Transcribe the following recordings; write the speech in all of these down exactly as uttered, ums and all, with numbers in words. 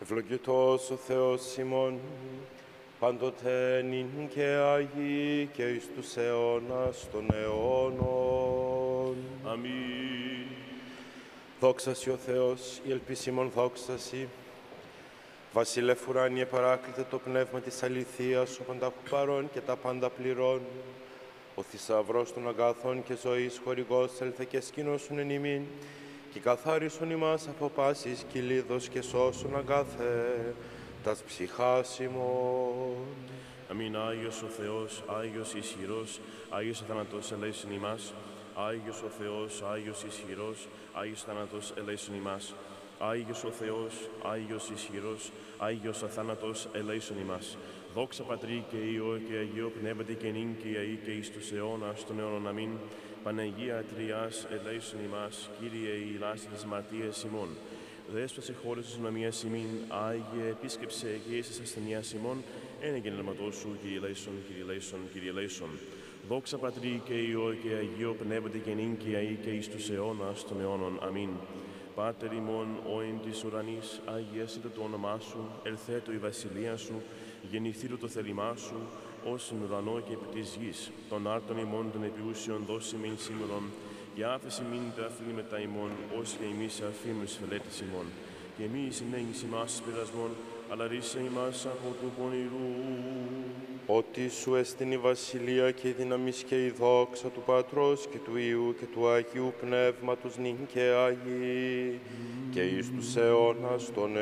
Ευλογητός ο Θεός ημών, πάντοτε νυν και Αγί και εις τους αιώνας των αιώνων. Αμήν. Δόξα σοι ο Θεός, η ελπίσιμον δόξα σοι. Βασίλευ ουράνιε παράκλητε το πνεύμα της αληθείας, ο πανταχού παρών και τα πάντα πληρών. Ο θησαυρός των αγαθών και ζωής χορηγός έλθε και σκήνωσον εν ημίν, και καθάρισον ημάς από πάσης κυλίδος και σώσον αγάθε τας ψυχάς ημών. Αμήν. Άγιος ο Θεός, Άγιος ισχυρός, Άγιος ο θάνατος ελέησον ημάς. Άγιος ο Θεός, Άγιος ισχυρός, Άγιος ο θάνατος ελέησον ημάς. Άγιος ο Θεός, Άγιος ισχυρός, Άγιος ο θάνατος ελέησον ημάς. Δόξα Πατρί και Υιό και Αγίο Πνεύματι και νυν και αεί και εις τους αιώνας των αιώνων. Αμήν. Παναγία Τριάς ελέησον ημάς, Κύριε η λάστη της μαρτίας ημών. Δέσπασε χώρες της νομίας ημίν, Άγιε επίσκεψε και εις της ασθενείας ημών, ένα και ενεργματός σου, Κύριε ελέησον, Κύριε ελέησον, Κύριε ελέησον. Δόξα Πατρί και Υιό και Αγίο Πνεύματι και νυν και αεί και εις τους αιώνας των αιώνων. Αμήν. Πάτερ ημών, ο εν της ουρανής, αγιάσετε το όνομά σου, ελθέτω η βασιλεία σου, γεννηθήτω το θέλημά σου, ως εν ουρανό και επί της γης. Των άρτων ημών των επιούσιων δώσει μην σήμερον, και άφεση μην τα αφλήματα ημών, ως και εμείς αφήμους φελέτης ημών. Και μη συνέγγις ημάς πειρασμών, αλλά ρίσε ημάς από του πονηρού. Ότι σου εστιν η βασιλεία και η δύναμις και η δόξα του Πατρός και του Υιού και του Αγίου Πνεύματος νυν και Αγί mm. και εις τους αιώνας των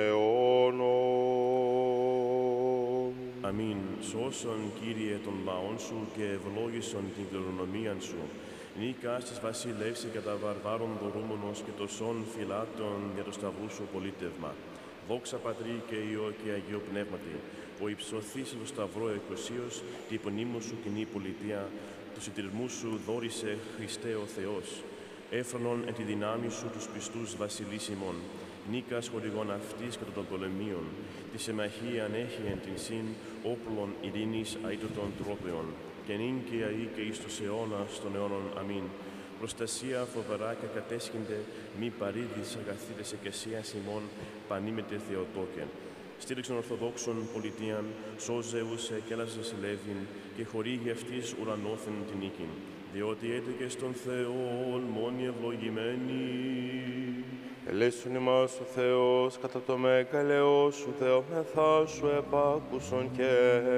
αιώνων. Αμήν. Σώσον, Κύριε, των λαών σου και ευλόγησον την κληρονομίαν σου. Νίκας της βασιλεύση κατά βαρβάρων δωρούμενος και τοσών φυλάτων για το σταυρού σου πολίτευμα. Δόξα Πατρί και Υιό και Αγίο Πνεύματι, ο υψωθής στο σταυρό εκουσίως, τη υπονείμου σου κοινή πολιτεία, του συντηρισμού σου δόρισε Χριστέ ο Θεός. Έφρονον εν τη δυνάμει σου τους πιστούς βασιλείς ημών, νίκας χορηγών αυτής κατά των πολεμίων, τη συμμαχία ανέχει εν την συν, όπλων ειρήνης αήτωτων τρόπεων, και νυν και αεί και εις τους αιώνας των αιώνων. Αμήν. Προστασία φοβερά και κατέσχυνται, μη παρήδης αγαθήτες εκκλησίας ημών, πανήμετε Θεοτόκε. Στήριξον Ορθοδόξων πολιτείαν, σώζε ούσε και έλας βασιλεύειν, και χορήγει αυτής ουρανόθεν την νίκην. Διότι έτεκες των Θεών μόνοι ευλογημένοι. Ελέησον ημάς ο Θεός κατά το μέγα ελεός σου, δεόμεθά σου επάκουσον και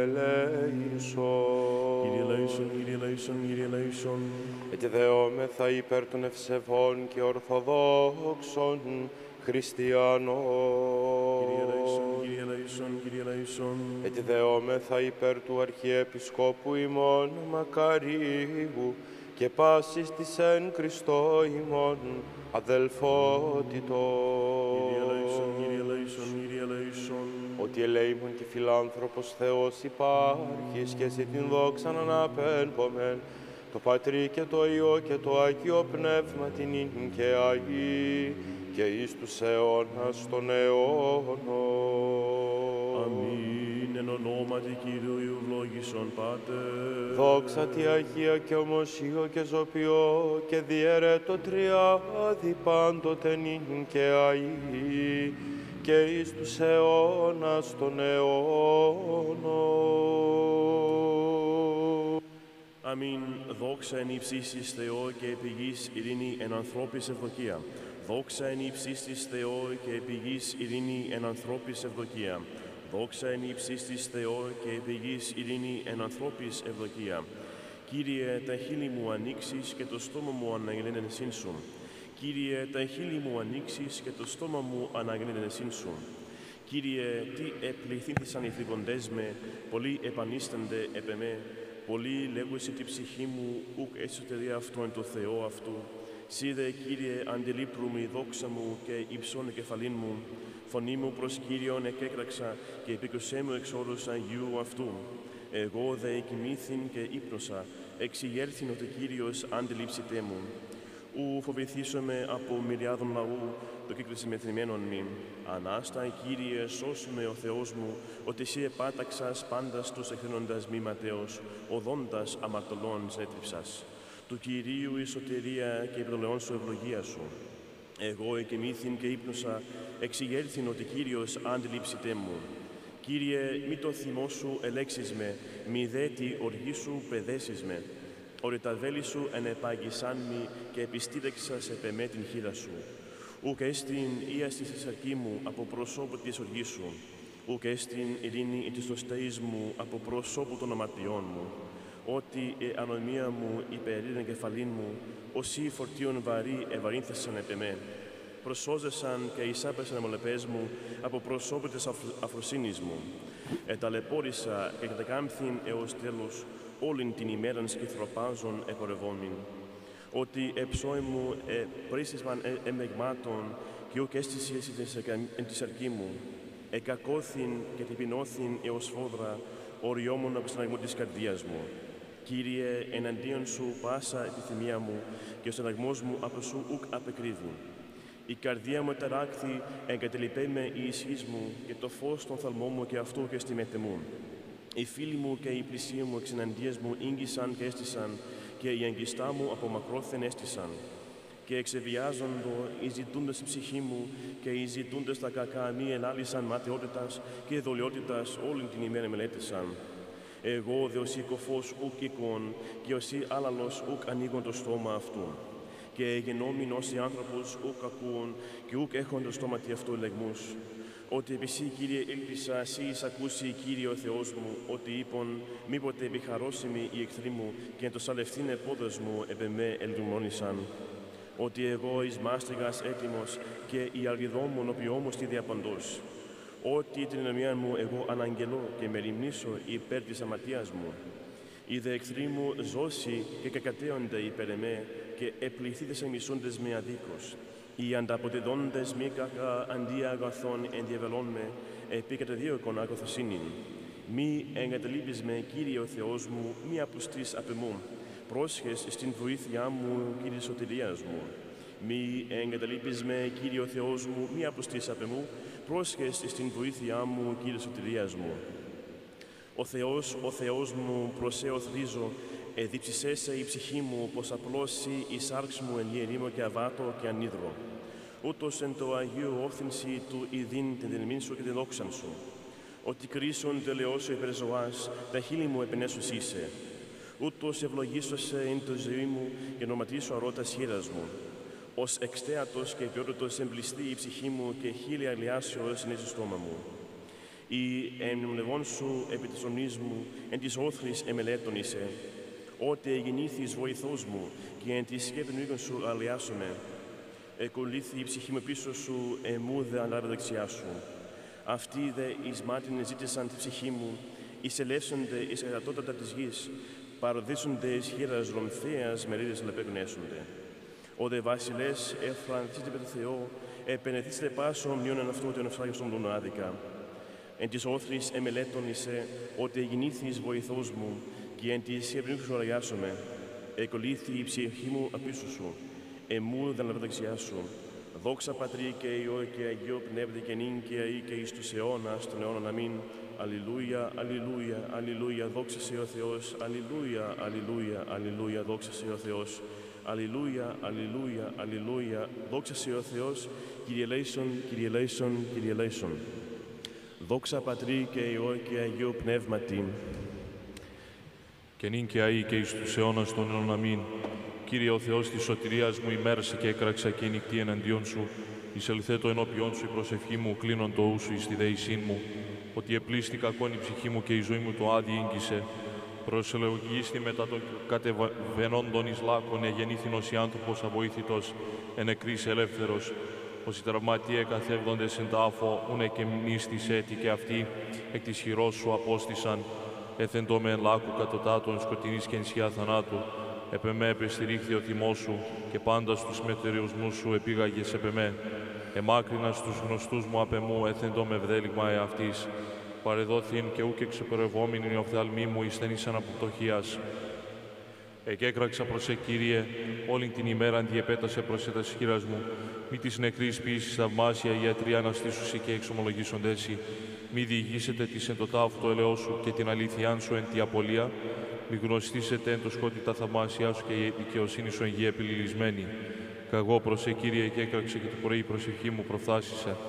ελέησον. Κύριε ελέησον, Κύριε ελέησον, Κύριε ελέησον. Έτσι δεόμεθα υπέρ των ευσεβών και ορθοδόξων χριστιανών. Κύριε ελέησον, Κύριε ελέησον, Κύριε ελέησον. Έτσι δεόμεθα υπέρ του Αρχιεπισκόπου ημών Μακαρίου και πάσης της εν Χριστώ ημών αδελφότητος. Κύριε ελέησον, Κύριε ελέησον, Κύριε ελέησον. Ότι ελέημον και φιλάνθρωπος Θεός υπάρχεις και εσύ την δόξαν αναπέμπομεν, το Πατρί και το Υιό και το Αγίο Πνεύμα την νυν και Αγί και εις τους αιώνας των αιώνων. Αμήν. Εν ονόματι Κύριου ευλόγησον Πάτερ. Δόξα τη Αγία και ομοσίο και ζωπιό και διαιρέτω τριάδι πάντοτε νυν και αεί και εις τους αιώνας των αιώνων. Αμήν. Δόξα εν υψίστης Θεό και επί γης ειρήνη εν ανθρώπης ευδοκία. Δόξα εν υψίστης Θεό και επί γης ειρήνη εν ανθρώπης ευδοκία. Δόξα εν υψίστης Θεό και επί γης ειρήνη εν ανθρώπης ευδοκία. Κύριε, τα χείλη μου ανοίξεις και το στόμα μου αναγεννέται σύν σου. Κύριε, τα χείλη μου ανοίξεις και το στόμα μου αναγεννέται σύν σου. Κύριε, τι επληθύνθησαν οι θλιβοντές με, πολλοί επανίστανται επ' εμέ. Πολλοί λέγουσι τη ψυχή μου, ουκ έσωτερη αυτό εν το Θεό αυτού. Σίδε, Κύριε, αντιλήπρου η δόξα μου και υψώνε κεφαλήν μου. Φωνή μου προς Κύριον εκέκραξα και επίκουσέ μου εξ όρους Αγίου αυτού. Εγώ δε εκοιμήθην και ύπνοσα, εξηγέρθην ότι Κύριος αντιλήψητέ μου. Ου φοβηθήσομαι από μυριάδων λαού, το κύκλος μεθυμένων μη. Ανάστα, Κύριε, σώσουμε ο Θεός μου, ότι εσύ επάταξας πάντα στους εχθρίνοντας μη ματέως, οδόντας αμαρτωλών ζέτριψας. Του Κυρίου η σωτηρία και η προλεόν σου ευλογία σου. Εγώ εκοιμήθην και ύπνοσα, εξηγέλθην ότι Κύριος αντιλήψητε μου. Κύριε, μη το θυμό σου ελέξεις με, μη δε τη οργή σου παιδέσεις με. Ωρε τα βέλη σου ενεπάγησαν μη και επιστήλεξας επ' με την χείρα σου. Ουκ έστιν ίαστη στη σαρκή μου από προσώπου της οργής σου. Ουκ έστιν ειρήνη της στοσταής μου από προσώπου των αμαρτιών μου. Ότι η ανομία μου υπερήρεν κεφαλήν μου, όσοι φορτίων βαρύ ευαρύνθεσαν επ' με. Προσώζεσαν και εισάπεσαν αμολεπές μου από προσώπου της αφροσύνης μου. Εταλαιπώρησα και κατακάμφθην έως τέλος όλην την ημέραν σκυθροπάζων επορευόμην. Ότι εψόη μου πρίσισμαν εμεγμάτων και ουκ έστησες εν τη σαρκή μου. Εκακώθην και τυπινώθην έως φόδρα οριόμουν από στεναγμό της καρδίας μου. Κύριε, εναντίον σου πάσα επιθυμία μου και ο στεναγμός μου από σου ουκ απεκρύβει. Η καρδία μου εταράκθη, εγκατελειπέ με η ισχύς μου και το φως των θαλμών μου και αυτού και στη μετεμούν. Οι φίλοι μου και οι πλησίοι μου εξεναντίας μου ήγγισαν και έστησαν και οι εγκιστά μου από μακρόθεν έστησαν. Και εξεβιάζοντο οι ζητούντες η ψυχή μου και οι ζητούντες τα κακά μη ελάλησαν ματαιότητας και δολιότητας όλη την ημέρα μελέτησαν. Εγώ δε ως οικοφός ουκ οίκον και όσοι άλλαλος ουκ ανοίγον το στόμα αυτού. Και γενόμην όσοι άνθρωπος ουκ ακούων και ουκ έχον το στόματι αυτού ελεγμούς. Ότι επί σύ, Κύριε, ήλπισα, εσύ εισακούσει, Κύριε ο Θεός μου, ότι είπον, μήποτε επιχαρώσιμη η εχθρή μου και εν το σαλευθύν επόδες μου επ' με ελδουμόνησαν. Ότι εγώ εις μάστιγας έτοιμος και η αλγιδό μου νοποιόμος τη διαπαντός. Ότι την ενομία μου εγώ αναγγελώ και με ρημνήσω υπέρ της αμαρτίας μου. Οι δε εχθροί μου ζώσει και κακατέονται υπέρ εμέ και επληθείτες εμισούντες με αδίκως. Οι ανταποδιδόντες μη κακά αντί αγαθών ενδιαβελών με, επί καταδίωκον αγαθοσύνην. Μη εγκαταλείπεις με, Κύριε ο Θεός μου, μη απουστείς απ' εμού. Πρόσχες στην βοήθειά μου, Κύριε σωτηρίας μου. Μη εγκαταλείπεις με, Κύριε ο Θεός μου, μη απουστείς απ' εμού. Πρόσχες στην βοήθειά μου, Κύριε σωτηρίας μου. Ο Θεός, ο Θεός μου, προς Εω θρίζω, εδίψησέσαι η ψυχή μου, πως απλώσει η σάρξ μου εν ιερήμο και αβάτω και ανίδρο. Ούτως εν το Αγίου όθυνση του ειδήν την δελμήν σου και την δόξαν σου. Ότι κρίσον τελεώσω υπέρ ζωάς, τα χείλη μου επενέσους είσαι. Ούτως ευλογήσωσε εν το ζωή μου και νοματήσω αρώτας χείρας μου. Ως εξτέατος και ποιότητος εμπλιστεί η ψυχή μου και χείλη αλλιάσεως είναι στο στόμα μου. Η εμνευών σου επί της ονής μου, εν της όθρης εμελέτων είσαι. Ότι εγεννήθης βοηθός μου και εν της σκέπην οίκων σου αλλιάσομαι. Εκολύθη η ψυχή μου πίσω σου, εμού δε ανάρε δεξιά σου. Αυτοί δε εις μάτιν ζήτησαν τη ψυχή μου, εισελεύσονται εις ερατότατα της γης, παροδίσονται εις χείρας ρομφέας μερίδες λεπεγνέσονται. Ο δε βασιλές εφρανθείτε με το Θεό, επενεθήστε πάσο μειώνεν αυτού τον ευσάγιστον τον άδικα. Εν της όθρης εμελέτων είσαι, ότι εγεννήθης βοηθός μου, και εν της σκέπην σου αλλιάσομαι. Εκολύθη η ψυχή μου απίσω σου, εμού δεν δεξιά σου. Δόξα Πατρί και Υιό και Αγίο Πνεύτη και νυν και αεί και εις τους αιώνας των αιώνων αμήν. Αλληλούια, αλληλούια, αλληλούια, δόξα σε ο Θεός. Αλληλούια, αλληλούια, αλληλούια, δόξα σε ο Θεός. Αλληλούια, αλληλούια, αλληλούια, δόξα σε ο Θεός. Κύριε ελέησον, Κύριε ελέησον, Κύριε ελέησον. Δόξα Πατρί και Υιό και Αγίο Πνεύματι. Και νυν και αεί και εις τους αιώνας των αιώνων αμήν. Κύριε ο Θεός της σωτηρίας μου, ημέρασε και έκραξα και νυχτή εναντίον σου. Εισελθέτω ενώπιόν σου η προσευχή μου, κλείνον το ου σου εις τη δεησήν μου. Ότι επλήστη κακόν η ψυχή μου και η ζωή μου το άδει ίγκυσε. Προσελεογίστη μετά των κατεβαινόντων εις λάκων, εγεννήθηνος η άνθρωπος αβοήθητος, εν εκρής ελεύθερος. Ως οι τραυματίε καθεύδοντες εν τάφο, ούνε και μνίστης έτη και αυτοί εκ της χειρός σου απόστησαν. Έθεντο με εν λάκου κατωτάτων σκοτεινής και ενσιά θανάτου. Επ' με επεστηρίχθη ο θυμός σου και πάντα στους μετεριοσμούς σου επήγαγες επ' με. Εμάκρινα στους γνωστούς μου απ' εμού έθεντο με βδέλιγμα εαυτής. Παρεδόθην και ούκ εξεπορευόμενη η οφθαλμή μου εις στενής αναποπτωχίας. Εκέκραξα προς σε, Κύριε, όλη την ημέρα αντιεπέτασε προς σε τας χείρας μου. Μη της νεκρής ποιήσης θαυμάσια ιατρία αναστήσουσι και εξομολογήσοντέσι. Μη διηγήσετε της εν το τάφο το ελαιό σου και την αλήθειάν σου εν τη απολία. Μη γνωστήσετε εν το σκότη τα θαυμάσια σου και η δικαιοσύνη σου εν γη επιλυλισμένη. Καγώ προς σε, Κύριε, και έκραξε και το πρωί η προσευχή μου προφθάσισε.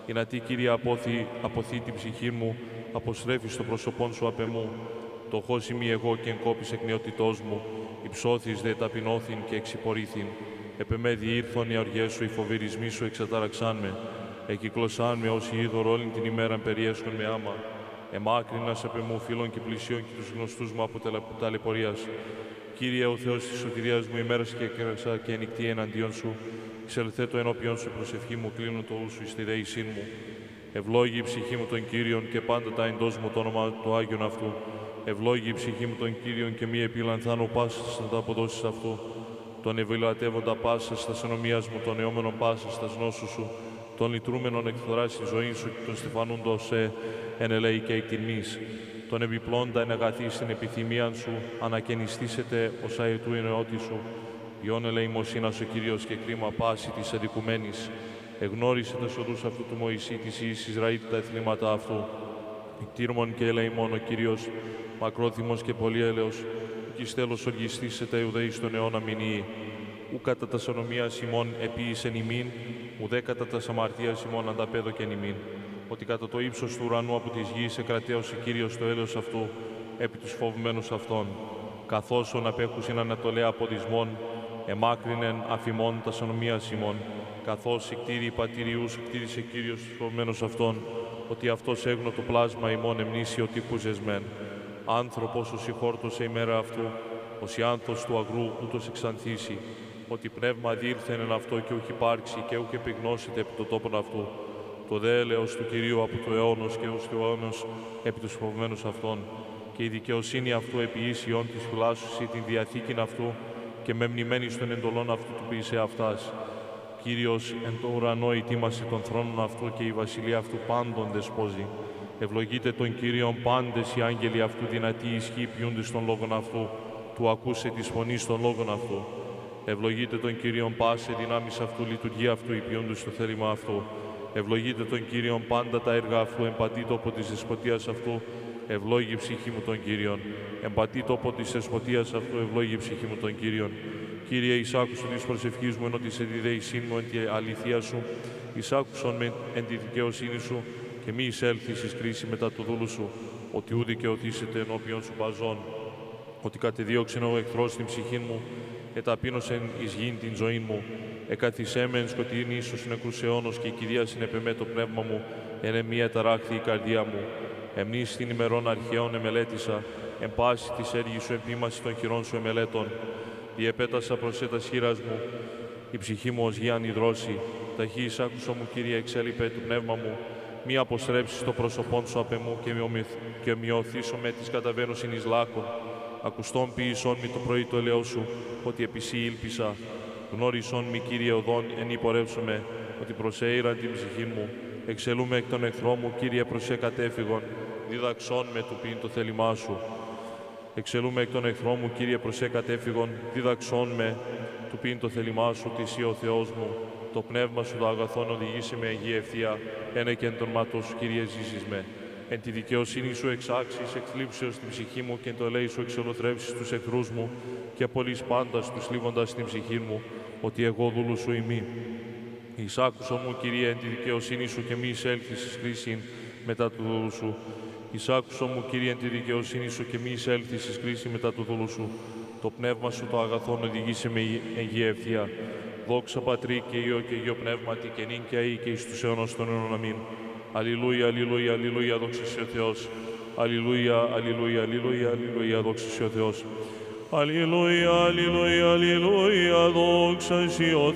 Δυνατή, Κύριε, απόθη, αποθεί την ψυχή μου, αποστρέφει στο πρόσωπόν σου απ' εμού. Το χώσιμη εγώ και εγκόπης εκ νεότητός μου, υψώθης δε ταπεινώθην και εξυπορήθην. Επ' διήρθον οι αργές σου, οι φοβερισμοί σου εξατάραξάν με. Εκυκλωσάν με όσοι είδωρ όλη την ημέρα περιέσχον με άμα. Εμάκρυνας απ' εμού φίλων και πλησίων και τους γνωστούς μου από ταλαιπωρίας. Κύριε, ο Θεός της σωτηρίας μου, ημέρας και έκρασα και νυχτή εναντίον σου. Εξελθέτω ενώπιον σου, προσευχή μου, κλείνω το ου σου εις τη δεήσήν μου. Ευλόγη η ψυχή μου των Κύριων και πάντα τα εντός μου το όνομα του Άγιον αυτού. Ευλόγη η ψυχή μου των Κύριων και μη επιλανθάνω πάσα στα τα αποδόσεις αυτού. Τον ευηλατεύοντα πάσα στα συνομίας μου, τον αιώμενον πάσα στα νόσου σου, τον λυτρούμενον εκφθοράς στη ζωή σου και τον στεφανούντο σε εν ελέη και εκτιμής. Τον επιπλώντα εν αγαθή στην επιθυμίαν σου, ανακαινιστήσετε ως αετού η νεότη σου. Ιών ελεημοσύνας ο Κύριος και κρίμα πάση της αδικουμένης. Εγνώρισε τα οδούς αυτού του Μωυσή, της Ιης Ισραήλ τα εθνήματα αυτού. Εκτήρμον και ελεημόν ο Κύριος, μακρόθυμος και πολύ έλεος, ουκ εις τέλος οργιστήσετε Ιουδαίοι στον αιώνα μηνύει. Ου κατά τας ανομίας ημών επίησεν ημίν, ουδέ κατά τας αμαρτίας ημών ανταπέδοκεν ημίν. Ότι κατά το ύψος του ουρανού από της γης εκρατέωσε Κύριος το έλεος αυτού, επί τους φοβμένους αυτών. Καθώς ον απέχουσιν ανατολέα αποδισμών, εμάκρυνεν αφημών τας ανομίας ημών. Καθώς εκτήρη πατηριούς εκτήρησε Κύριος τους φοβμένους αυτών, ότι αυτός έγνω το πλάσμα ημών εμνήσει ο τύπους εσμέν. Άνθρωπος ως ηχόρτωσε ημέρα αυτού, ως η άνθος του αγρού ούτως εξανθήσει, ότι πνεύμα διήλθεν εν αυτό και ούχ υπάρξει και ούχ επιγνώσεται επί το τόπον αυτού. Το δε έλεος του Κυρίου από το αιώνος και ως του αιώνος επί τους φοβμένους αυτών. Και η δικαιοσύνη αυτού επί ίσιον της φυλάσσουση την διαθήκην αυτού και μεμνημένη στον εντολών αυτού του ποιήσε αυτάς. Κύριος εν το ουρανό ετοίμασε τον θρόνον αυτού και η βασιλεία αυτού πάντων δεσπόζει. Ευλογείτε τον Κύριον πάντες οι άγγελοι αυτού δυνατοί ισχύοι ποιούντες των λόγων αυτού, του ακούσε της φωνής των λόγων αυτού. Ευλογείτε τον Κύριον πάσε δυνάμεις αυτού, λειτουργία αυτού, οι ποιούντες το θέλημα αυτού. Ευλογείτε τον Κύριον πάντα τα έργα αυτού, εμπατή τόπο της δεσποτείας αυτού, ευλόγη ψυχή μου τον Κύριον. Εμπατή τόπο της δεσποτείας αυτού, ευλόγη ψυχή μου τον Κύριον. Κύριε, εισάκουσον της προσευχής μου ενώ της εδιδέησήν μου εν τη αληθεία σου, εισάκουσον με εν τη δικαιοσύνη σου και μη εισέλθεις εις κρίση μετά του δούλου σου, ότι ου δικαιωθήσετε ενώπιον σου παζών, ότι κατεδίωξεν ο εχθρός την ψυχή μου, εταπείνωσεν εις γήν την ζωή μου, εκαθισέ με εν σκοτεινή ίσως νεκρούς αιώνος και η κηδεία συνεπεμέ το πνεύμα μου, εν εμία ταράχθη η καρδία μου. Εμνείς την ημερών αρχαίων εμελέτησα, εν πάση της έργης σου επίμαση των χειρών σου εμελέτων. Διεπέτασα προς έτας χείρας μου, η ψυχή μου ως γη ανιδρώσει. Ταχύ εισάκουσο μου, Κύριε, εξέλιπε του πνεύμα μου, μη αποστρέψεις το πρόσωπόν σου απ' εμού και μειωθήσω με τις καταβαίνουσιν εις λάκων. Ακουστόν ποιησόν μη το πρωί το ελαιό σου, ότι επί σύ ήλπισα. Γνώρισόν μη, Κύριε, οδόν εν υπορεύσομαι, ότι προσέειραν την ψυχή μου. Εξελούμε εκ των εχθρών μου, Κύριε, προσέ κατέφυγον, δίδαξόν με του ποιήν το θέλημά σου. Εξελούμε εκ των εχθρών μου, Κύριε, προσέ κατέφυγον, δίδαξόν με του ποιήν το θέλημά σου, ότι εσύ ο Θεός μου. Το πνεύμα σου το αγαθόν οδηγήσει με αγία ευθεία, ένε και εν τον μάτω σου, Κύριε, ζήσεις με. Εν τη δικαιοσύνη σου εξάξεις, εξθλίψεως την ψυχή μου και εν το ελέη σου εξολοθρεύσεις τους εχθρούς μου και απολύς πάντας τους λίβοντας την ψυχή μου, ότι εγώ δούλου σου ημί. Εισάκουσο μου, Κύριε, εν τη δικαιοσύνη σου και μη εισέλθεις εις κρίσιν μετά του δούλου σου. Εισάκουσο μου, Κύριε, εν τη δικαιοσύνη σου και μη εισέλθεις εις κρίση μετά του δούλου σου. Το πνεύμα σου το αγαθόν οδηγήσε με αγία ευθεία. Δόξα Πατρί και Υιό και Υιό Πνεύματι και νυν και αεί και εις τους αιώνας των αιώνων. Αμήν. Αλληλούια, αλληλούια, αλληλούια, δόξα σοι ο Θεός. Αλληλούια, αλληλούια, αλληλούια, αλληλούια, δόξα σοι ο Θεός. Αλληλούια, αλληλούια, αλληλούια, δόξα σοι ο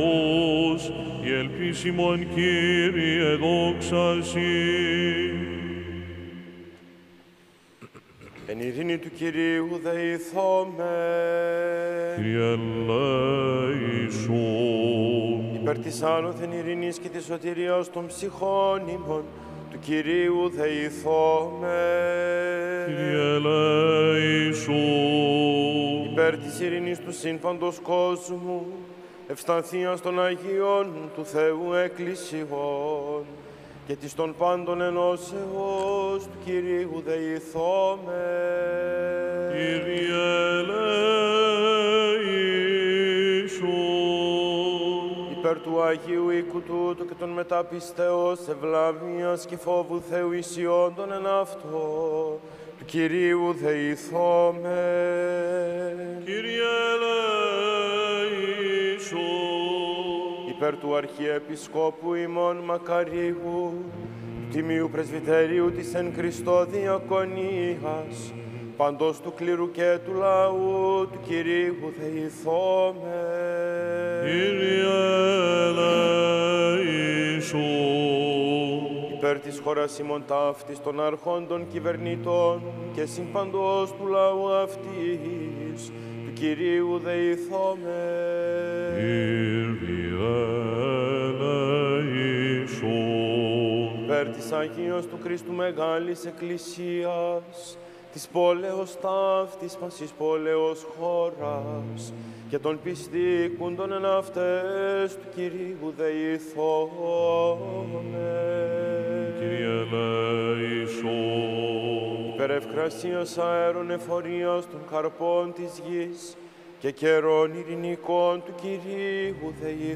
Θεός. Η ελπίσιμον, Κύριε, δόξα σοι. Εν ειρήνη του Κυρίου δεηθώμε. Κύριε ελέησον. Υπέρ της άνωθεν ειρήνης και της σωτηρίας των ψυχών ημών, του Κυρίου δεηθώμε. Κύριε ελέησον. Υπέρ της ειρήνης του σύμφαντος κόσμου, ευσταθίας των Αγίων του Θεού Εκκλησιών, και της των πάντων ενώσεως του Κυρίου δεηθώμε. Κύριε ελέησον. υπέρ του Αγίου οίκου τούτου και των μεταπιστεώς ευλαβίας και φόβου Θεού ισιόντων εν αυτό, του Κυρίου δεηθώμεν. Κύριε ελέησον. Υπέρ του Αρχιεπισκόπου ημών Μακαρίου, του Τιμίου Πρεσβυτερίου της εν Χριστώ Διακονίας, παντός του κλήρου και του λαού, του Κυρίου δεηθώμεν. Κύριε ελέησον. Υπέρ της χώρας ημών ταύτης των αρχόντων κυβερνητών και συμπαντός του λαού αυτής, του Κυρίου δεηθώμεν. Κύριε ελέησον. Υπέρ της Αγίας του Χριστού Μεγάλης Εκκλησίας, της πόλεως ταύτης πασής πόλεως χώρας και των πιστήκουντων εν αυτές του Κυρίου δεηθώμεν. Κύριε ελέησον. Υπέρ ευκρασίας αέρων εφορίας των καρπών της γης και καιρών ειρηνικών του Κυρίου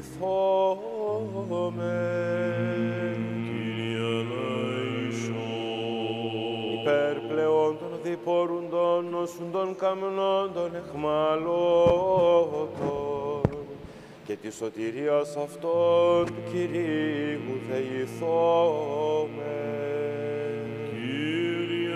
δεηθώμεν. Κύριε ελέησον. Υπέρ πλεόν των διπορούντων νοσούντων καμνών των εχμαλώτων και της σωτηρίας αυτών του Κυρίου δεηθώμεν. Κύριε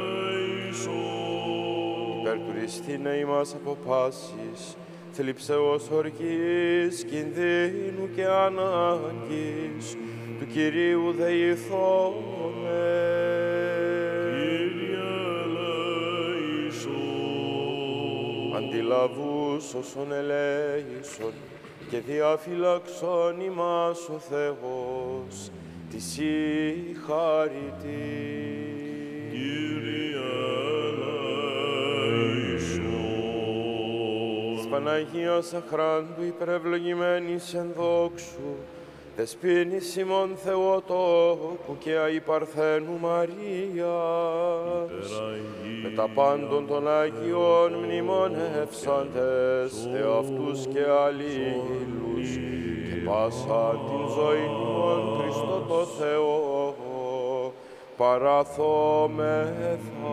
ελέησον. Υπέρ του ρηστήνε ημάς από πάσης, θλιψεώς οργής, κινδύνου και ανάγκης, του Κυρίου δεηθώμεν. Αντιλαβούς όσων ελέησον και διαφυλαξών ημάς ο Θεός, της ηχαρητή. Κύριε ελέησον. Της Παναγίας αχράντου υπερευλογημένης εν δόξου, δεσποίνης ημών Θεοτόκου και αϊπαρθένου Μαρίας, με τα πάντων των Αγιών μνημονεύσαντες εαυτούς και αλλήλους και πάσα την ζωή ημών Χριστό το Θεό παραθόμεθα.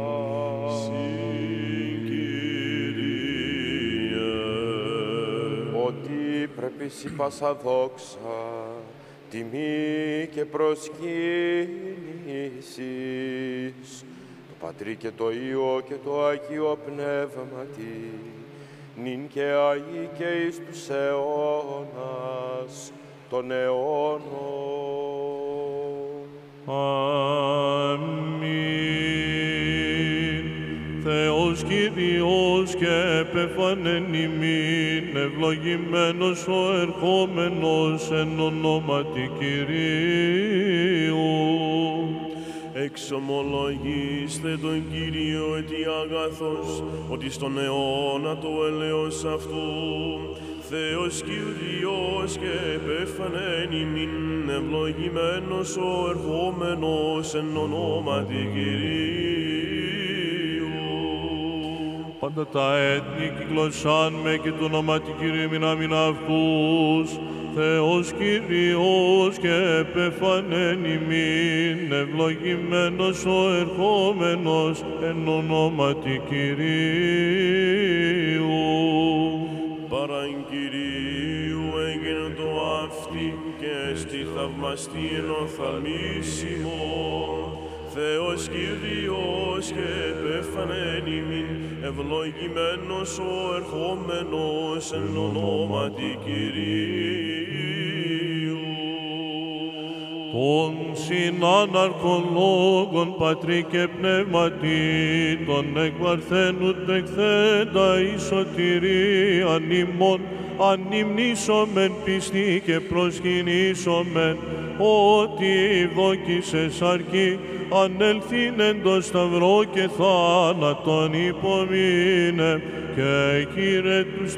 Ότι πρέπει σοι πάσα δόξα, τιμή και προσκύνησης, το Πατρί και το Υιό και το Άγιο Πνεύματι, νυν και αεί και εις τους αιώνας των αιώνων. Αμήν. Θεός Κύριος και επεφανέν ημίν, ευλογημένος ο ερχόμενος εν ονόματι Κυρίου. Εξομολογήστε τον Κύριο ετι αγαθός, ότι στον αιώνα το έλεος αυτού, Θεός Κύριος και επέφανεν ημίν, ευλογημένος ο ερχόμενος εν ονόματι Κυρίου. Πάντα τα έθνη κυκλωσάν με και το ονόματι Κύριου μην αμήν αυτούς, Θεός Κύριος και επεφανέν ημίν, ευλογημένος ο ερχόμενος εν ονόματι Κυρίου. Παραν Κυρίου έγινε το αυτή και στη θαυμαστήν οφθαλμίσιμο. Θεός Κύριος και επέφανεν ημίν, ευλογημένος ο ερχόμενος εν ονόματι Κυρίου. Των συνάναρχων λόγων Πατρί και Πνεύματι, των εκβαρθένου τεκθέντα η σωτηρίαν ημών, ανυμνήσομεν πιστή και προσκυνήσομεν, ότι δόκισες αρκεί ανελθήν εν το σταυρό και θάνατον υπομείνε, και Κύριε τους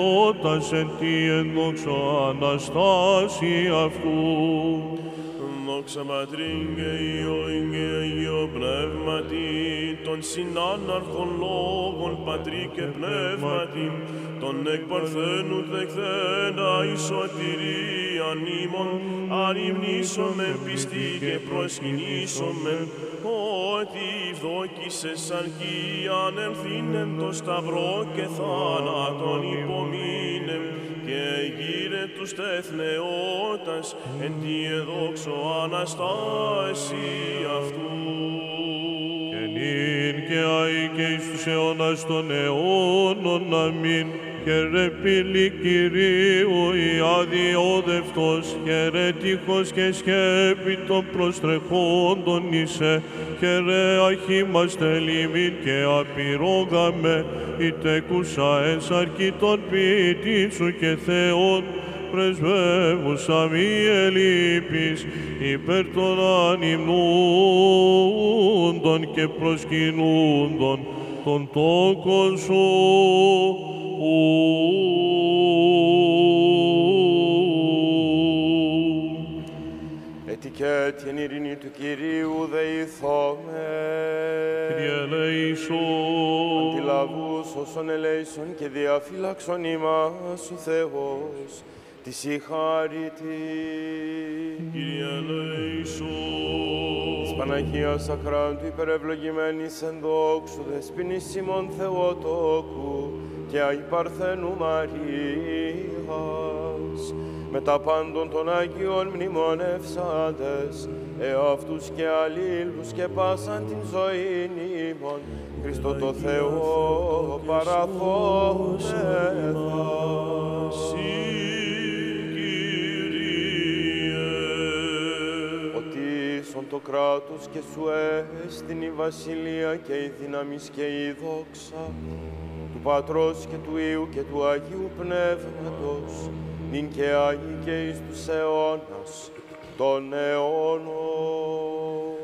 τετνεώτας εν τη ενδόξω Αναστάση αυτού. Δόξα Πατρί και Υιό και Αγίο Πνεύματι, των συνάναρχων λόγων Πατρί και Πνεύματι, των εκ παρθένου δεχθέντα η σωτηρία νήμων, αρρυμνήσομεν πιστή και προσκυνήσομεν, ότι δόκισες αρκείαν ελθύνεν το σταυρό και θάνατον υπομείνεμ, και γύρε τους τεθνεώτας εν τη εδόξω Αναστάση αυτού. Και νυν και αεί και εις τους αιώνας των αιώνων, αμήν. Χαιρε πύλη Κυρίου η αδιόδευτος, χαιρε τείχος και σκέπη των προστρεχόντων είσαι, χαιρε αχήμαστε λίμην και απειρόγαμε, η τεκούσα εν σαρκή των ποιητή σου και Θεών, πρεσβεύουσα μη ελείπεις, υπέρ των ανυμνούντων και προσκυνούντων των τόκων σου. Ετικέ την ειρήνη του Κυρίου δεηθώμε. Κύριε ελέησον. Αντιλαβούς όσων ελέησον και διαφύλαξον ημάς ο Θεός της η χάρητη. Κύριε ελέησον. Της Παναγίας Ακράντου υπερευλογημένης εν δόξου δεσποινής ημών Θεοτόκου και αϊ Παρθένου Μαρίας, με τα πάντων των Αγίων μνημονεύσαντες, εαυτούς και αλλήλους και πάσαν την ζωήν ημών, Χριστό το Θεό παραθόμεθα. Οτίσον το κράτος και σου έστειν η βασιλεία και η δύναμις και η δόξα, του Πατρός και του Υιού και του Αγίου Πνεύματος, νυν και Άγιοι και εις τους αιώνας των αιώνων.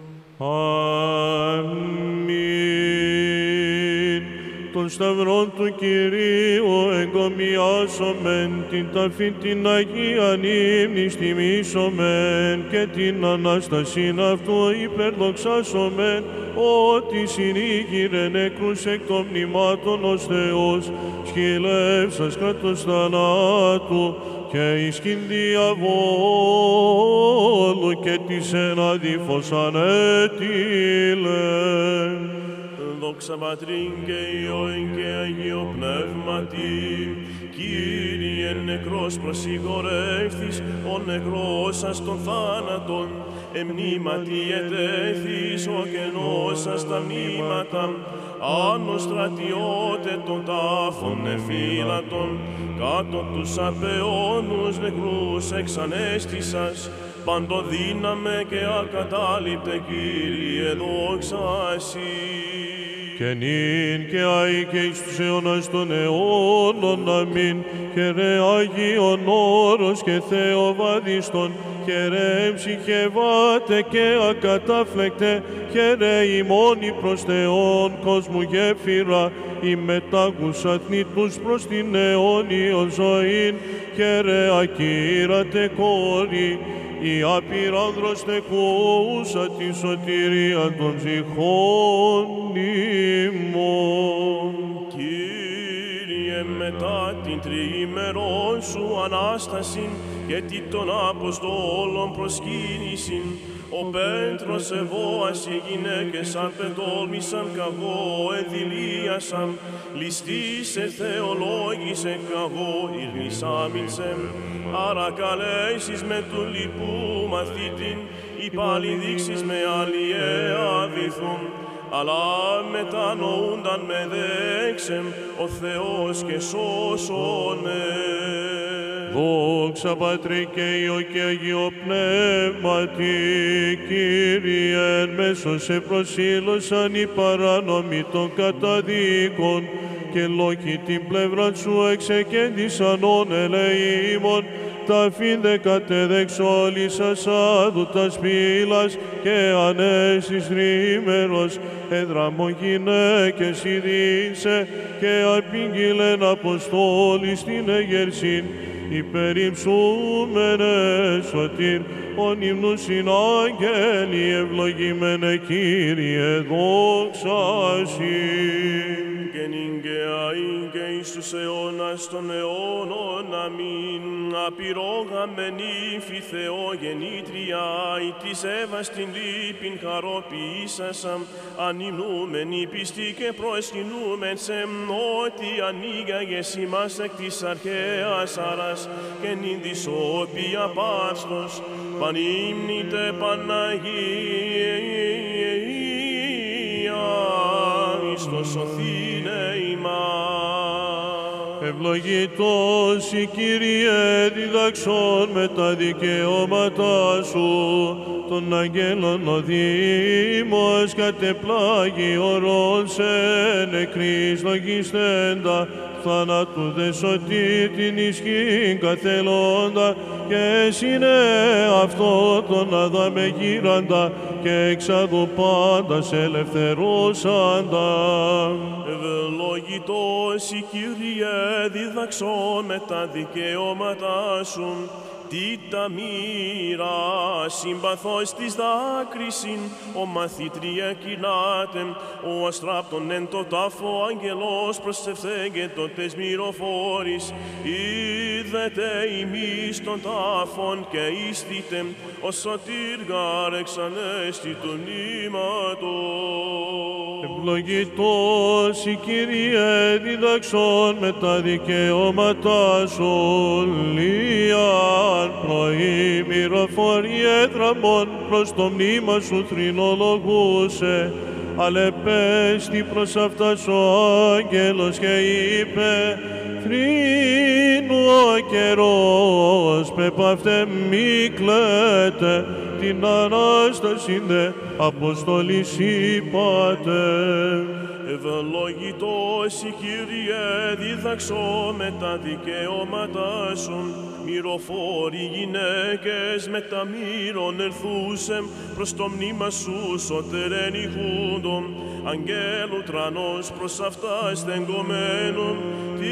Αμήν. Τον σταυρόν του Κυρίου εγκομιάσομεν, την ταφή την Αγίαν ύμνης τιμήσομεν και την Ανάστασιν αυτού υπερδοξάσομεν, ότι συνήγηρε νεκρούς εκ των μνημάτων ως Θεός, σκυλεύσας κράτος θανάτου και εις κιν διαβόλου και της εναδίφος ανέτειλε. Δόξα Πατρί και Υιό και Αγίο Πνεύματι, Κύριε νεκρός προσυγορεύθης, ο νεκρός σας των θάνατων, εμνήματι ετέθης ο κενός σας τα μνήματα, άνω στρατιώτε των τάφων εφύλατων, κάτω τους απεώνους νεκρούς εξανέστησας, παντοδύναμε και ακατάληπτε Κύριε δόξα Συ. Και νυν και αεί και εις τους αιώνας των αιώνων, αμήν. Χαιρε Άγιον όρος και Θεοβαδίστων, χαιρε ψυχευάτε και ακατάφλεκτε, χαιρε ημώνη προς Θεόν κόσμου γέφυρα, η μετάγουσα θνήτους προς την αιώνιο ζωήν, χαιρε ακύρατε κόρη, η άπειρανδρος τεκούσα τη σωτηρία των ψυχών ημών. Κύριε, μετά την τριήμερον σου Ανάστασιν και τι των Αποστόλων προσκύνησιν, ο Πέτρος ευώας οι γυναίκες απετόλμησαν καγώ εδηλίασαν, ληστήσε θεολόγησε καγώ ηρνησάμινσε, άρα καλέσεις με του λοιπού μαθήτην, οι πάλι δείξεις με αλλιέα βυθούν, αλλά μετανοούνταν με δέξεμ ο Θεός και σώσονε. Δόξα Πατρί και Υιό και Αγίο Πνεύματι, Κύριε, εν μέσω σε προσήλωσαν οι παράνομοι των καταδίκων και λόγοι την πλευρά σου εξεκέντησαν όν ελεήμων, τα φύνδε κατεδεξόλησας άδου τα σπήλας και ανέσεις τρίμερος, έδραμο γυναίκες ειδήσε και απήγγειλεν Αποστόλη στην εγερσήν, υπερυψούμενε σωτήρ, ον ύμνους συνάγγελοι, ευλογημένε Κύριε, δόξα Σοι. Και νυγκαία και εις τους αιώνας των αιώνων, αμήν. Απειρόγαμεν ύφη Θεογεννήτρια, η της Εύας την λύπην χαροποιήσασαμ, ανυμνούμενοι πιστοί και προεσκυνούμεν σε ότι ανοίγαγες ημάς εκ της αρχαίας αράς και νυν της όποια Πάσχος, πανύμνητε Παναγία, εις το σωθήνε ημάς. Ευλογητός η Κύριε, διδαξών με τα δικαιώματά Σου, των αγγέλων ο Δήμος κατεπλάγει ορών σε νεκρής λογιστέντα, θάνατου δε σωτήρ την ισχύν καθελώντα, και συνέ αυτό τον Αδάμε γύραντα, και εξαδού πάντας ελευθερούσαντα. Ευλογητός η Κύριε, διδαξώ με τα δικαιώματά Σου, τι τα μοίρα συμπαθώς της δάκρυσιν, ο μαθήτρια κοινάτε, ο αστράπτων εν το τάφο αγγελός προσευθέγε το τες μυροφόρης, είδετε ημείς των τάφων και ίστητε, ο σωτήρ γάρεξανέστη του νήματος. Ευλογητός η Κύριε, διδαξών με τα δικαιώματά Σου, λίαν πρωί μυροφορία δραμών προς το μνήμα Σου θρηνολογούσε, αλεπέστη προς αυτάς ο άγγελος και είπε, θρήνου ο καιρός, πεπαυτέ μη κλαίτε, την Ανάσταση δε Αποστολής είπατε. Ευλογητός η Κύριε, δίδαξώ με τα δικαιώματά Σου, μυροφόροι γυναίκες με τα μύρων ερθούσεμ, προς το μνήμα Σου σωτερεν ηχούντον, αγγέλου τρανός προς αυτά στεγγωμένων, τι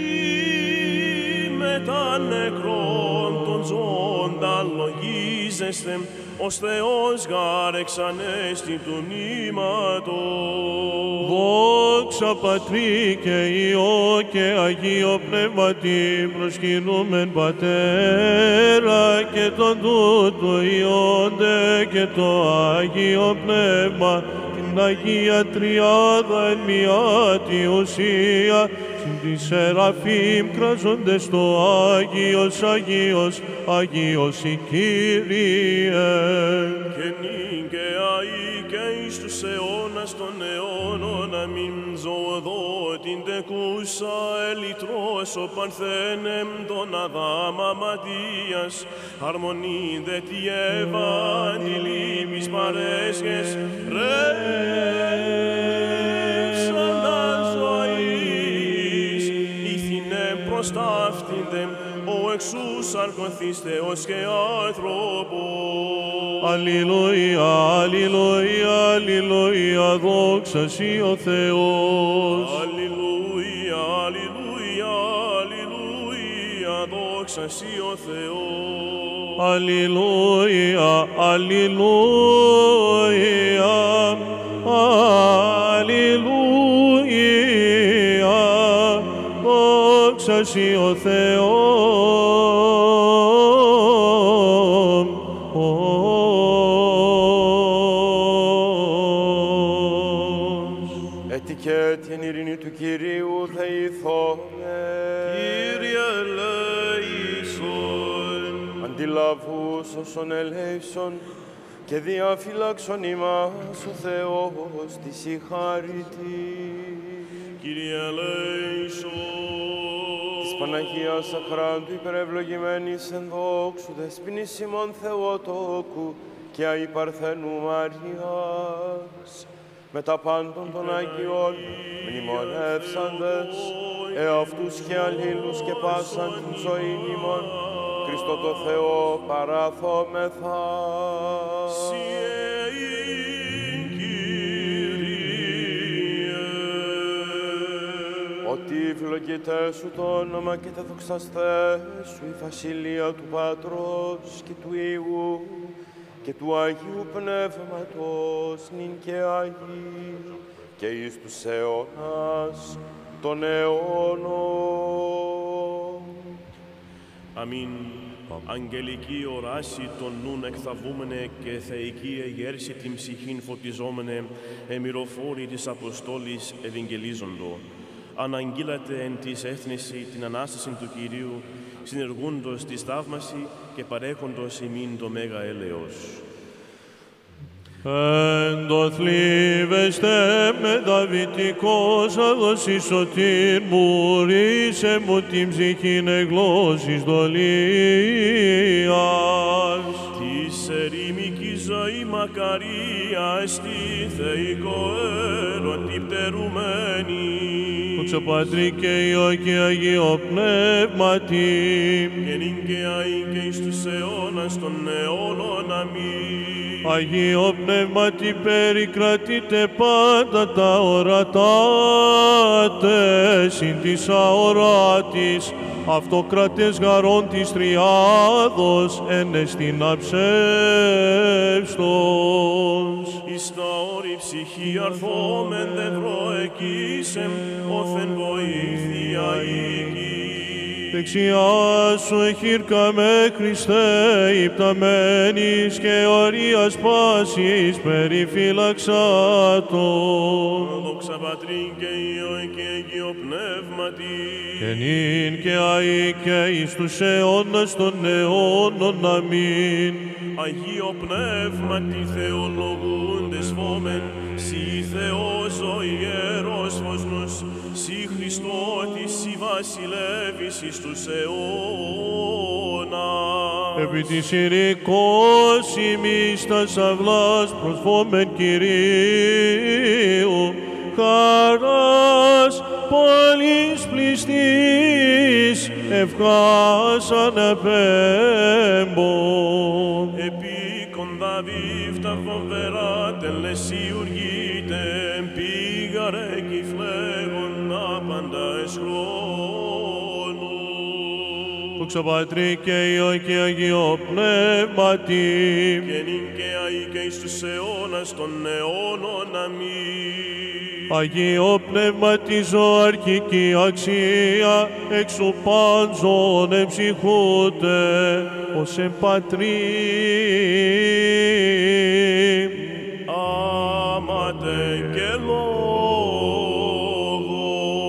με τα νεκρών των ζώντων λογίζεστε, ως Θεός γάρεξανέστη του νήματος. Δόξα Πατρί και Υιό και Αγίο Πνεύματι, προσκυνούμεν Πατέρα και τον τούτο Υιόντε και το Άγιο Πνεύμα, την Αγία Τριάδα εν μιάτη ουσία, συν τη Σεραφείμ κράζοντες το Άγιος, Αγίος, Αγίος η Κύριε. Και νυγκαία ή και εις τους αιώνας των αιώνων, αμήν. Ζωοδότην τεκούσα ελιτρός ο παρθένεμ τον Αδάμα Ματίας, αρμονή δε τη Εύα αντιλήπης παρέσχες, ρεύσαντα ζωής, ήθινε προς ταύτην ο εξούς αρκωθείς Θεός και άνθρωπος. Αλληλούια, αλληλούια, αλληλούια, δόξα Σοι ο Θεός. Αλληλούια, αλληλούια, αλληλούια, δόξα Σοι ο Θεός. Αλληλούια, αλληλούια, αλληλούια, δόξα Σοι ο Θεός. Έτι και την ειρήνη του Κυρίου δεηθώμε. Κύριε ελέησον. Αντιλαβούς όσων ελέησον και διαφυλάξον ημάς ο Θεός της η χάρητη. Κύριε ελέησον. Της Παναγίας Αχράντου υπερευλογημένης εν δόξου δεσποινής ημών Θεοτόκου και αη Παρθένου Μαρίας, με τα πάντων των Αγιών μνημονεύσαντες, εαυτούς και αλλήλους και πάσαν την ζωή ημών, Χριστό το Θεό παραθόμεθα. ότι ευλογητέ σου το όνομα και τα δοξαστέ σου η βασιλεία του Πατρός και του Υιού και του Αγίου Πνεύματος νυν και Αγί και εις τους αιώνας των αιώνων. Αμήν. Αγγελική οράση των νουν εκθαβούμενε και θεϊκή εγέρση την ψυχήν φωτιζόμενε, εμυροφόρη της Αποστόλης ευαγγελίζοντο. Αναγγείλατε εν της έθνηση την Ανάσταση του Κυρίου, συνεργούντος τη θαύμαση και παρέχοντος ημίν το μέγα έλεος. Εν το θλίβεστε με δαβητικός αδοσή σωτήρ μου, ρίσε μου την ψυχήν εγλώσσης δολίας. Της ερημική ζωή μακαρία εστί θεϊκό έρωτη πτερουμένη. Δόξα Πατρί και Υιό και Αγίο Πνεύματι. Και νυν και αεί και εις τους αιώνας των αιώνων. Αμήν. Αγίο Πνεύματι περικρατείτε πάντα τα ορατάτε, συν της αοράτης, αυτοκρατές γαρών της Τριάδος, ενεστιν αψεύστος. Εις τα όρη ψυχή αρθόμεν δευρώ εκείσεμ, όθεν βοήθεια οίκη. Δεξιά σου εχείρκαμε, Χριστέ, υπταμένης και ορίας πάσης περιφύλαξάτων. Δόξα Πατρί και Υιό και Αγίο Πνεύματι. Και νυν και αεί και εις τους αιώνας των αιώνων. Αμήν. Αγίο Πνεύματι θεολογούντες φόμεν, σοι Θεός ο Ιερός Φωσνός, σοι Χριστότης, σοι βασιλεύεις εις τους αιώνας. Επί της ειρηνικός ημείς τας αυλάς προσφόμεν Κυρίου, χαράς πολλής πληστής, ευχάς αναπέμπων. Επί κονδαβίφτα φοβερά τελεσιουργείτε, πήγαρε κι φλέγον άπαντα εις χρόνου. Δόξα Πατρί και Υιό και Αγίο Πνεύματι. Και νυν και αεί και εις τους αιώνας των αιώνων. Αμήν. Αγίο Πνεύματι ζωαρκική αξία, εξου πάντων εμψυχούτε, ως εμπατρί. Άματε και λόγο.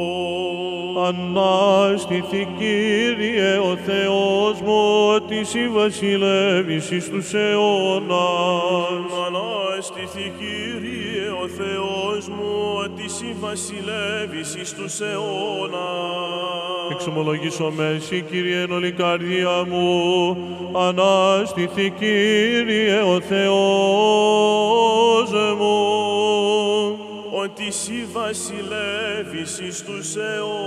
Ανάστηθη Κύριε ο Θεός μου, ότι εσύ βασιλεύεις εις τους αιώνας. Ανάστηθη Κύριε ο Θεός μου, ότι εσύ βασιλεύεις εις τους αιώνας. Εξομολογήσω με εσύ, Κύριε, εν όλη καρδία μου, ανάστηθη Κύριε ο Θεός μου, ότι εσύ βασιλεύεις εις τους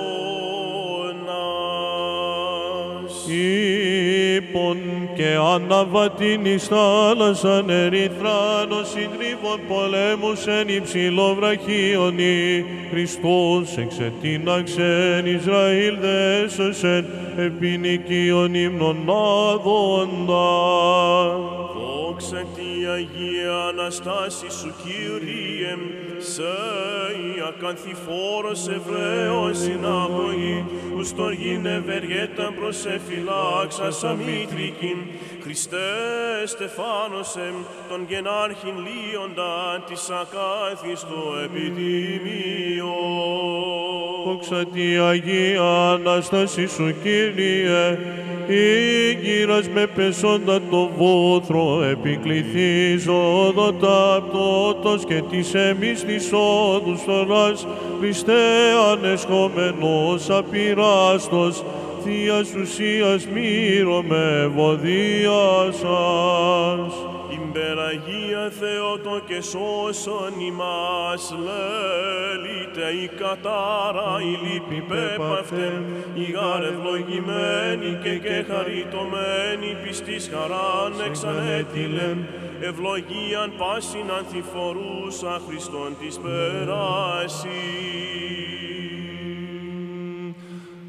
αιώνας. Ήπον και αναβατήν εις θάλασσαν ερυθράνος συντρίβων πολέμους εν υψηλό βραχίονι. Χριστός εξετίναξεν Ισραήλ δέσωσεν επί νοικίων ύμνων άδοντα. Δόξα τη Αγία Αναστάση σου, Κύριε, σε η ακαθιφόρος Εβραίος συναγωγή, ους τοργήν ευεργέτα προσεφυλάξας αμήτρικην, Χριστέ στεφάνωσεμ, τον γενάρχην λύοντα της ακάθιστο επιτιμίο. Δόξα τη Αγία Αναστάση σου, Κύριε, ήγγυρας με πεσόντα το βόθρο, επικληθίζοντο ταπτώτος και της εμείς της όδους θωράς, Χριστέ ανεσχόμενος απειράστος, Θείας ουσίας μύρο με ευωδίασας. Ιμπεραγία Θεότο και σώσον ημάς, λέλητε η κατάρα, η λύπη πέπαυτεν, η γάρ ευλογημένη και και χαριτωμένη, πιστής χαράν εξανέτειλεν, ευλογίαν πάσιν ανθιφορούσα Χριστόν της περάσης.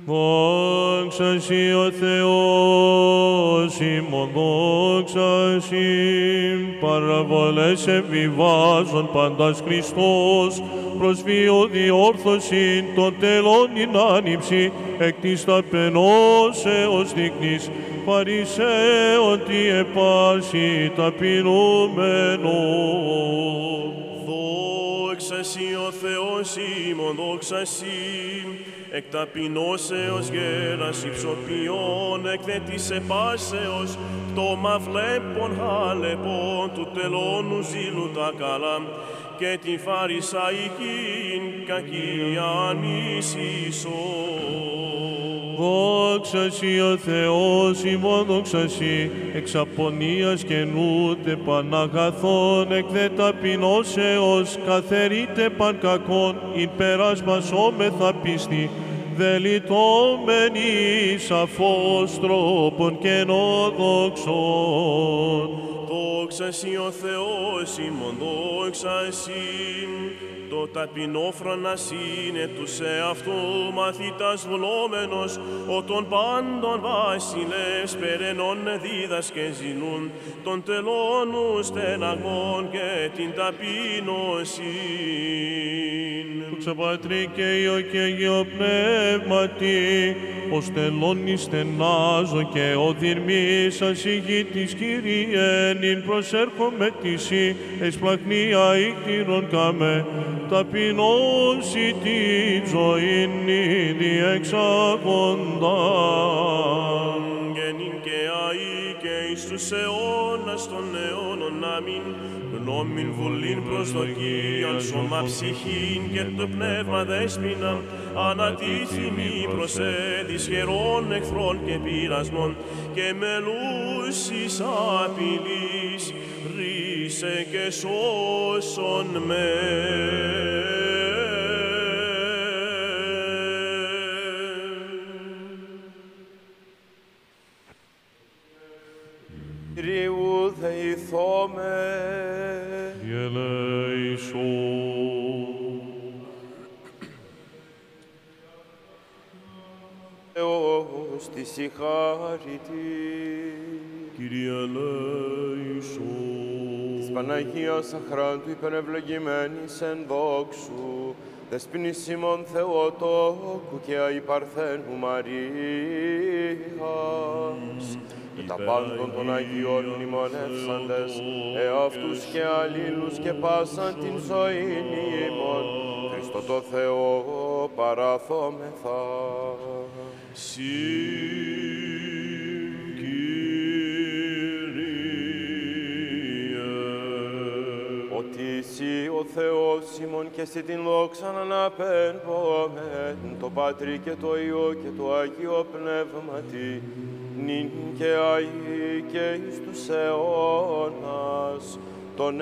Δόξα Συ ο Θεός ημών, δόξα Συ, παραβολές εμβιβάζων παντάς Χριστός, προς βίο διόρθωση των τελών ειν άνυψη, εκ της ταπενώσεως δείκνης, Φαρισαίων τι επάρση ταπεινούμενο. Δόξα Συ ο Θεός ημών, δόξα Συ, εκ ταπεινώσεως γέρας υψοποιών, εκ δε της επάσεως, πτώμα βλέπων χάλεπον, του τελώνου ζήλου τα καλά, και τη φαρισαϊκήν κακίαν ίσον. Δόξα Συ ο Θεός ημών, δόξα Συ, εξ απονίας καινούται παναγαθών, εκ δε ταπεινώσεως καθερείται παν κακόν, ειν περασπασόμεθα πίστη, δε λιτώμενοι σαφώς τρόπον καινοδόξων. Δόξα Συ ο Θεός ημών, δόξα Συ, το ταπεινόφρονας είναι τους εαυτού μαθητάς βλόμενος, ο των πάντων βασιλεύς περαινών δίδασκε ζηνούν, των τελώνου στεναγμών και την ταπείνωση. Δόξα Πατρί και Υιό και Αγίο Πνεύματι, ως τελώνη στενάζω και ο δειρμής ασυγήτης Κύριε, νυν προσέρχομαι τη Συ, εσπλαχνία ήκτηρον καμε, ταπεινώσει τη ζωήν διεξάγοντα. Γενήν και αεί και εις τους αιώνας των αιώνων αμήν, γνώμην βουλήν προσδοκίαν, σώμα ψυχήν και το πνεύμα δέσποινα, ανατίθυμη προσέδεις χερών εχθρών και πειρασμών, και μελούσης απειλής, ρίσε και σώσον με. Κυρίου δεηθώμε. Κύριε ελέησον. Θεός τη συγχάρητη. Κύριε ελέησον. Της Παναγίας αχράντου υπερευλογημένης εν δόξου, δεσποινής ημών Θεοτόκου και αϊπαρθένου Μαρίας, και τα πάντων των Αγίων μνημονεύσαντες, εαυτούς και αλλήλους και πάσαν την ζωήν ημών, Χριστό το Θεό παραθόμεθα. Ότι εσύ ο Θεός ημών και εσύ την δόξαν αναπέμπομεν, το Πατρί και το Υιό και το Αγίο Πνεύματι, νυν και αεί και εις τους αιώνας των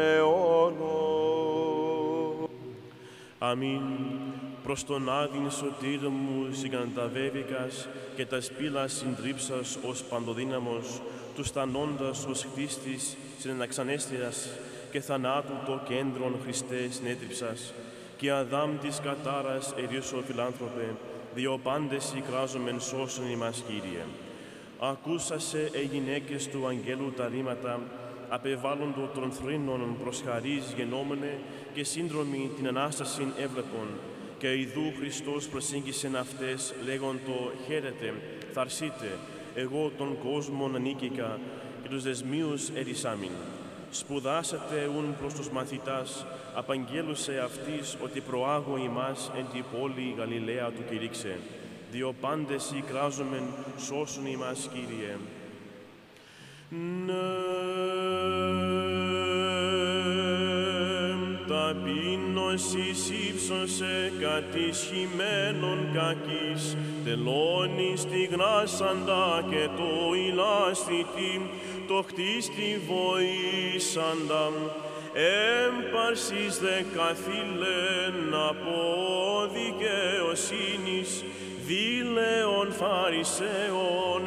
αιώνων. Αμήν. Προς τον Άδην σωτήρ μου συγκανταβέβηκας και τα σπήλα συντρίψας ως παντοδύναμος, τους τανώντας ως χτίστης συνεναξανέστηρας και θανάτου το κέντρον Χριστέ συνέτριψας, και Αδάμ της κατάρας ερήσω φιλάνθρωπε, διό πάντες οικράζομεν σώσον ημάς Κύριε. Ακούσασε οι γυναίκες του αγγέλου τα ρήματα, απεβάλλοντο των θρήνων προς χαρίς γενόμενε και σύνδρομοι την Ανάστασιν έβλεπον, και ειδού Χριστός προσήγγισεν αυτές, λέγον το «Χαίρετε, θαρσείτε, εγώ τον κόσμον ανήκηκα και τους δεσμίους ερισάμιν». Σπουδάσατε ούν προς τους μαθητάς, απαγγέλουσε αυτής ότι προάγω ημάς εν τη πόλη Γαλιλαία του κηρύξε. Διό πάντες οικράζομεν σώσουν ημάς, Κύριε. Ναι, ταπείνωσης ύψωσε κατησχημένων κακής, τελώνεις τη γράσαντα και το ηλάστητη, το χτίστη βοήσαντα, έμπαρσις δε καθήλεν από δικαιοσύνης, δήλεων Φαρισαίων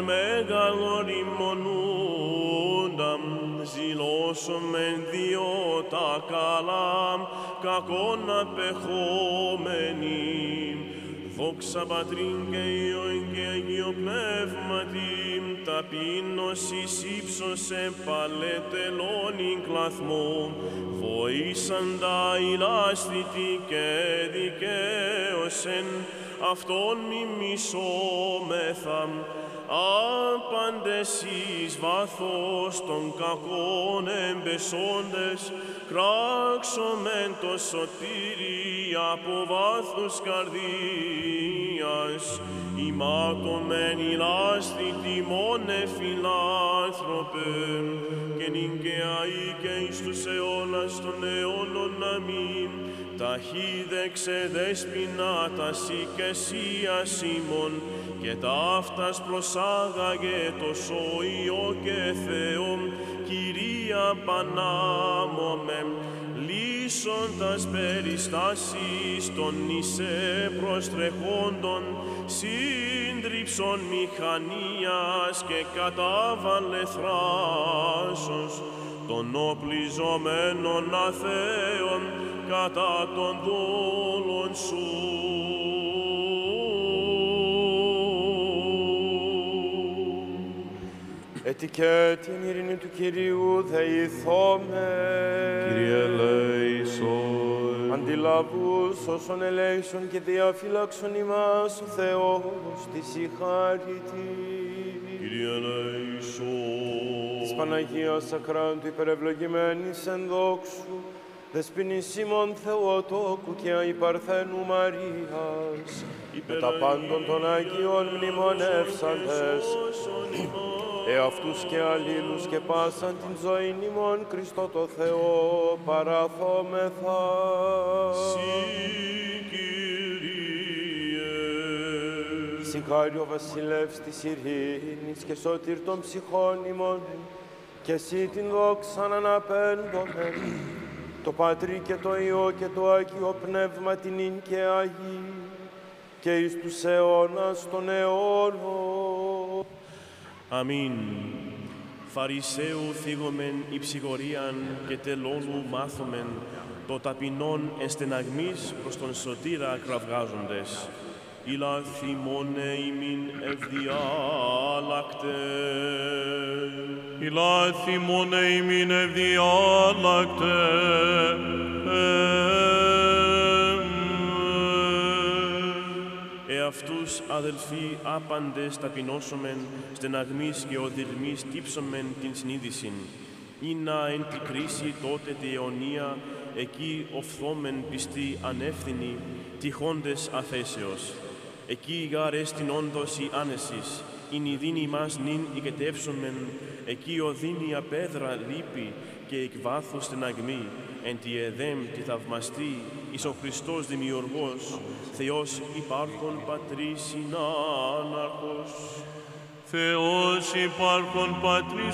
μεγαλοριμονούνταμ, ζηλώσομεν διό τα καλά, κακόν απεχόμενοι. Δόξα Πατρίν και Υιόν και Αγίο Πνεύματι, ταπείνωσης ύψωσε παλαιτελώνην κλαθμό, βοήσαντα ηλάστητη και δικαίωσεν, αυτόν μιμησόμεθα, άπαντες εις βάθος των κακών εμπεσόντες, κράξομεν το σωτήρι από βάθους καρδίας, ημάτωμεν ηλάστη τιμώνε φιλάνθρωπε, και νικαιαή και εις τους αιώνας των αιώνων αμήν, ταχύδεξε δέσποινα τας οικεσίας ημών, και ταύτας προσάγαγε το Υιό και Θεό, Κυρία Πανάμωμε, λύσοντας περιστάσεις των εισέ προστρεχόντων, σύντριψον μηχανίας και κατάβαλε θράσος, των οπλιζομένων αθέων κατά των δούλων σου. Έτσι και την ειρήνη του Κυρίου δεηθώμε. Κύριε ελέησον. Αντιλαβούς όσων ελέησον και διαφύλαξον ημάς ο Θεός της συγχάρητη. Κύριε ελέησον. Της Παναγίας Ακράντου υπερευλογημένης εν δόξου, δεσποινής ημών Θεοτόκου και αϊπαρθένου Μαρίας, με τα πάντων των Αγίων μνημονεύσαντες, εαυτούς και αλλήλους και πάσαν την ζωήν ημών Χριστό το Θεό παραθόμεθα. Συ, Κύριε. Συγχάρει ο βασιλεύς της ειρήνης και σωτήρ των ψυχών ημών, και εσύ την δόξαν αναπέμπομεν, το Πατρί και το Υιό και το Άγιο Πνεύμα την ίν και Αγί, και εις τους αιώνας των αιώνων. Αμήν. Φαρισαίου θίγομεν υψηγορίαν και τελώνου μάθομεν, το ταπεινόν εστεναγμής προς τον σωτήρα κραυγάζοντες. Ήλα θυμώνε ημίν ευδιάλακτε. Ήλα θυμώνε ημίν ευδιάλακτε. Εαυτούς, αδελφοί, άπαντες ταπεινώσομεν, στεναγμής και οδυρμής τύψομεν την συνείδησιν. Ήνα εν τη κρίση τότε τη αιωνία, εκεί οφθόμεν πιστοί ανεύθυνοι, τυχόντες αθέσεως. Εκεί γάρ εστιν όντως η άνεσης, ειν η δίνη μας νυν οικετεύσομεν, εκεί οδύνη απέδρα λύπη και εκ βάθους στεναγμή, εν τη εδέμ τη θαυμαστή, εις ο Χριστός Δημιουργός, Θεός υπάρχον Πατρίς συνάναρχος. Θεός υπάρχον Πατρίς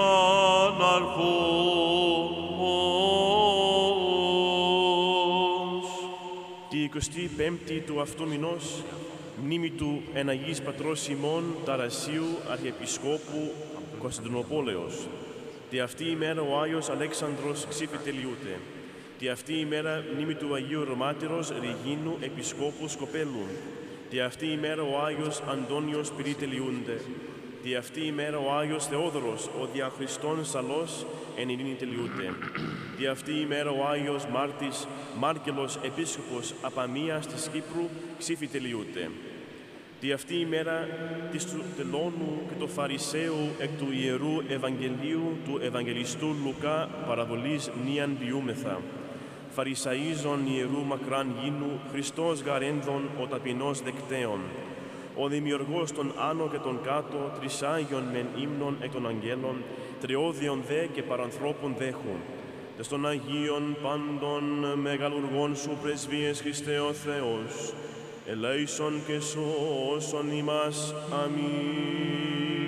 συνάναρχος. Τη εικοστή πέμπτη του αυτού μηνός, μνήμη του εν Αγίης Πατρός ημών Ταρασίου Αρχιεπισκόπου Κωνσταντινούπολεως. Τη αυτή ημέρα ο Άγιος Αλέξανδρος ξύφη τελειούται. Τη αυτή ημέρα μνήμη του Αγίου Ρωμάτηρος Ριγίνου Επισκόπου Σκοπέλου. Τη αυτή ημέρα ο Άγιος Αντώνιος Πυρή τελειούνται. Τη αυτή ημέρα ο Άγιος Θεόδωρος, ο διαχριστών Σαλός εν ειρήνη τελειούται. Τη αυτή ημέρα ο Άγιος Μάρτης Μάρκελος Επίσκοπος Απαμίας της Κύπρου ξύφη τελειούται. Τη αυτή ημέρα της του τελώνου και του Φαρισαίου εκ του Ιερού Ευαγγελίου του Ευαγγελιστού Λουκά παραβολής νίαν ποιούμεθα. Φαρισαΐζων Ιερού μακράν γίνου, Χριστός γαρένδων ο ταπεινός δεκτέων. Ο δημιουργός των άνω και των κάτω, τρισάγιον μεν ύμνων εκ των αγγέλων, τριώδιον δε και παρανθρώπων δέχουν. Τες των Αγίων πάντων μεγαλουργών σου πρεσβείες Χριστέ ο Θεός, ελέησον και σώσον ημάς. Αμήν.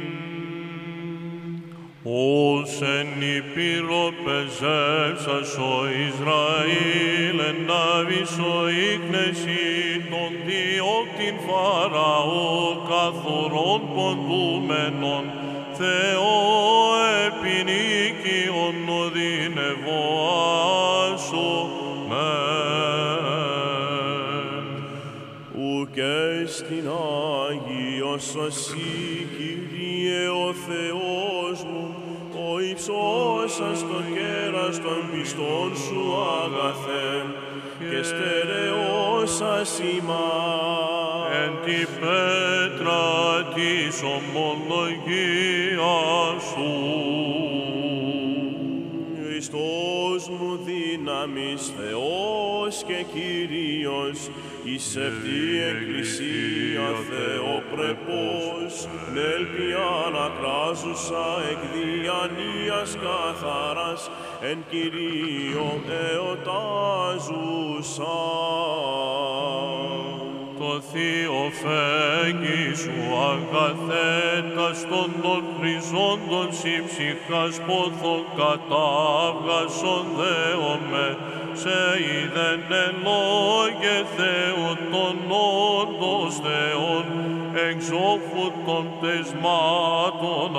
Ως εν Ήπειρο πεζεύσας ο Ισραήλ, εν ναύησο ίχνεση των διώκτην Φαραώ, καθορών ποντούμενων, Θεό επινίκιον οδυνευοάσομεν. Ουκ και στην Άγιος εσύ, Κύριε ο Θεός μου, ο υψώσας το κέρας των πιστών σου αγαθέ, και στερεώσας ημάς. Εν τη πέτρα της ομολογίας σου. Χριστός μου δύναμις Θεός και Κύριος, εις ευτή Εκκλησία Θεοπρεπός, νέλπη ανακράζουσα εκ διανοίας καθαράς, εν Κυρίω εωτάζουσα. Το θείο φέγγι σου αγαθέτας των των χρυζόντων σοι ψυχάς πόθον κατάβγασον δέομαι, σε είδεν ελόγε Θεού των όντως Θεών, εξώφου των τεσμάτων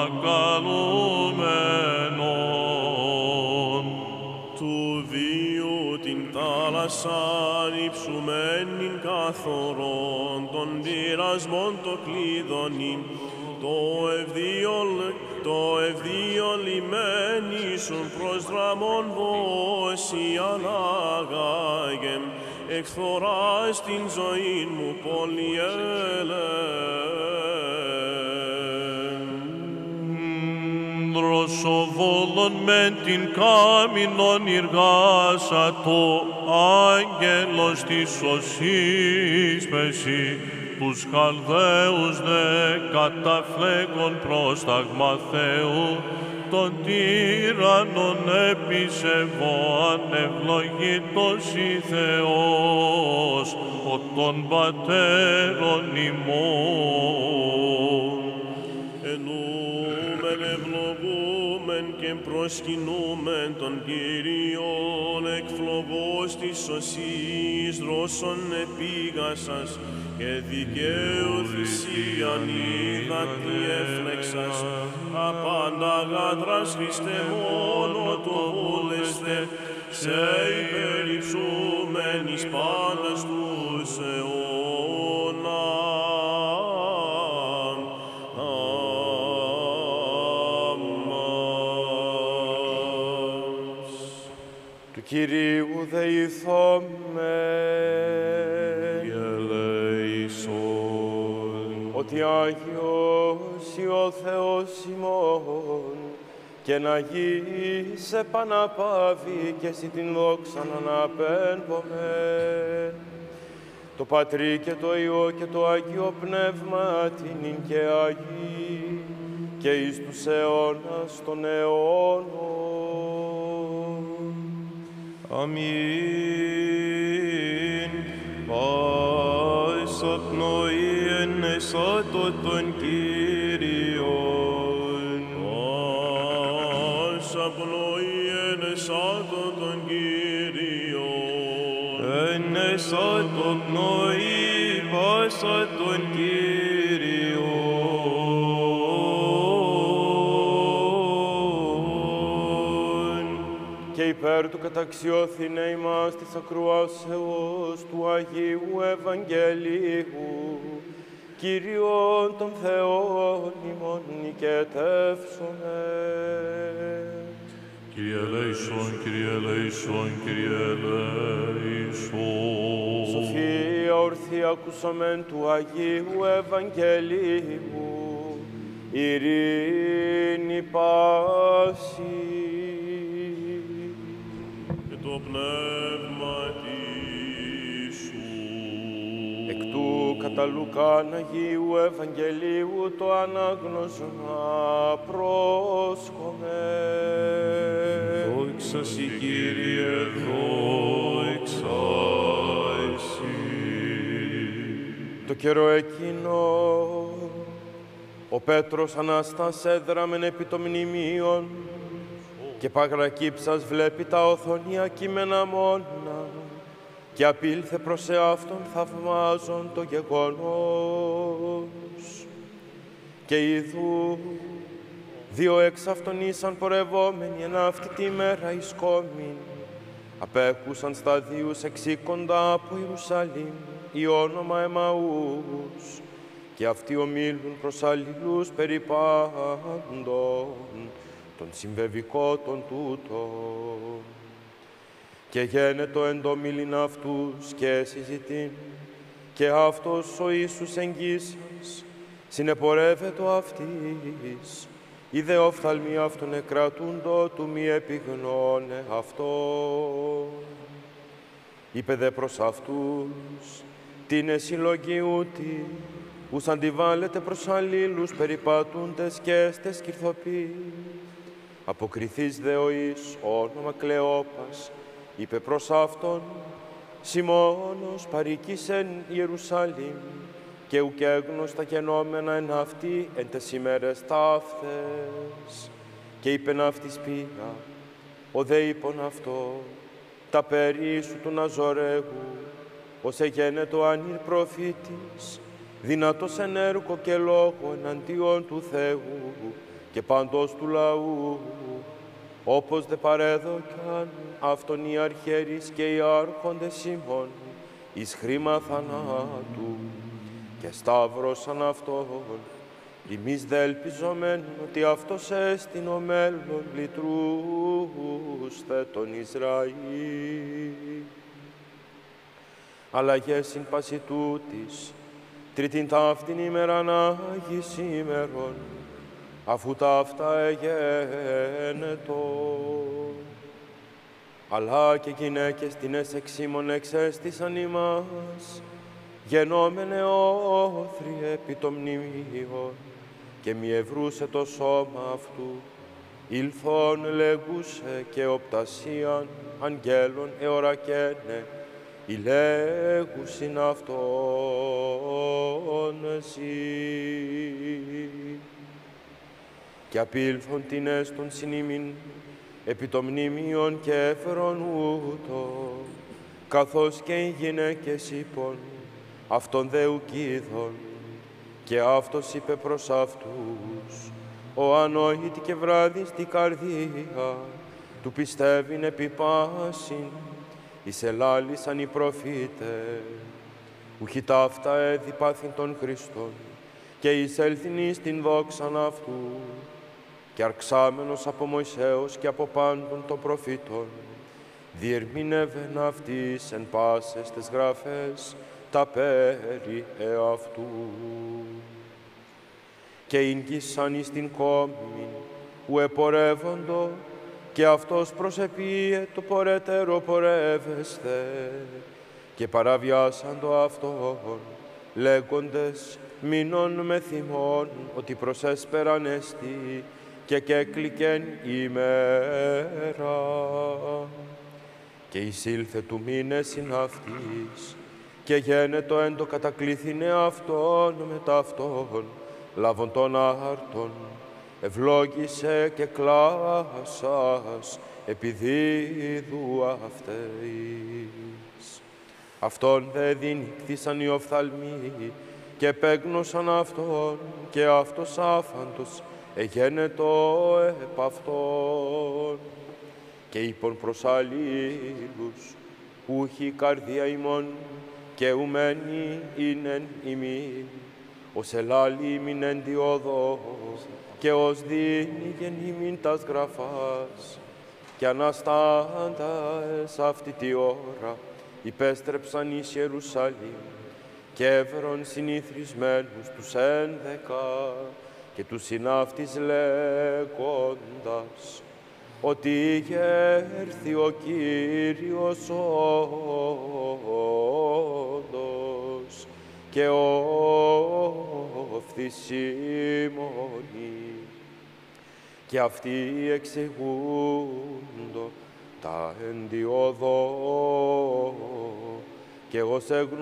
ανακαλούμενων. Του βίου την θάλασσαν υψουμένην καθορών, των πειρασμών το κλειδονί, το ευδίον, το ευδίον λιμένισον προς δραμών βόση ανάγαγεμ, εκθοράς την ζωήν μου πολυέλεν. Δροσοβόλων μεν την κάμινον ηργάσα το άγγελος της σωσής πεσί, τους Χαλδαίους δε καταφλέγων πρόσταγμα Θεού, των τύραννων επισεβώ ανευλογητός η Θεός, ο των πατέρων ημών. Ενούμεν ευλογούμεν και προσκυνούμεν τον Κύριον, εκφλογός της σωσής δρόσων επίγασας, και δικαίου θυσίαν είδατη έφλεξας, απάντα γάτρας Χριστέ μόνο το βούλεσθε, σε υπερυψούμεν εις πάντας τους αιώναν. Αμάς. Του Κυρίου δεηθώμε, ότι Άγιος ο Θεός ημών, και να γη σε παναπάβει και εσύ την δόξα να αναπέμπομαι. Το Πατρί και το Υιό και το Άγιο Πνεύμα την ειν και Αγί, και εις τους αιώνας των αιώνων. Αμήν. Πάσα πνοή εν εσάτω των Κύριων. Πάσα πνοή εν εσάτω των Κύριων. Εν εσάτω πνοή πάσα των Κύριων. Και υπέρ του καταξιώθηνε ημάς της ακροάσεως του Αγίου Ευαγγελίου, Κύριον των Θεών ημών νικετεύσομε. Kyrie eleison, Kyrie eleison, Kyrie eleison. Σοφία ορθή ακούσαμεν του Αγίου Ευαγγελίου, ειρήνη πάση. Και το πνεύμα σου. Εκ του κατά Λουκάν Αγίου Ευαγγελίου το ανάγνωσμα πρόσκομε. Δόξα σοι, Κύριε, δόξα εσύ. Το καιρό εκείνο, ο Πέτρος Ανάστας έδραμεν επί το μνημείον και παγρακύψας βλέπει τα οθονία κείμενα μόνα και απήλθε προς εαυτόν θαυμάζον το γεγονός. Και είδου δύο εξ αυτών ήσαν πορευόμενοι εν αυτή τη μέρα εις κόμην, απέκουσαν σταδίους εξήκοντα από Ιερουσαλήμ η όνομα Εμαούς, και αυτοί ομίλουν προς αλλήλους περί πάντων των συμβεβικότων τούτων. Και γένετο εν το μίλην αυτούς και συζητήν, και αυτός ο Ιησούς εγγύσας συνεπορεύετο αυτής, οι δε οφθαλμοί αυτον εκρατούντο του μη επιγνώνε αυτό. Είπε δε προς αυτούς, την συλλογή ούτη, ους αντιβάλλεται προς αλλήλους περιπατούντες και έστες κυρθοποί. Αποκριθείς δε ο εις όνομα Κλεόπας, είπε προς αυτόν, Σιμώνος παροικείς εν Ιερουσαλήμ, και ουκ έγνωστα καινόμενα εν αυτή εν τες ημέρες ταύτες. Και είπεν αυτής πήγα, ο δε είπον αυτό, τα περί σου του Ναζωραίου, ως εγένετο ανήρ προφήτης, δυνατός εν έργο και λόγο εναντίον του Θεού και παντός του λαού, όπως δε παρέδωκαν αυτον οι αρχιερείς και οι άρχοντες ημών εις χρήμα θανάτου, και σταύρωσαν αυτόν, εμείς δε ελπιζομέν ότι αυτός έστειν ο μέλλον λυτρούσθε τον Ισραήλ. Αλλαγές συν πάση τούτης, τρίτην ταύτην ημέραν Άγης ημερών, αφού ταύτα εγένετο. Αλλά και γυναίκες τινές εξήμων εξέστησαν ημάς, γενόμενε όθροι επί το μνημείο, και μη ευρούσε το σώμα αυτού, ήλθον λέγουσε και οπτασίαν αγγέλων εωρακένε, ηλέγουσιν αυτόν εσύ. Και απήλθον την έστον συνήμην επί το μνημείον και έφερον ούτω, καθώς και οι γυναίκες είπον, αυτον δε ουκίδων, και αυτός είπε προς αυτούς, ο ανόητη και βράδυστη καρδία, του πιστεύειν επί πάσιν, εις ελάλησαν οι προφήτε, ουχι ταύτα έδι πάθην των Χριστών, και εισέλθην εις την δόξαν αυτού, και αρξάμενος από Μωυσέως και από πάντων των προφήτων, διερμήνευεν αυτής εν πάσες τες γραφές, τα περί εαυτού. Και ήγγισαν εις την κόμην, ου επορεύοντο, και αυτός προσεπίε το πορέτερο πορεύεσθε, και παραβιάσαν το αυτόν, λέγοντες μείνον με θυμών, ότι προσέσπεραν εστί, και κέκλικεν ημέρα. Και εισήλθε του μήνες συν αυτής, και γένετο εν το κατακλήθηνε αυτόν μετά αυτόν, λάβον των άρτων, ευλόγησε και κλάσας επιδίδου αυτής. Αυτόν δε δίνηκτησαν οι οφθαλμοί, και επέγνωσαν αυτόν, και αυτός άφαντος εγένετο επ' αυτόν. Και είπον προς αλλήλους, ούχι η καρδία ημών, και ουμένη είναι ημί, ως ελάλη ημίν εν τη οδό, και ως δίνει γεν ημίν τας γραφάς. Και αναστάντας αυτή τη ώρα, υπέστρεψαν εις Ιερουσαλήμ, και έβρον συνηθρισμένους τους ένδεκα, και τους συναύτης λέγοντας, ότι είχε έρθει ο Κύριος όντως, και οφθησίμονοι, και αυτοί εξηγούντο τα εντιοδό, και ως εγνώστη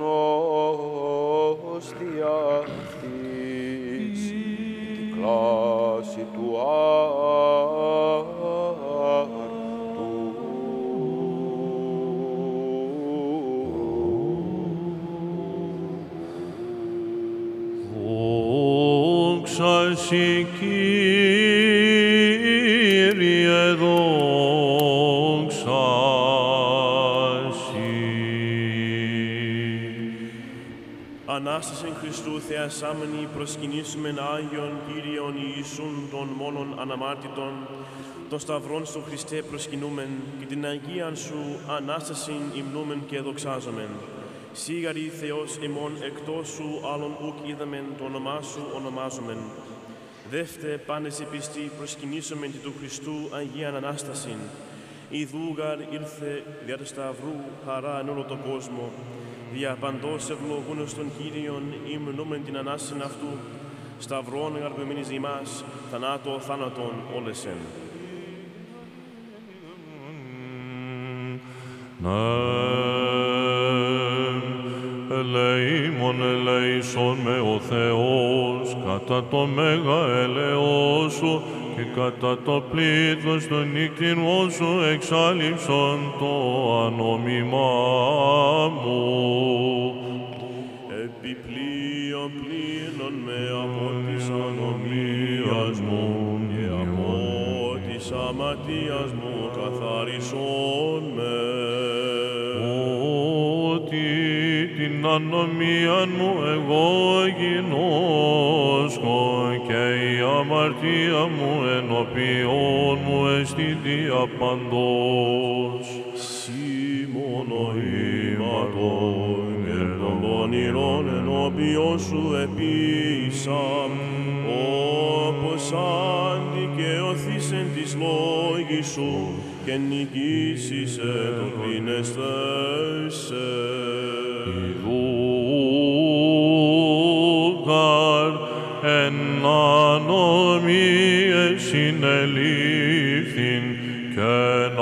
αυτής τη κλάση του άρτου. Δόξα σοι, Κύριε, δόξα σοι. Ανάσταση Χριστού θεασάμενοι προσκυνήσουμεν Άγιον Κύριον Ιησούν των μόνον αναμάρτητων, των σταυρών σου Χριστέ προσκυνούμεν και την Αγίαν σου Ανάστασιν υμνούμεν και δοξάζομεν. Σίγαρη Θεός ημών εκτός σου άλλον ουκ είδαμεν, το όνομά σου ονομάζομεν. Δεύτε πάνες επιστή προσκυνήσομεν τη του Χριστού Αγίαν Ανάστασιν. Ιδούγαρ ήρθε δια του σταυρού χαρά εν όλο τον κόσμο. Δια παντός ευλογούνος των Κύριων υμνούμεν την Ανάστασιν αυτού. Σταυρών γαρπεμείνης ημάς, θανάτω θάνατον όλεσεν. Ελεήμων ελεήσον με ο Θεός, κατά το μέγα ελεός σου και κατά το πλήθος των νύκτινων σου εξάλληψον το ανόμημά μου. Επιπλέον πλήνων με από της ανομίας μου και από της αμαρτίας μου καθάρισον με. Ότι την ανομία μου εγώ γινώσκω και η αμαρτία μου ενώπιον μου εστι διαπαντός. Σίμωνο ήματον και των πονηρών ενώπιον σου επίσαμ, όπως αν δικαιωθήσεν της λόγης σου και νικήσεις το κλίνεσθέσαι. Ιδούγαρ εν ανομίες συνελήφθην και εν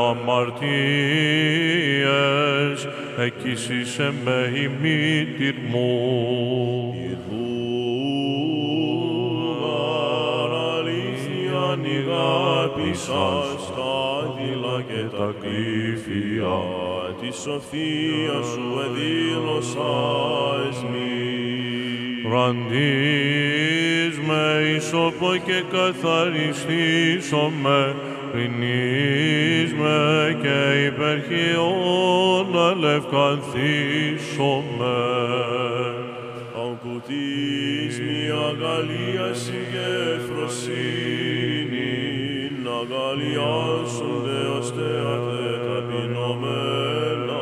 αμαρτίες εκείσισε με η μήτηρ μου. Ιδούγαρ αλήθειαν ηγάπησας τα δειλά και τα κρύφια, τη σοφία σου εδήλωσας μη. Ραντείς με ισόπο και καθαριστήσομαι, πρινείς με και υπερχιόν αλευκανθήσομαι. Αγκουτής μη αγαλίαση και φροσύνη, να αγαλιάσονται ως θεάτε ταπεινωμένα.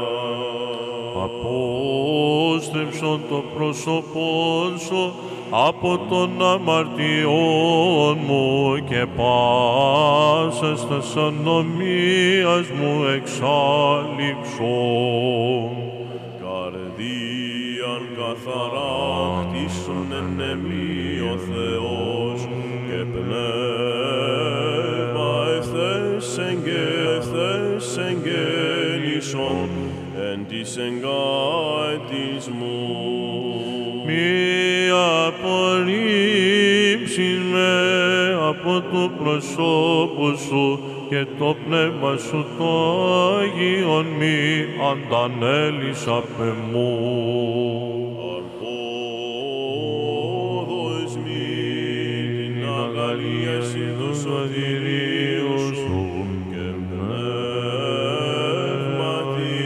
Απόστρεψον το πρόσωπον σου από των αμαρτιών μου και πάσας τας ανομίας μου εξάλληψον. Καρδίαν καθαρά χτίσον εν εμεί ο Θεός και πνεύμα ευθές ευθές εγγέννησον εν της εγκάτης μου. Μη απορρίψεις με από το προσώπου σου και το πνεύμα σου το Άγιον μη αντανέλεις απ' εμού. Αρπόδος μη την αγαλίαση του σωτηρίου σου και πνεύματι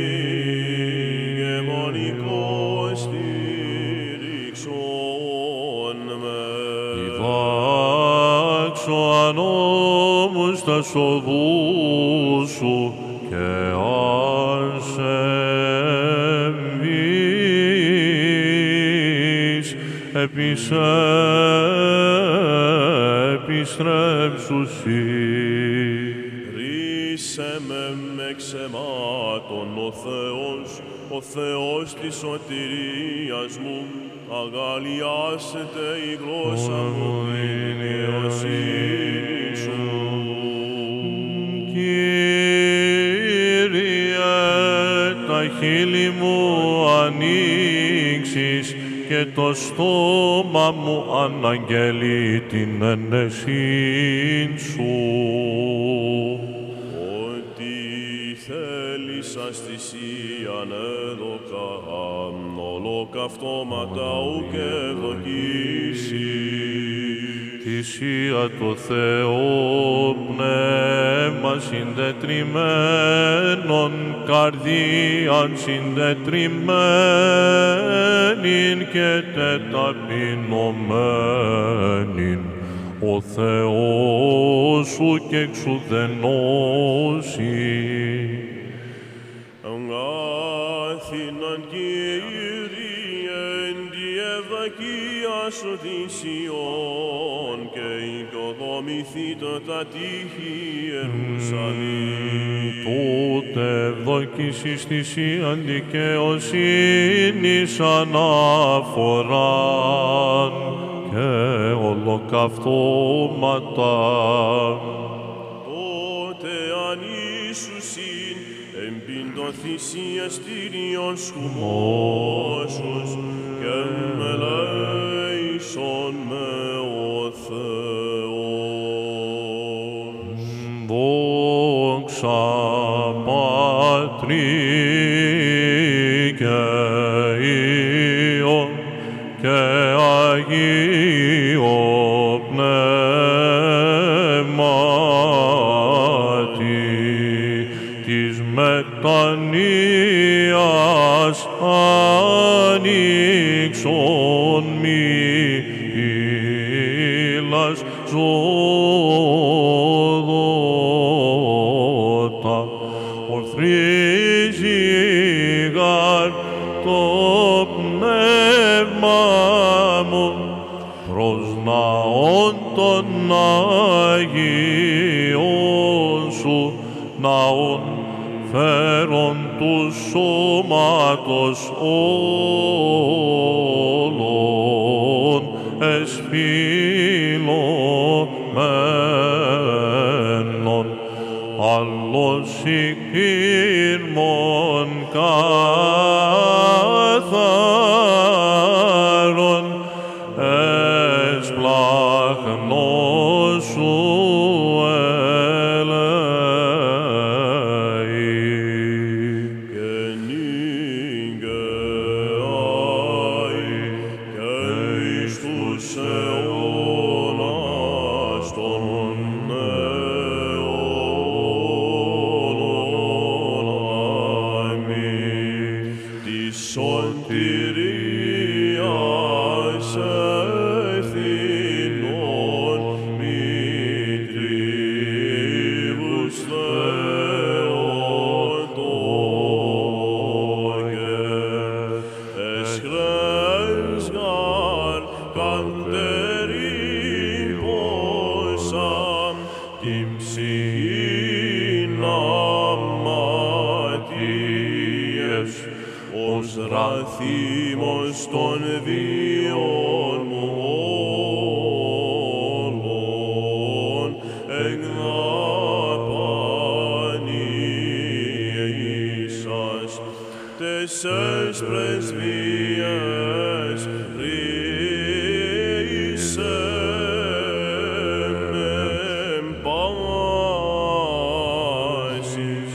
γεμονικό στήριξον με. Διδάξω ανώμους τας οδούς σου και ας εμβείς επισέ, επιστρέψουσι. Ρίσε με με ξεμάτων ο Θεός, ο Θεός της σωτηρίας μου, αγαλιάσετε η γλώσσα μου την ιωσύνη σου. Κύριε, τα χείλη μου ανοίξεις και το στόμα μου αναγγελεί την ένεσιν σου. Ότι θέλησας θυσίαν έδωκα, ολοκαυτώματα ουκ ευδοκίσει. θυσία το Θεό πνεύμα συντετριμένον, καρδίαν συντετριμένην και τεταπεινωμένην, ο Θεός σου και εξουδενώσει. Αγάθιναν Κύριε, εν τη ευδοκία σου την Σιών και οικοδομηθείτε τα τείχη Ιερουσαλήμ. Τότε ευδοκίσεις θυσίαν δικαιοσύνης αναφοράν και ολοκαυτώματα. Τότε ανήσουσιν εμπίν το θυσιαστήριον σχουμόσους και μελέησον με ο Θεός. Δόξα Πατρί και Υιό και Αγίο Πνεύματι της μετανοίας ανοίξον μη πύλας ζωδότα, ορθρίζει γαρ το πνεύμα μου προς ναόν των Αγίων σου, ναόν φέρον του σώματος όλων εσφυλωμένων, άλλος οικήρμον καθαρον εσπλαχνός σου ραθήμος των βίων μου όλων εγναπανίσας τεσσές πρεσβείες ρίσε με πάσης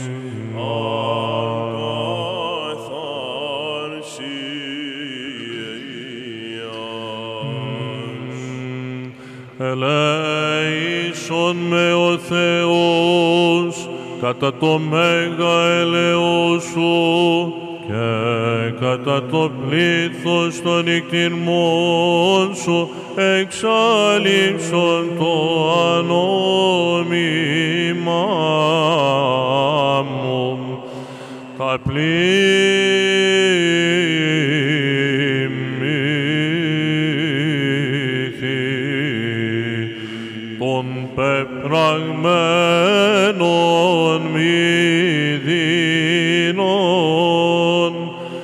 ελέησον με ο Θεός κατά το μέγα ελεός σου και κατά το πλήθος των εκτιμών σου εξαλείψον το ανόμημά μου. Τα των πεπραγμένων μηδίνων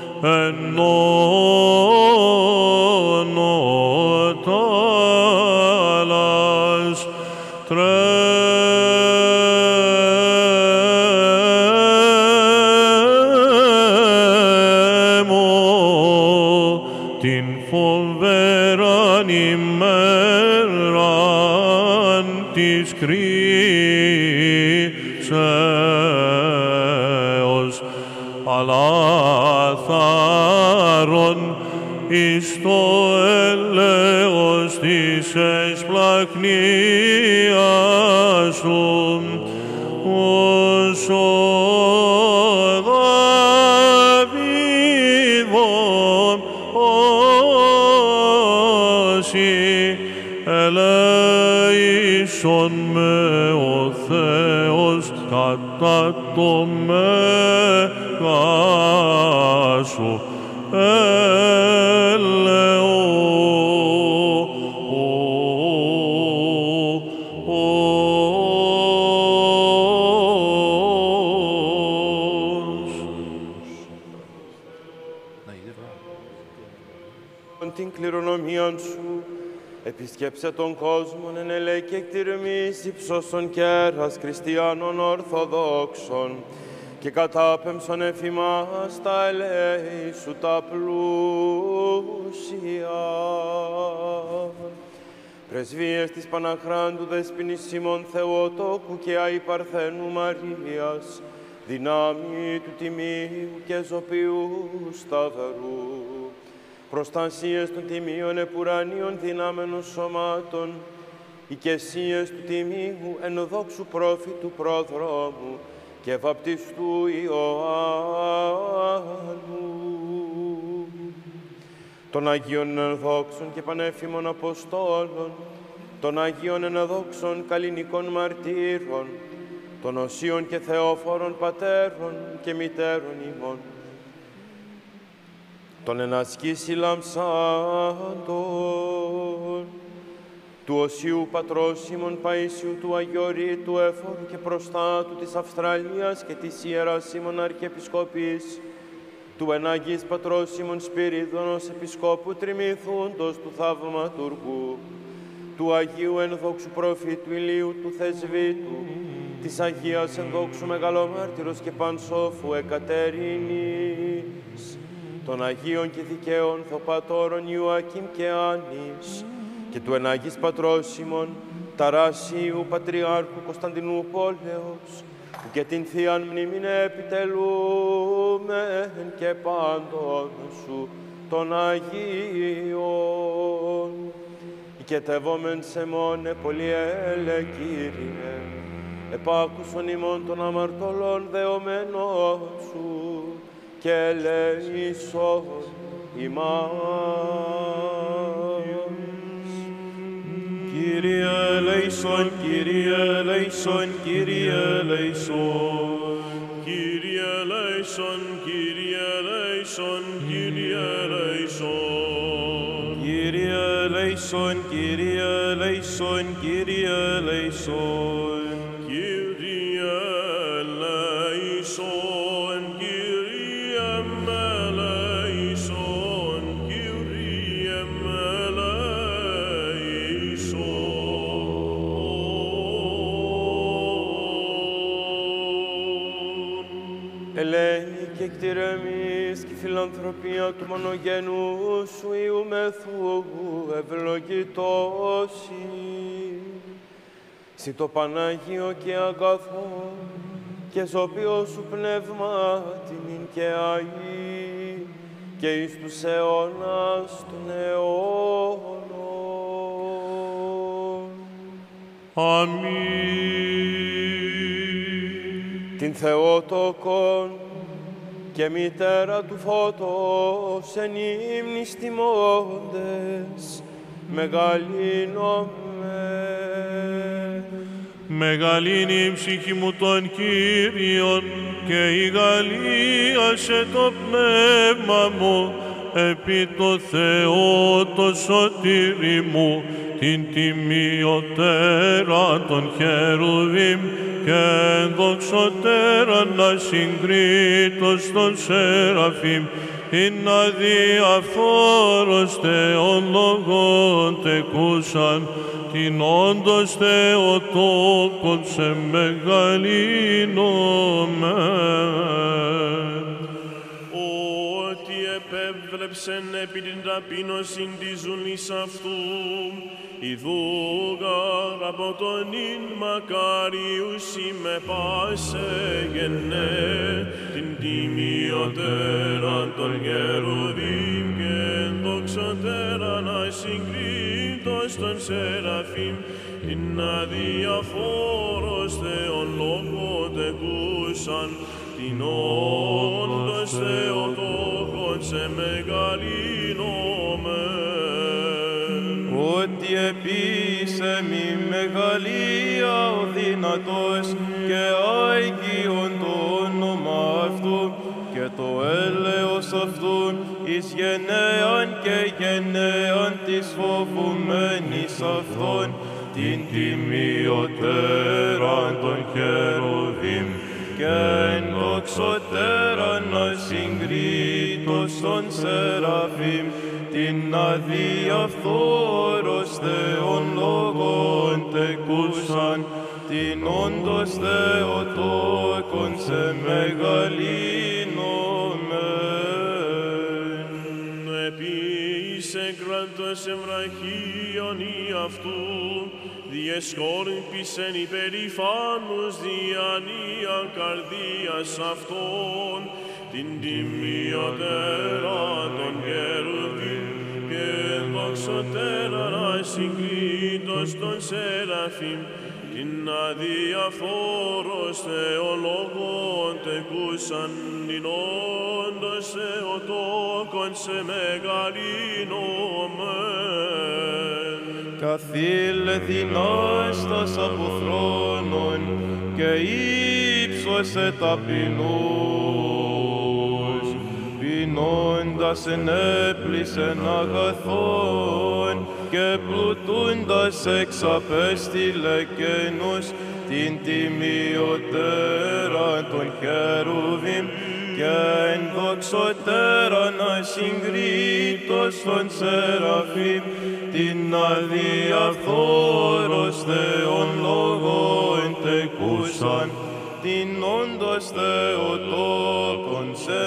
ενώνοταλας τρέμω την φοβεράν ημέραν της κρίσεως, αλλά θάρρον εις το έλεος της εσπλαχνίας σου, όσο Δαβίδων όσοι ελέησον με ο Θεός κατά το μέγα σου την κληρονομίαν σου, επισκέψε τον κόσμο εν ελέη και εκτιρμής υψώσον κέρας χριστιανών ορθοδόξων και κατάπεμψον εφημάς τα ελέη σου τα πλούσια. Πρεσβείες της Παναχράντου Δεσποινής Σιμών Θεοτόκου και Άη Παρθένου Μαρίας, δυνάμει του Τιμίου και Ζωπιού Σταυρού, προστασίες των Τιμίων επουρανίων δυνάμενων σωμάτων, οικεσίες του Τιμίου ενδόξου πρόφητου πρόδρομου και βαπτιστού Ιωάννου, των Αγίων ενδόξων και πανέφημων Αποστόλων, των Αγίων ενδόξων καλλινικών μαρτύρων, των οσίων και θεόφορων πατέρων και μητέρων ημών, των ενασκήσει λαμψάντων, του Οσίου Πατρός ημών Παΐσιου, του Αγιορείτου Έφορου και προστάτου της Αυστραλίας και της Ιεράς ημών Αρχιεπισκοπής, του Εναγής Πατρός ημών Σπυρίδωνος Επισκόπου Τριμηθούντος του Θαυματουργού, του Αγίου Ενδόξου Προφήτου Ηλίου του Θεσβήτου, της Αγίας Ενδόξου Μεγαλομάρτυρος και Πανσόφου Εκατερίνης, των Αγίων και Δικαίων Θοπατώρων Ιωακήμ και Άνης και του Ενάγης Πατρός ημών Ταράσιου Πατριάρχου Κωνσταντινού Πόλεως, που και την Θείαν μνήμην επιτελούμεν και πάντων σου των Αγίων. Οικετεύομεν σε μόνε πολυέλε Κύριε, επάκουσον ημών των αμαρτωλών δεωμένων σου και ελέησον ημάς. Κύριε ελέησον, Κύριε ελέησον, Κύριε ελέησον. Κύριε ελέησον, Κύριε ελέησον, Κύριε ελέησον. Κύριε ελέησον, Κύριε ελέησον, Κύριε ελέησον. Κύριε ελέησον, Κύριε ελέησον, Κύριε ελέησον. Ελέη και εκτιρεμής και φιλανθρωπία του μονογενού σου Ιουμεθού ευλογητώσει. Συ το Πανάγιο και αγαθό και ζωπιό σου πνεύμα τιμήν και αή και εις τους αιώνας των αιώνων. Αμήν. Την Θεότοκον και μητέρα του φώτος εν ύμνης τιμώντες μεγαλύνομαι. Μεγαλύνει η ψυχή μου των Κύριων και η γαλλίασε το πνεύμα μου επί το Θεό το σωτήρι μου, την τιμιωτέρα των χερουβίμ και δοξωτέραν ασυγκρίτως των σεραφείμ, την αδιαφόρος θεολογών τεκούσαν, την όντως Θεοτόκον σε μεγαλύνομαι. Ότι επέβλεψεν επί την ταπείνωσιν της ζουλής αυτού, ιδούγαρ από τον ίν μακάριουσι με πάσε γεννέ, την τιμιωτέρα των γερουδίμ και συγκρίτως των Σεραφείμ, την αδιαφόρος Θεόν λογοτεκούσαν, την όντως Θεοτόκον σε μεγαλύνομεν. Ότι επίσεμη μεγαλεία ο δυνατός και Άγιον το όνομα αυτού και το έλεος αυτού εις γενναίαν και γενναίαν της φοβουμένης αυτών την τιμιωτέραν των χερουβίμ και ενδοξωτέραν ασυγκρίτως των Σεραφείμ την αδιαφθόρος Θεόν λόγον τεκούσαν την όντως Θεοτόκον σε μεγαλύνομεν. Επίσης εκράτος ευραχίων ή αυτού, διεσκόρπισεν υπερηφάνους διανία καρδίας αυτών, την τιμιωτέρα των χερουβίμ και δοξωτέρα ασυγκρίτως των Σεραφείμ, την αδιαφόρος Θεολόγων τεκούσαν την όντως Θεοτόκον σε μεγαλύνομεν. Καθήλε δυνάστας από θρόνων και ύψωσε ταπεινούς, πεινώντας ενέπλησεν αγαθών και πλουτούντας εξαπέστειλε καινούς την τιμιωτέρα των χερουβίμ και ενδοξωτέραν ασυγκρίτως των Σεραφείμ την αδιαφθόρος Θεόν λόγον τεκούσαν την όντως Θεοτόκον σε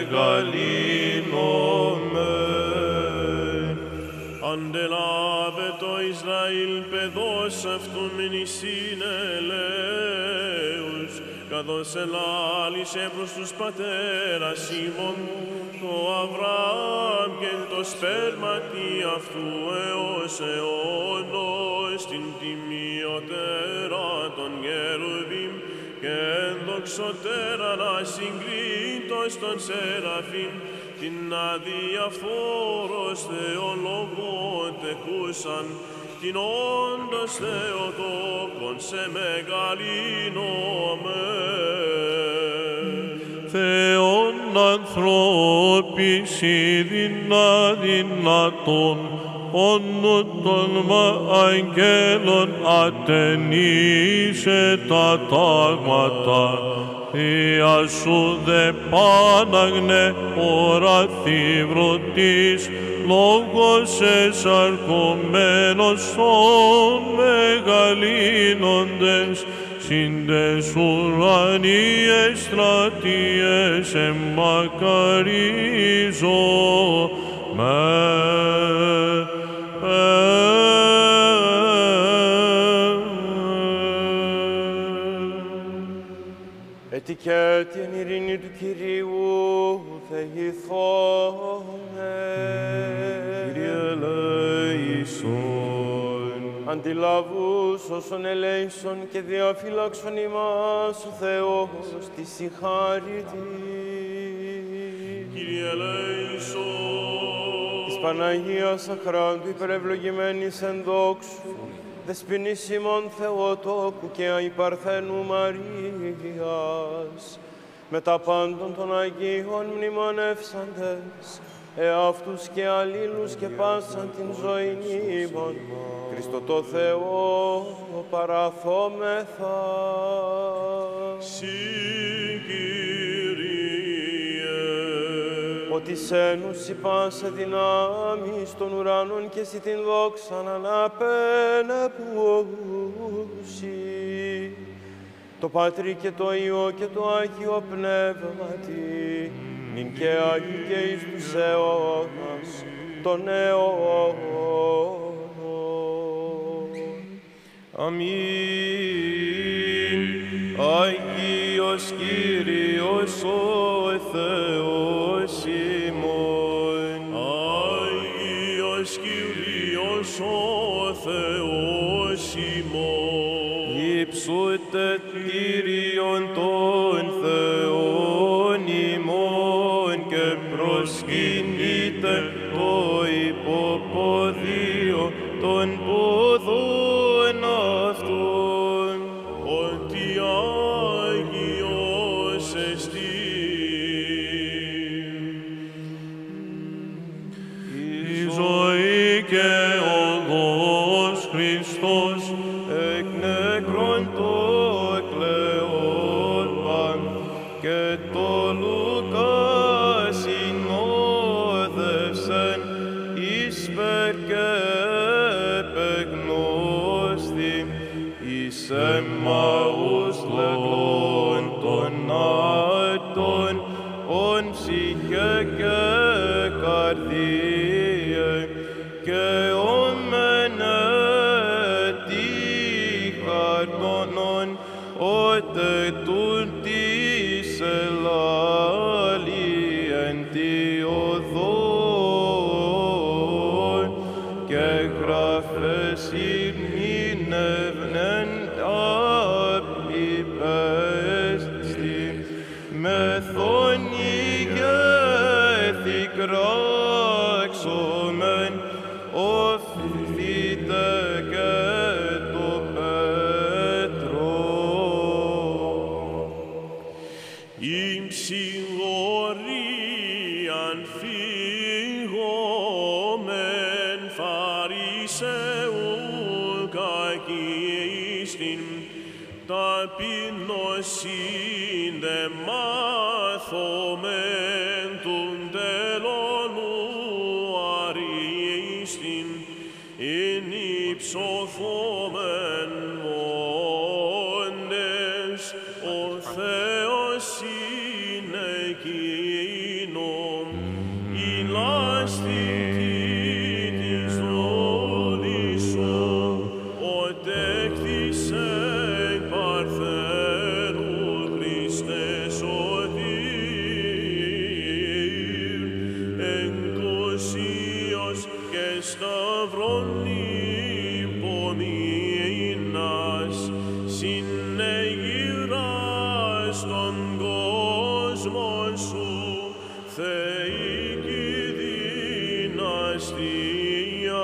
μεγαλύνομεν. Αντελάβε το Ισραήλ παιδός αυτού μηνυσίν ελέους, καθώς ελάλησε προς τους πατέρας ημών, το Αβραάμ και το σπέρματι αυτού έως αιώνος, την τιμιωτέρα των χερουβίμ και ενδοξωτέρα ασυγκρίτως των Σεραφείμ, την αδιαφόρος Θεολόγων τεκούσαν, την όντως Θεοτόκον σε μεγαλύνομεν. Θεόν ανθρώπης ήδην αδυνατόν, όνου των αγγέλων ατενίσε τα τάγματα, Θεία σου δε πάναγνε ώρα θύβρωτης, λόγος εσαρκωμένος των μεγαλύνοντες, σύντες ουρανίες στρατείες εμμακαρίζω με. Έτι και την ειρήνη του Κυρίου θεηθώμε. Κύριε ελέησον. Αντιλαβούς όσων ελέησον και διαφύλαξον ημάς ο Θεός τη συγχάρητη. Κύριε ελέησον. Της Παναγίας αχράντου υπερευλογημένης εν δόξου, δεσποινής ημών Θεοτόκου και αϊπαρθένου Μαρίας, με τα πάντων των Αγίων μνημονεύσαντες, εαυτούς και αλλήλους και πάσαν την ζωή ημών, Χριστό το Θεό παραθόμεθα. Ότι σένους πάσε δυνάμει των ουρανών και εσύ την δόξα να αναπενεπούσει. Το Πατρί και το Υιό και το Άγιο Πνεύματι, νυν και Άγιοι και εις τους αιώνας των αιώνων. Αμήν. Άγιος Κύριος ο Θεός ημών. Άγιος Κύριος Θεός ημών. Υψούτε Κύριον των Θεών ημών και προσκυνείτε το υποποδίο των ποδών αυτών. Ότι Άγιος εστί. Η ζωή και οδός Χριστός εκ νεκρών το κλεόρπαν και το Λουκά συνόδευσεν εις περ και επεγνώστη εις Εμμαούς λεγλών των άτων ον ψυχέ και καρδίε και ομένε τι χαρτώνων ότε τούτης ελάλη εν τη οδόν και γράφες ειρμήνευνεν απειπέστη μεθόν ηγέθη κράξομεν οφθείτε και το Πέτρο. Υψηλωρίαν φύγομεν Φαρισαίων κακίστην, ταπεινωσίν δε μάθομεν τουν τελώνου αρίστην, εν υψωθόμεν μόνες, ο Θεός είναι εκείνον, η λάστητη της δόλησον, ο τέκτησε παρθένου Χριστέ σωτήρ, εγκοσίως και σταυρών υπομείνας, συνεγειράς τον κόσμο σου, θεϊκή δυναστεία.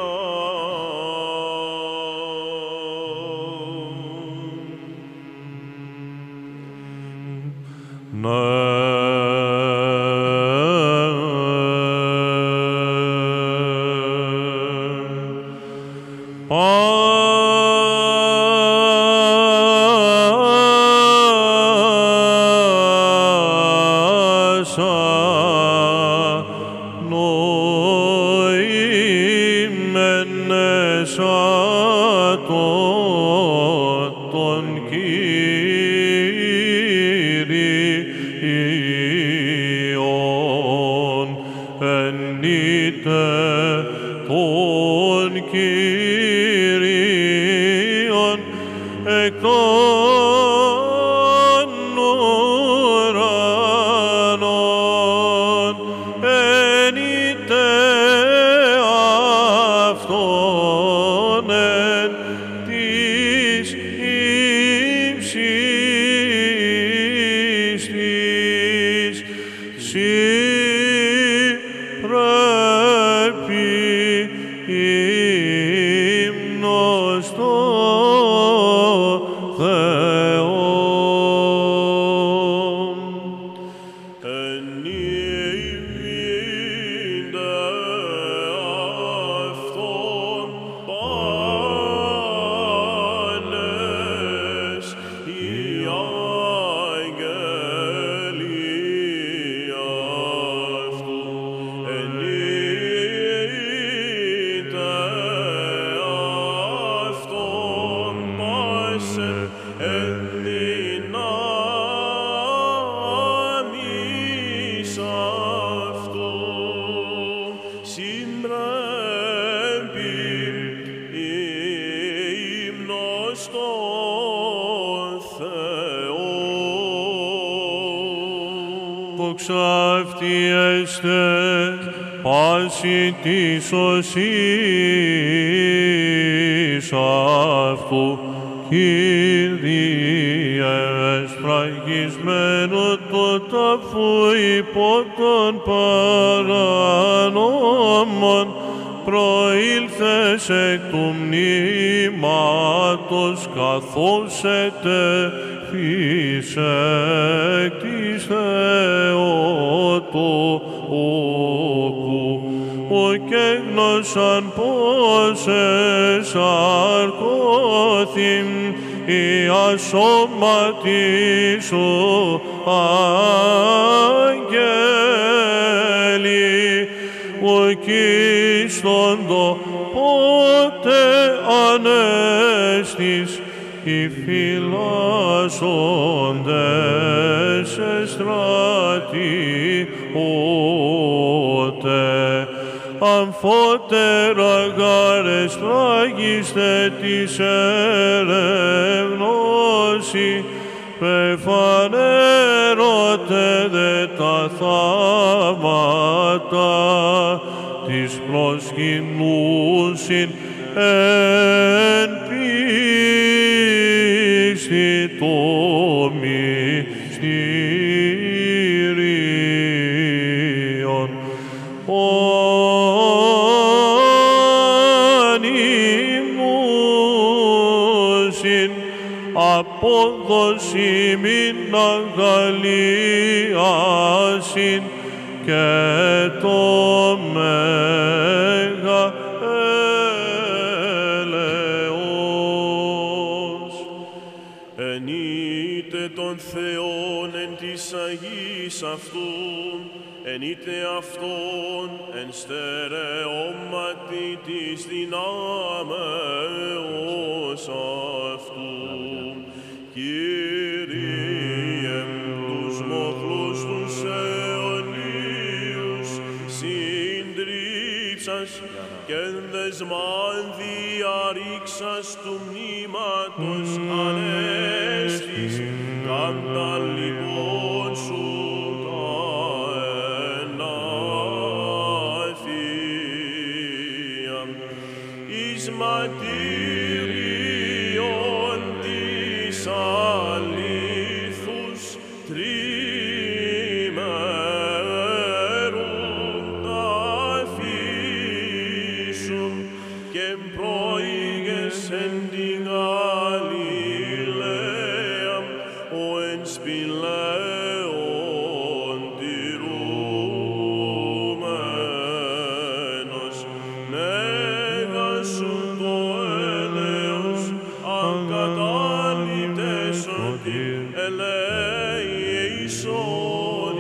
δόξα αυτή εστε πάση της σωσής αυτού, Κύριε, εσφραγισμένο το ταφού υπό των παρανόμων, προήλθες εκ του μνήματος, καθώς ετέφης εκ της Θεοτόκου, και γνώσαν πως εσαρκώθην η ασώματι σου αγγέλη, οκίστοντο πότε ανέστης οι φυλάσσοντες εστρατιώτε. Αμφότερα γάρες φράγιστε της ερευνώση, πεφανερώτε δε τα θάματα της προσκυνούσιν εν πίστη το μυστήριον. Ανήμουσιν απόδοση μην αγαλίασιν και το μέγα έλεος. Ενείτε τον Θεόν εν της Αγής αυτού, ενείτε Αυτόν εν στερεώματι της δυνάμεως αυτού. Κύριε, τους μοχλούς τους αιωνίους συντρίψας και δεσμάν διαρρήξας του μνήματος ανέστης, κάντα λοιπόν σου ματήριον της αλήθους τριμέρου ταφήσουν και προήγες εν την Γαλιλαία ο εν σπηλαίων τηρούμενος. Μέγας σου το έλεος αγκατάληπτες ότι ελέησον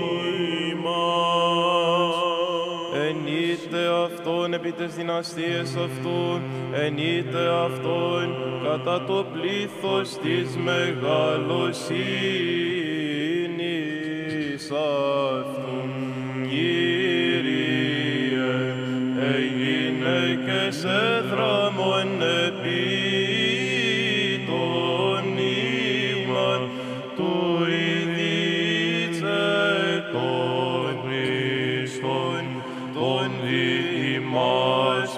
ημάς. Ενείτε Αυτόν επί τες δυναστείες αυτού, ενείτε Αυτόν κατά το πλήθος της μεγαλοσύνης αυτού. Κύριε, έγινε και σε δράμον επί των ύμνων του ειδίτσε των Χριστών, των διήμας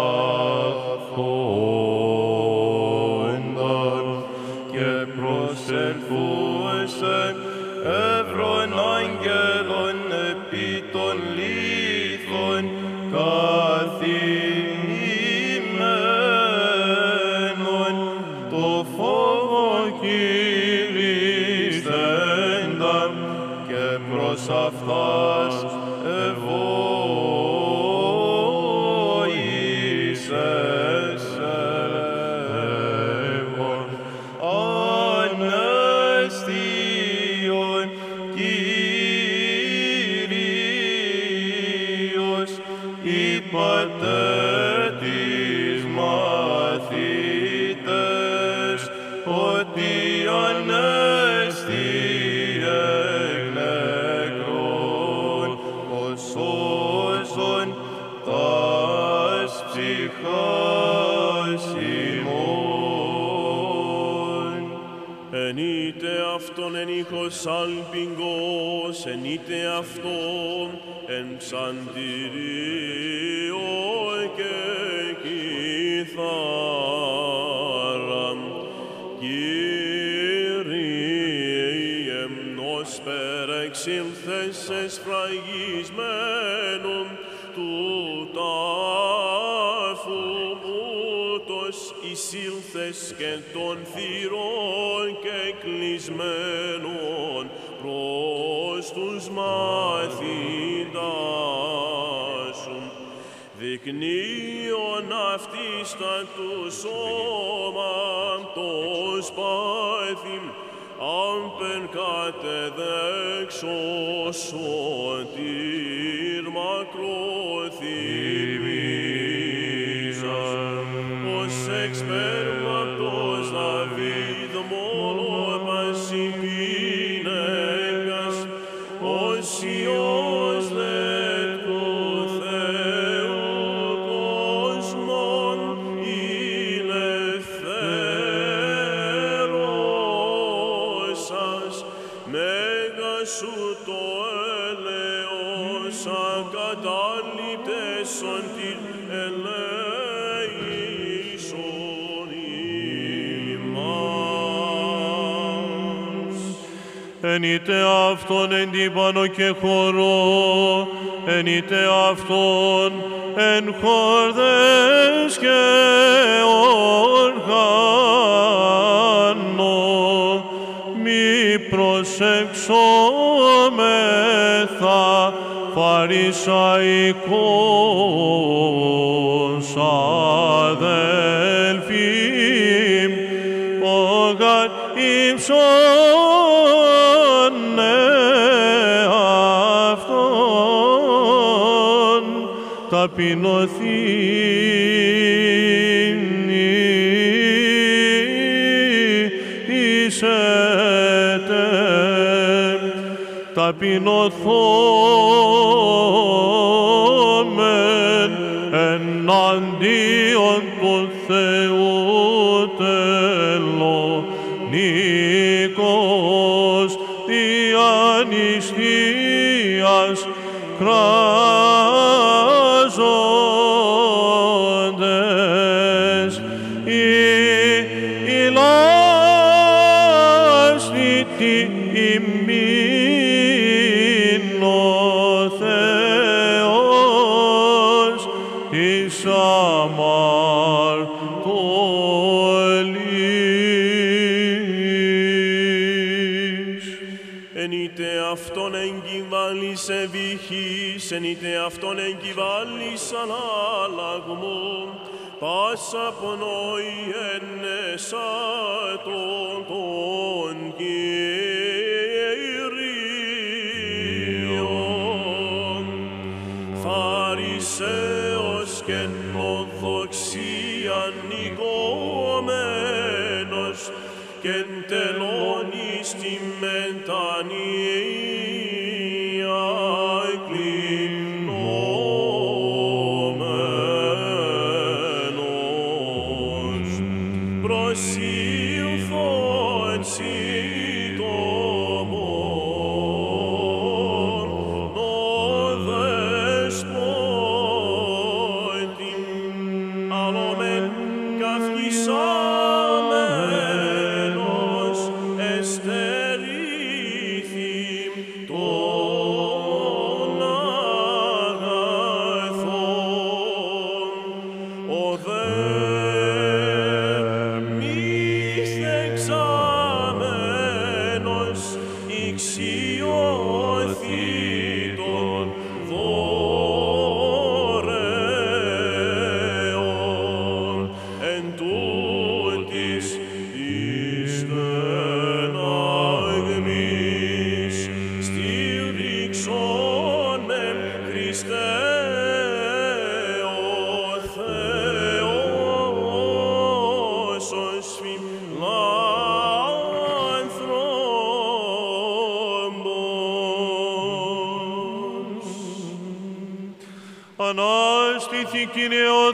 παθόντων, και προσελθούσε εύρων αγγέλων επί των λίθων καθημένων, το φόβο κηρύσσεντα και προς αυτάς ευόησες εγώ. Ανέστιον Κύριος, είπατε τις μαθήτες ότι ανέστη εκ νεκρών, ως σώζον τας ψυχάς ημών. Εν είτε αυτόν εν ήχος σάλπιγγος, εν είτε αυτόν εν ψαντηρίο και κιθάρα. Κύριε, μνος περεξήλθες εσφραγισμένον του τάφου ούτως εισήλθες και των θυρών και κλεισμένων προς τους μαθητάς σου. Δεικνύον αυτίστα του σώμα το σπάθιν, άμπεν κατεδέξω σωτήρ μακροθυμίζαν, ως εξπέρματος Δαβίδ μονοπας υπήνεκας, ως Υιός δε του Θεού κόσμον ηλευθέρωσας, μέγα σου το έλεος ακατάληπτεσον την ελέησον ημάς. Εν είτε αυτόν εν τύπανο και χορό, εν είτε αυτόν εν χορδές και οργάνο, μη προσεξόμεθα φαρισαϊκός αδελφοί, όγαν ύψον εαυτόν ταπεινωθήν είσετε, ταπεινωθόμεν εναντίον του Θεού τελωνίκος διανυστίας κράζοντες, η ηλάστητη ημίν ο Θεός της αμαρτωλής. Εν είτε αυτόν εγκυμβάλλεις ευήχης, εν είτε αυτόν εγκυμβάλλεις ανάλλαγμο, πάσα πνοή ενεσάτων των Κύριων. Φαρισαίος και νοδοξίαν οικομένος, και εν τελώνης τη μετανία εκκλεινόμενος, προσήλθον σύντομον ο δεσπότην, αλλομεν καυχησάμενος εστερήθη των αγαθών, ο δε μυθεξάμενος ηξιώθη των δωρεών, εν τούτης εις στεναγμής στήριξον με Χριστέ ο Θεός ως φιλάνθρωπος. Ανάστηθη, Κύριε ο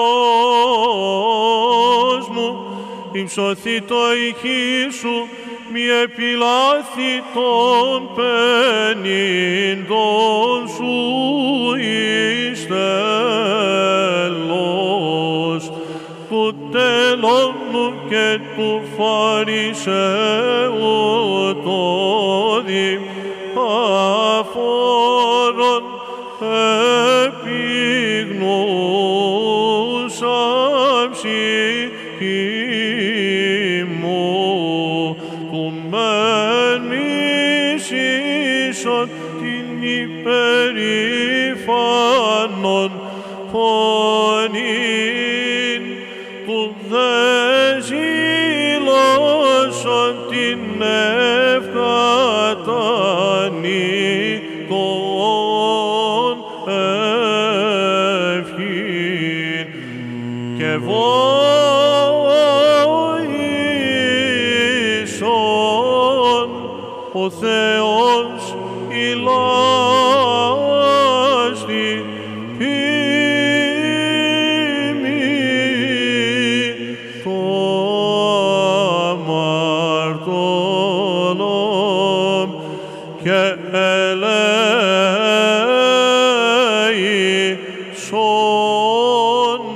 Θεός μου, υψωθεί το ηχή σου μη επιλάθη των πενήντων σου εις τέλος του τελώνου και του Φαρισαίου το διάφορον επιγνούσα ψυχή μου του μεν μισήσον την υπερηφάνων φωνήν του δε ζήλωσον την ευκατανήκτον ευχήν και βοήσον ο Θεός ηλάστη και ελέησον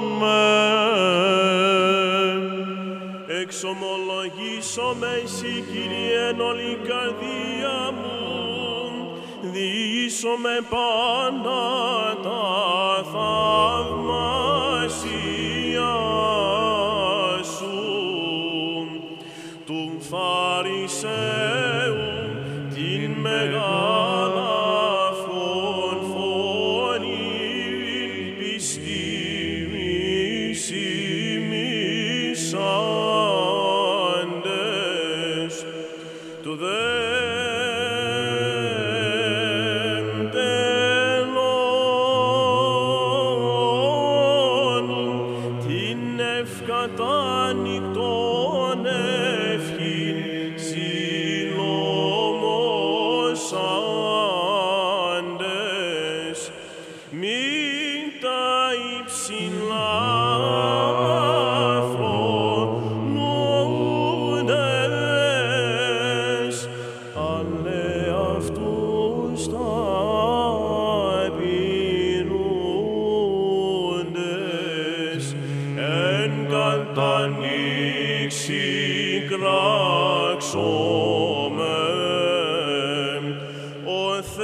μεν. Εξομολογήσομαι εσύ, Κύριε, εν όλη η καρδία μου, διήσομαι πάντα τα θαυμάσια σου, του Φαρισαίου την μεγάλα φωνή πιστήμης ημισάντες του δεν τελώνουν την ευκατάνηκτον ευχήν ζηλωμόσαντες μην τα υψηλά φρονούντες, αλλά αυτούς τα πεινούντες εν κατανοίξει κράξομαι. Ο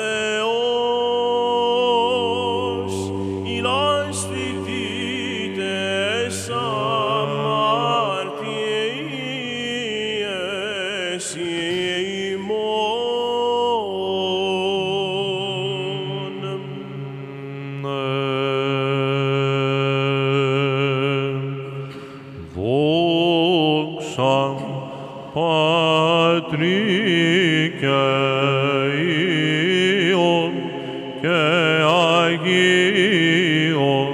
Θεός ηλαστητήτες αμαρτίες ημών. Δόξα Πατρί και Υιόν και Αγίον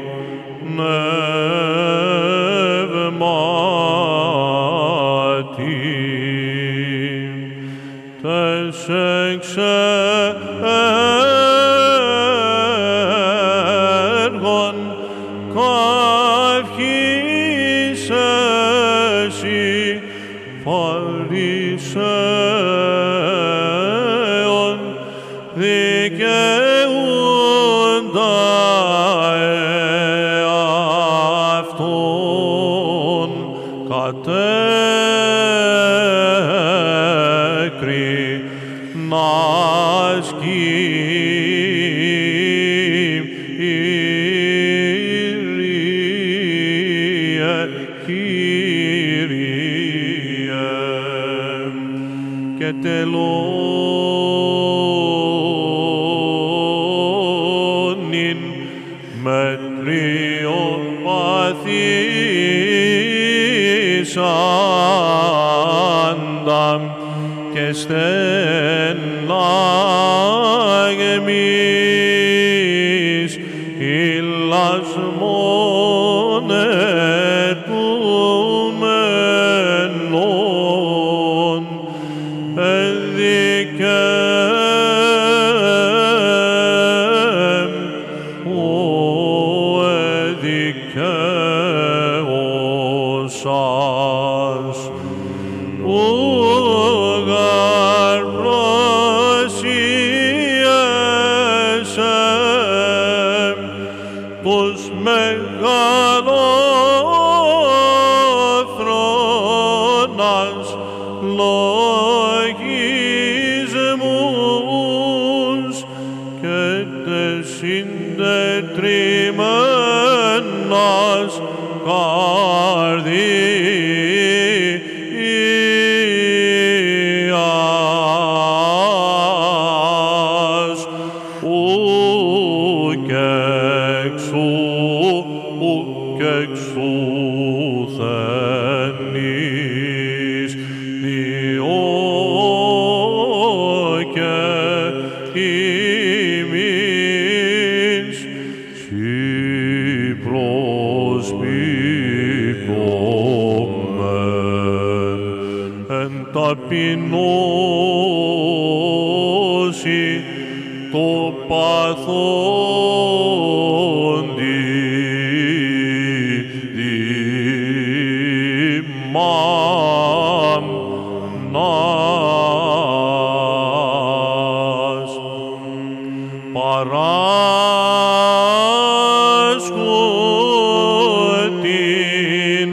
Πνεύματι, τες εξέργων καυχής εσύ Φαρισαίων δικαιούντα εαυτόν κατέκρινας Κύριε, και τελώνην μετρίων παθήσαντα και στενάγεμις ηλασμόν ετούμενον εδικαίμ ο εδικαίωσας ο τους μεγαλόφρονας λογισμούς και τες συντετριμένας καρδίας ουκ εξού, ουκ εξούθενης διό και ημείς σοι προσποιούμεν εν ταπεινώσει το παθόντι δημάμνας παράσκωτην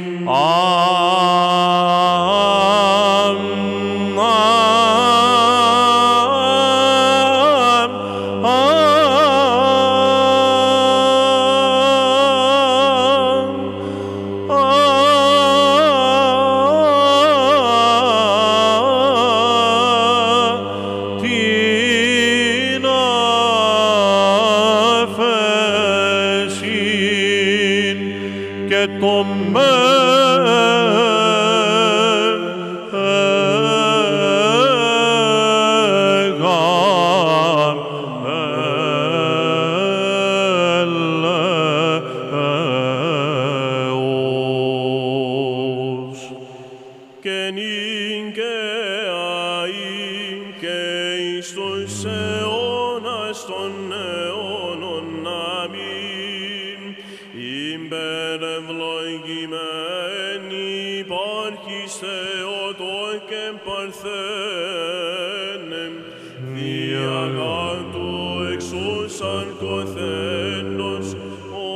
την αφέσιν και το μέγαν ελέος. Και νυν και αΐ και εις τους αιώνας των αιώνων. Αμήν. Υπερευλογημένοι υπάρχεις Θεότο και παρθένε, διαγάτου εξούσαν κοθέντος, ο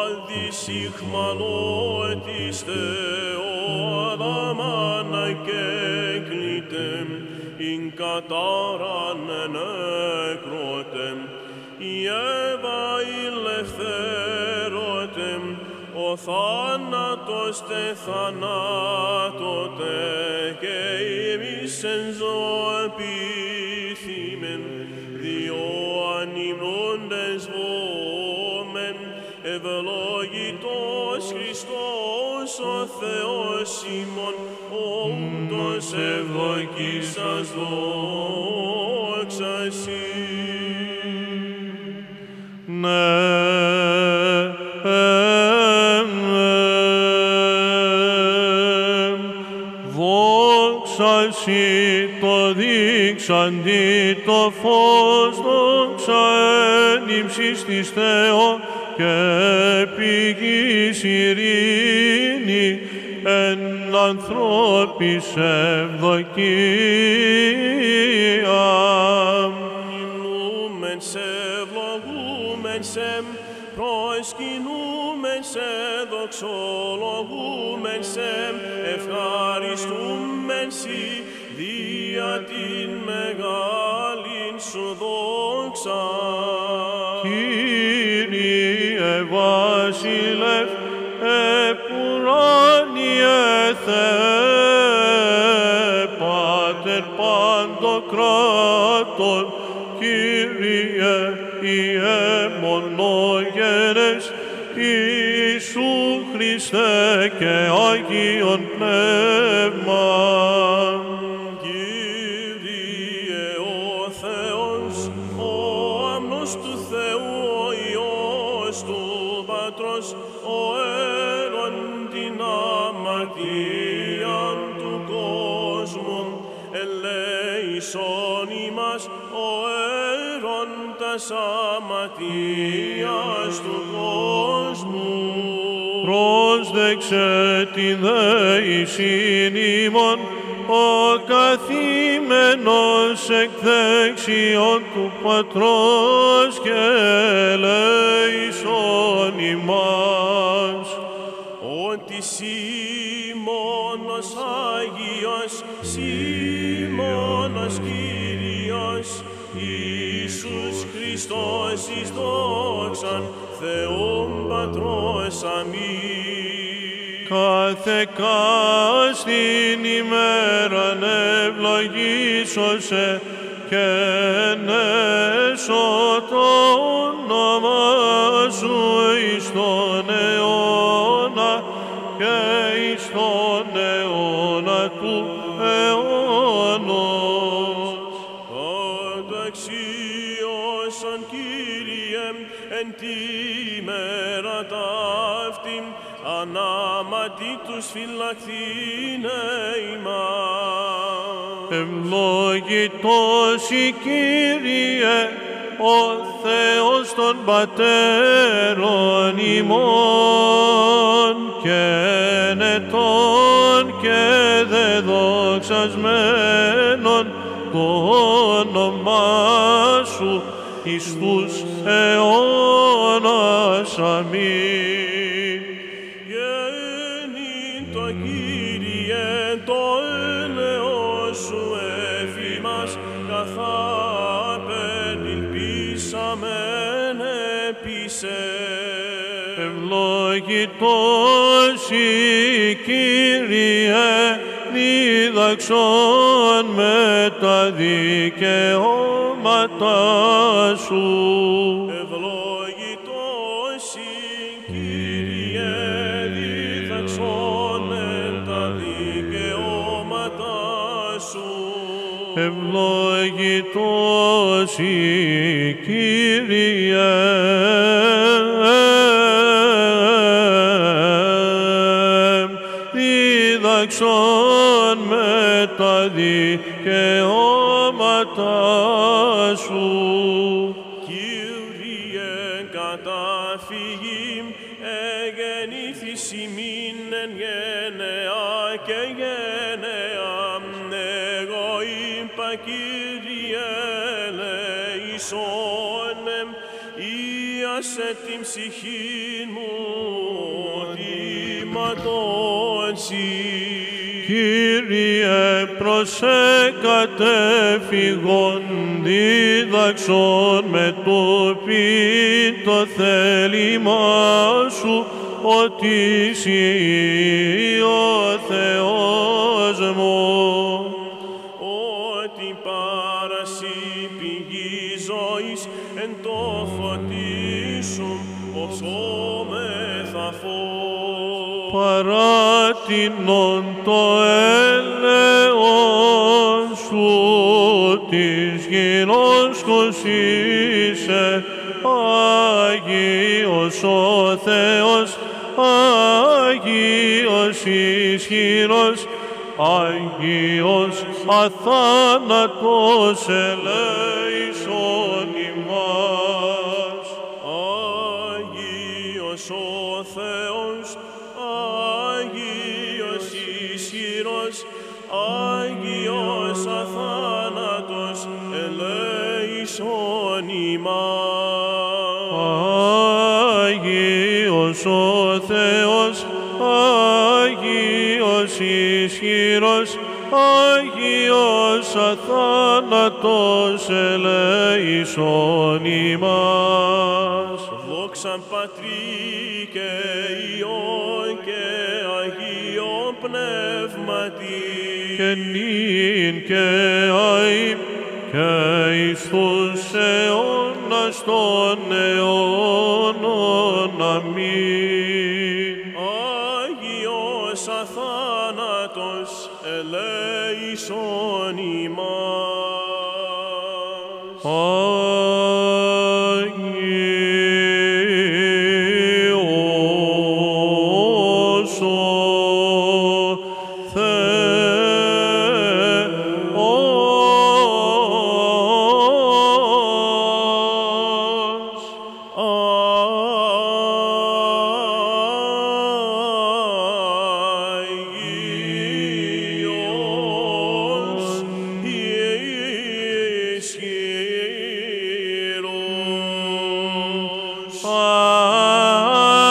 αδυσυχμαλώτης Θεό αδαμάνα και κλήτεμ, ειν κατάραν ενέκροτεμ, η Εύα ηλευθέρωτεμ, ο θάνατος τε θανάτωτε και εμείς εν ζωοποιήθημεν, διό ανυμνούντες βόμεν, ευλογητός Χριστός ο Θεός ημών, όντως ευδοκίσας δόξα σοι. Ναι, δόξα σοι το δείξαντι το φως, δόξα εν ύψης της Θεό και πηγής ειρήνη εν ανθρώπης ευδοκία. Υμνούμεν σε, ευλογούμεν σε, προσκυνούμεν σε, δοξολογούμεν σε, ευχαριστούμεν σοι, δια την μεγάλην σου δόξα. Κύριε Βασιλεύ, επουράνιε Θεέ, Πάτερ παντοκράτορ, Κύριε ιεμονόγερες, Ιησού Χριστέ και Άγιον Πνεύμα. Κύριε ο Θεός, ο άμνος του Θεού, ο Υιός του Πατρός, ο αίρον την αμαρτίαν του κόσμου, ελέησον ημάς, ο αίρον τας αμαρτίας του κόσμου. Πρόσδεξε την δεησιν ημών, ο καθήμενος εκ δεξιών του Πατρός και ελέησον ημάς. Ότι σύ μόνος Άγιος, σύ μόνος Κύριος, Ιησούς Χριστός εις δόξαν Θεόν Πατρός αμήν. Κάθε κάστην ημέραν ευλογήσωσε και ενέσω το όνομα σου εις τον αιώνα και εις τον αιώνα του αιώνος. Καταξίωσαν Κύριε εν τη μέρα ταύτην, ανάματι τους φυλαχθήνε ημάς. Ευλογητός η Κύριε, ο Θεός των πατέρων ημών, και ενετών και δεδοξασμένων το όνομά σου εις τους αιώνας. Αμήν. Γέννην το Κύριε το έλεος σου εφήμας, καθάπεν ελπίσαμεν επί σε. Ευλογητός η Κύριε, διδαξών με τα δικαιώματα σου. Ευλογητός η Κύριε, διδαξών με τα δικαιώματα σου. Ευλογητός η Κύριε, διδαξών με τα δικαιώματα σου. Κύριε, καταφυγήν εγεννήθης ημίν εν γενεά και γενεά. Εγώ είπα, Κύριε, ελεησόν με, ίασε την ψυχήν μου, θυματώσει. Κύριε, προσέκατεφυγον, δίδαξον με το ποιήν το θέλημά σου, ότι εσύ ο Θεός μου. Ότι παρασύ πηγή ζωής εν το φωτίσουν, οψόμεθα φως. Παράτηνον το έλεον σου, της γυρός κοσίσε, Άγιος ο Θεός, Άγιος ισχυρός, Άγιος αθάνατος ελέησον ημάς. Άγιος ο Θεός, Άγιος ισχυρός, Άγιος αθάνατος ελέησον ημάς. Άγιος ο Θεός, Άγιος ισχυρός, Άγιος αθάνατος ελέησον ημάς. Δόξαν Πατρί και Υιόν και Αγίον Πνεύματι, και νυν και αΐ και εις τους αιώνας των αιώνων. Αμήν. Άγιος αθάνατος ελέησον ημάς. Άγιος ο Άγιος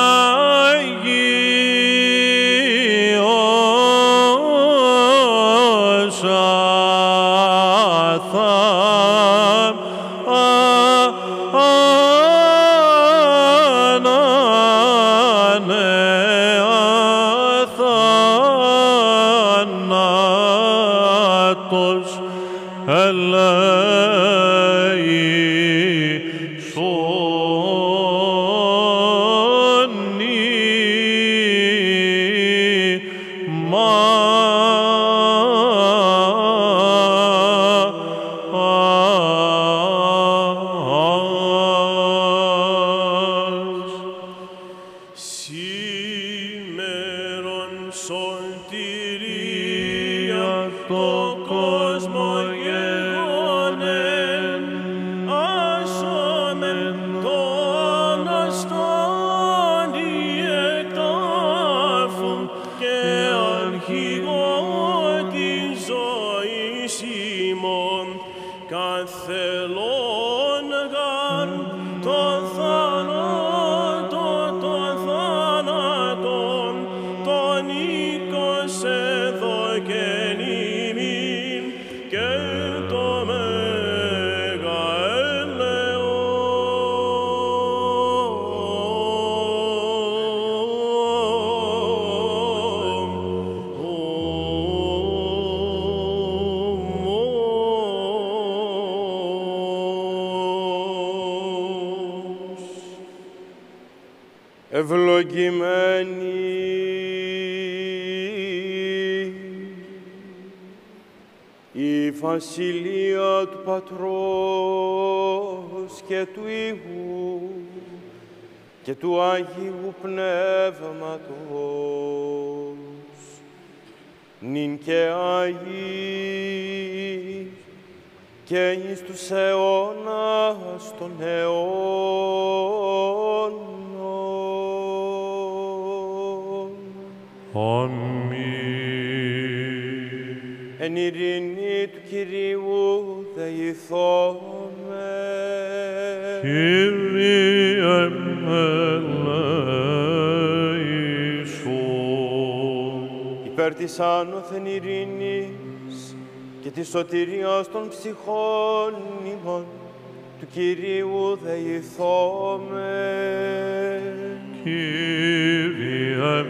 ευλογημένη η βασιλεία του Πατρός και του Υιού και του Αγίου Πνεύματος, νυν και αεί και εις τους αιώνας των αιώνων. Αμήν. Εν ειρήνη του Κυρίου δεηθώμε. Κύριε ελέησον. Υπέρ της άνωθεν ειρήνης και της σωτηρίας των ψυχών ημών του Κυρίου δεηθώμε. Κύριε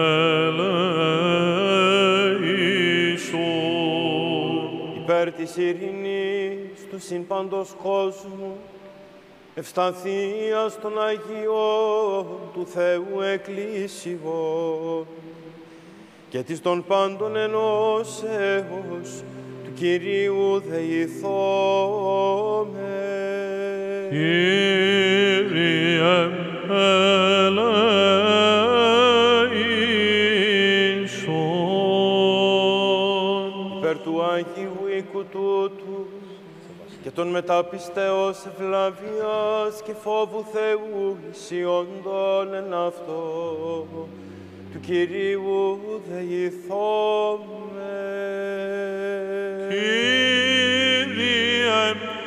ελέησον. Υπέρ της ειρήνης του συν παντός κόσμου, ευσταθίας των Αγίων του Θεού Εκκλησιών και της των πάντων ενώσεως του Κυρίου δεηθώμε. Κύριε ελέησον. Υπέρ του Αγίου οίκου τούτου και των μεταπιστέως ευλαβίας και φόβου Θεού ισιόντων εν αυτό του Κυρίου δεηθώμε. Κύριε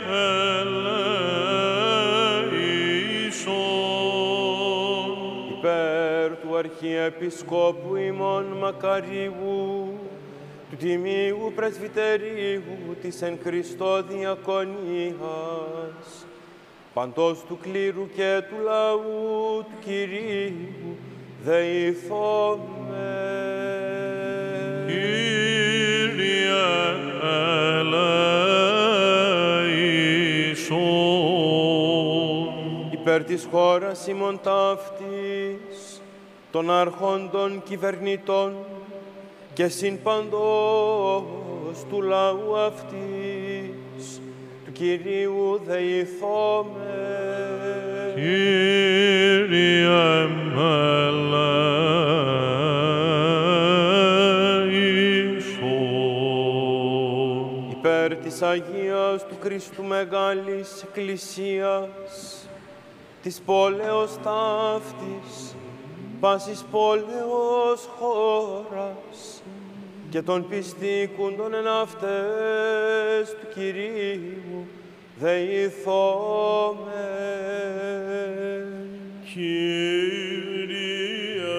ελέησον. Υπέρ του Αρχιεπισκόπου ημών Μακαρίου, του Τιμίου Πρεσβυτερίου της εν Χριστώ Διακονίας, παντός του κλήρου και του λαού του Κυρίου δεηθώμε. Κύριε ελέησον. Υπέρ της χώρας ημών ταύτης, των αρχόντων κυβερνητών και συν παντός του λαού αυτής, του Κυρίου δεηθώμε. Κύριε ελέησον. Υπέρ της Αγίας του Χριστού Μεγάλης Εκκλησίας, της πόλεως ταύτης, πάσης πόλεως χώρας και των πιστήκουντων εν αυτές του Κυρίου δεηθώμε. Κύριε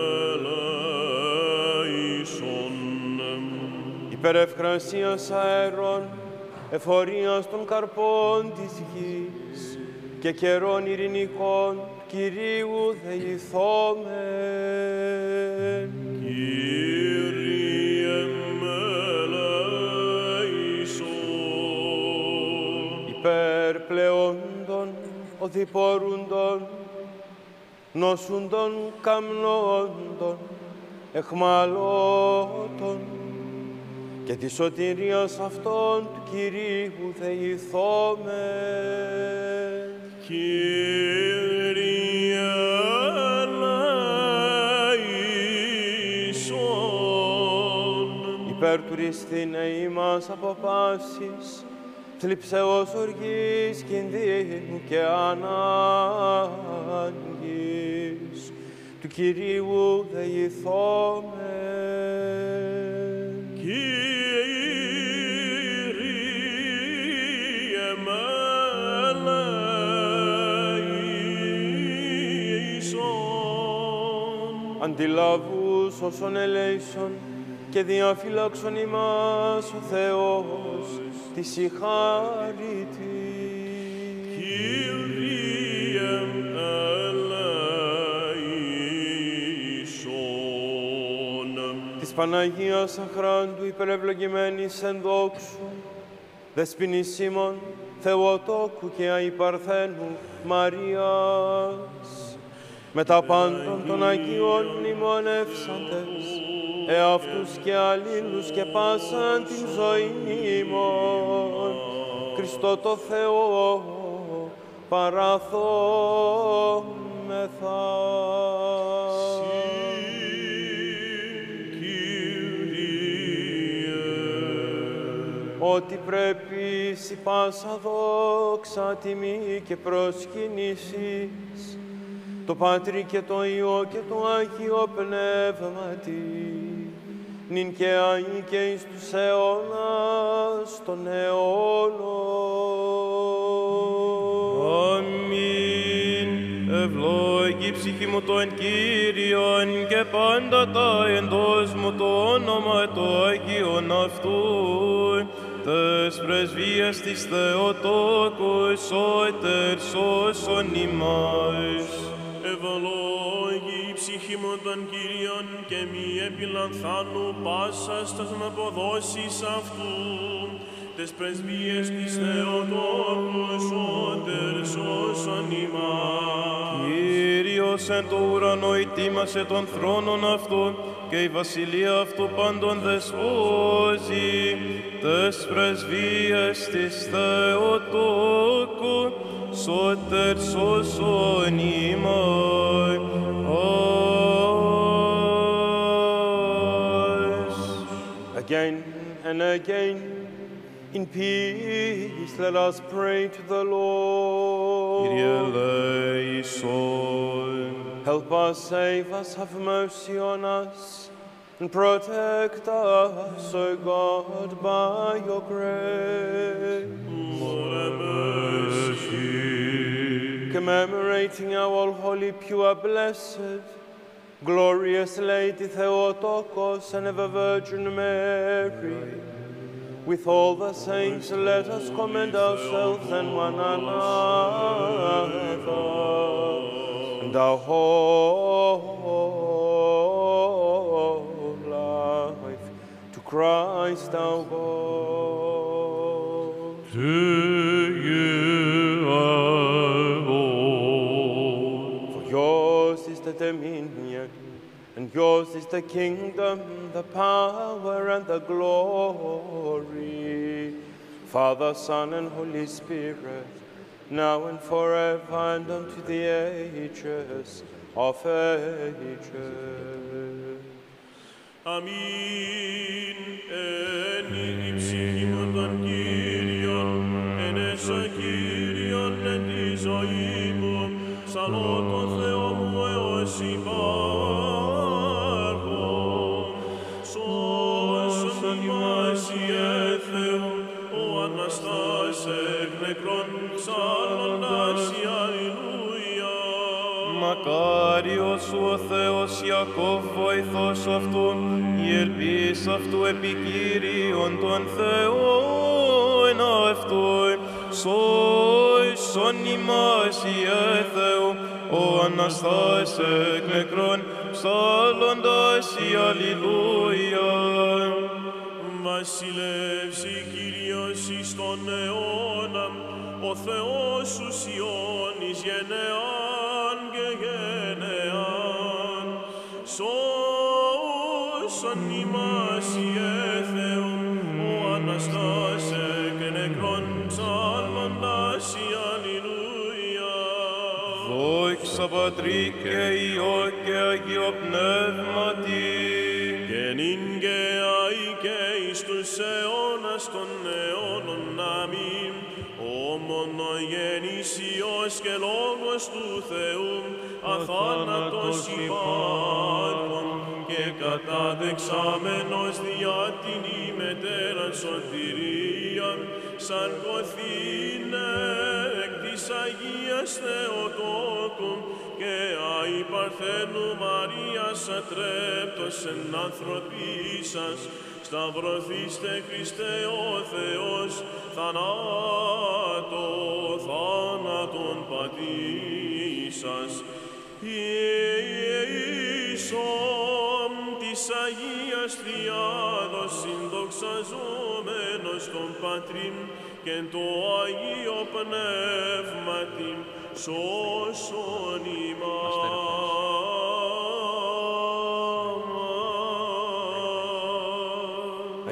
ελέησον. Υπέρ ευγρασίας αέρων, εφορίας των καρπών της γης και καιρών ειρηνικών Κυρίου δεηθώμε. Κύριε ελέησον. Υπέρ πλεόντων, οδηπορούντων, νόσουντων, καμνόντων, εχμαλώτων και της σωτηρίας αυτών του Κυρίου δεηθώμε. Κύριε ελέησον. Υπέρ του ρηστήνε ημάς από πάσης, θλιψεώς οργής, κινδύνου και ανάγκης, του Κυρίου δεηθώμε. Κύριε με ελέησον. Αντιλαβούς όσων ελέησον και διαφύλαξον ημάς ο Θεός της η χάρητη. Κύριε ελέησον. Της Παναγίας αχράντου υπερευλογημένης εν δόξου, δεσποινής ημών Θεοτόκου και αϊπαρθένου Μαρίας, με τα πάντων των Αγίων μνημονεύσαντες, εαυτούς και αλλήλους και πάσαν την ζωή ημών, Χριστό το Θεό παραθόμεθα. Ότι πρέπει σοι πάσα δόξα, τιμή και προσκυνήσεις, το Πατρί και το Υιό και το Άγιο Πνεύματι, νυν και αεί και εις τους αιώνας των αιώνων. Αμήν. Ευλόγη ψυχή μου τον Κύριον και πάντα τα εντός μου το όνομα το Αγίον αυτού, τες πρεσβείες της Θεοτόκου, σώτερ σώσον ημάς. Ευλόγη η ψυχή μου τον Κύριον και μη επιλανθάνου πάσας τας αποδόσεις αυτού, τες πρεσβείες της Θεοτόκου, σώτερ σώσον ημάς. Κύριος εν το ουρανό ητήμασε των θρόνων αυτού και η βασιλεία αυτού πάντων δεσπόζει, τες πρεσβείες της Θεοτόκου, σώτερ σώσον ημάς. Again and again, in peace, let us pray to the Lord. Kyrie eleison. Help us, save us, have mercy on us, and protect us, O God, by your grace. More mercy. Commemorating our all holy, pure, blessed, glorious Lady Theotokos and ever Virgin Mary, with all the saints, let us commend ourselves and one another, and our whole life to Christ our God. To you, our Lord. For yours is the dominion, and yours is the kingdom, the power, and the glory. Father, Son, and Holy Spirit, now and forever, and unto the ages of ages. Αμήν. Εν η ψυχή μου των Κύριων, εν έσω Κύριον εν τη ζωή μου, ψαλώ τον Θεό μου έως υπάρχω. Σώσον ημάς Ιε Θεού, ο Αναστάς εκ νεκρών, ψάλλοντας η Αλληλούια. Μακάριος σου ο Θεός Ιακώβ βοηθός αυτού, η ελπίς αυτού επικύριον των Θεών αυτού, σώσον ημάς Ιε Θεού, ο Αναστάς εκ νεκρών, ψάλλοντας η Αλληλούια. Βασιλεύσει Κύριος εις τον αιώνα, ο Θεός σου Σιών εις γενεάν και γενεάν. Σώσον ημάς Ιε Θεού, ο Αναστάς εκ νεκρών, ψάλλοντας η Αλληλούια. Δόξα Πατρί και Υιό και Αγίο Πνεύματι, και νυν και αεί και εις τους αιώνας των αιώνων. Αμήν. Ο μονογενής Υιός και Λόγος του Θεού, αθάνατος υπάρχων και καταδεξάμενος διά την ημετέραν σωτηρίαν, σαρκωθήνε εκ της Αγίας Θεοτόκου και αη Παρθένου Μαρίας ατρέπτος εν ανθρωπίσας, σταυρωθήστε Χριστέ ο Θεός, θανάτω, θάνατον πατήσας. Ιησόμ της Αγίας Τριάδος συνδοξαζόμενος τον Πατριν και το Αγίο Πνεύματι, σώσον ημάς.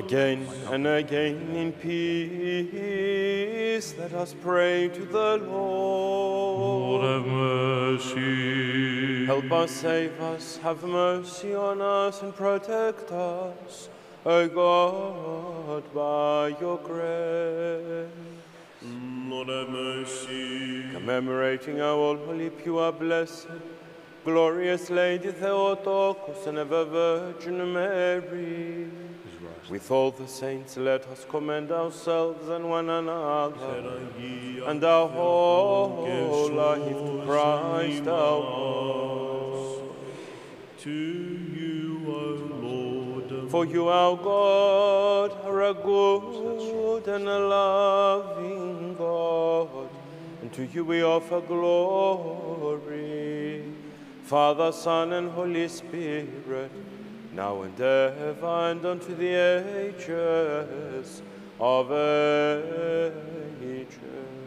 Again and again in peace, let us pray to the Lord. Lord, have mercy. Help us, save us, have mercy on us, and protect us, O God, by your grace. Lord, have mercy. Commemorating our all holy, pure, blessed, glorious Lady Theotokos and ever Virgin Mary, with all the saints, let us commend ourselves and one another and our whole life to Christ our God. To you, O Lord, For you, our God, are a good and a loving God, and to you we offer glory, Father, Son, and Holy Spirit, now and ever, and unto the ages of ages.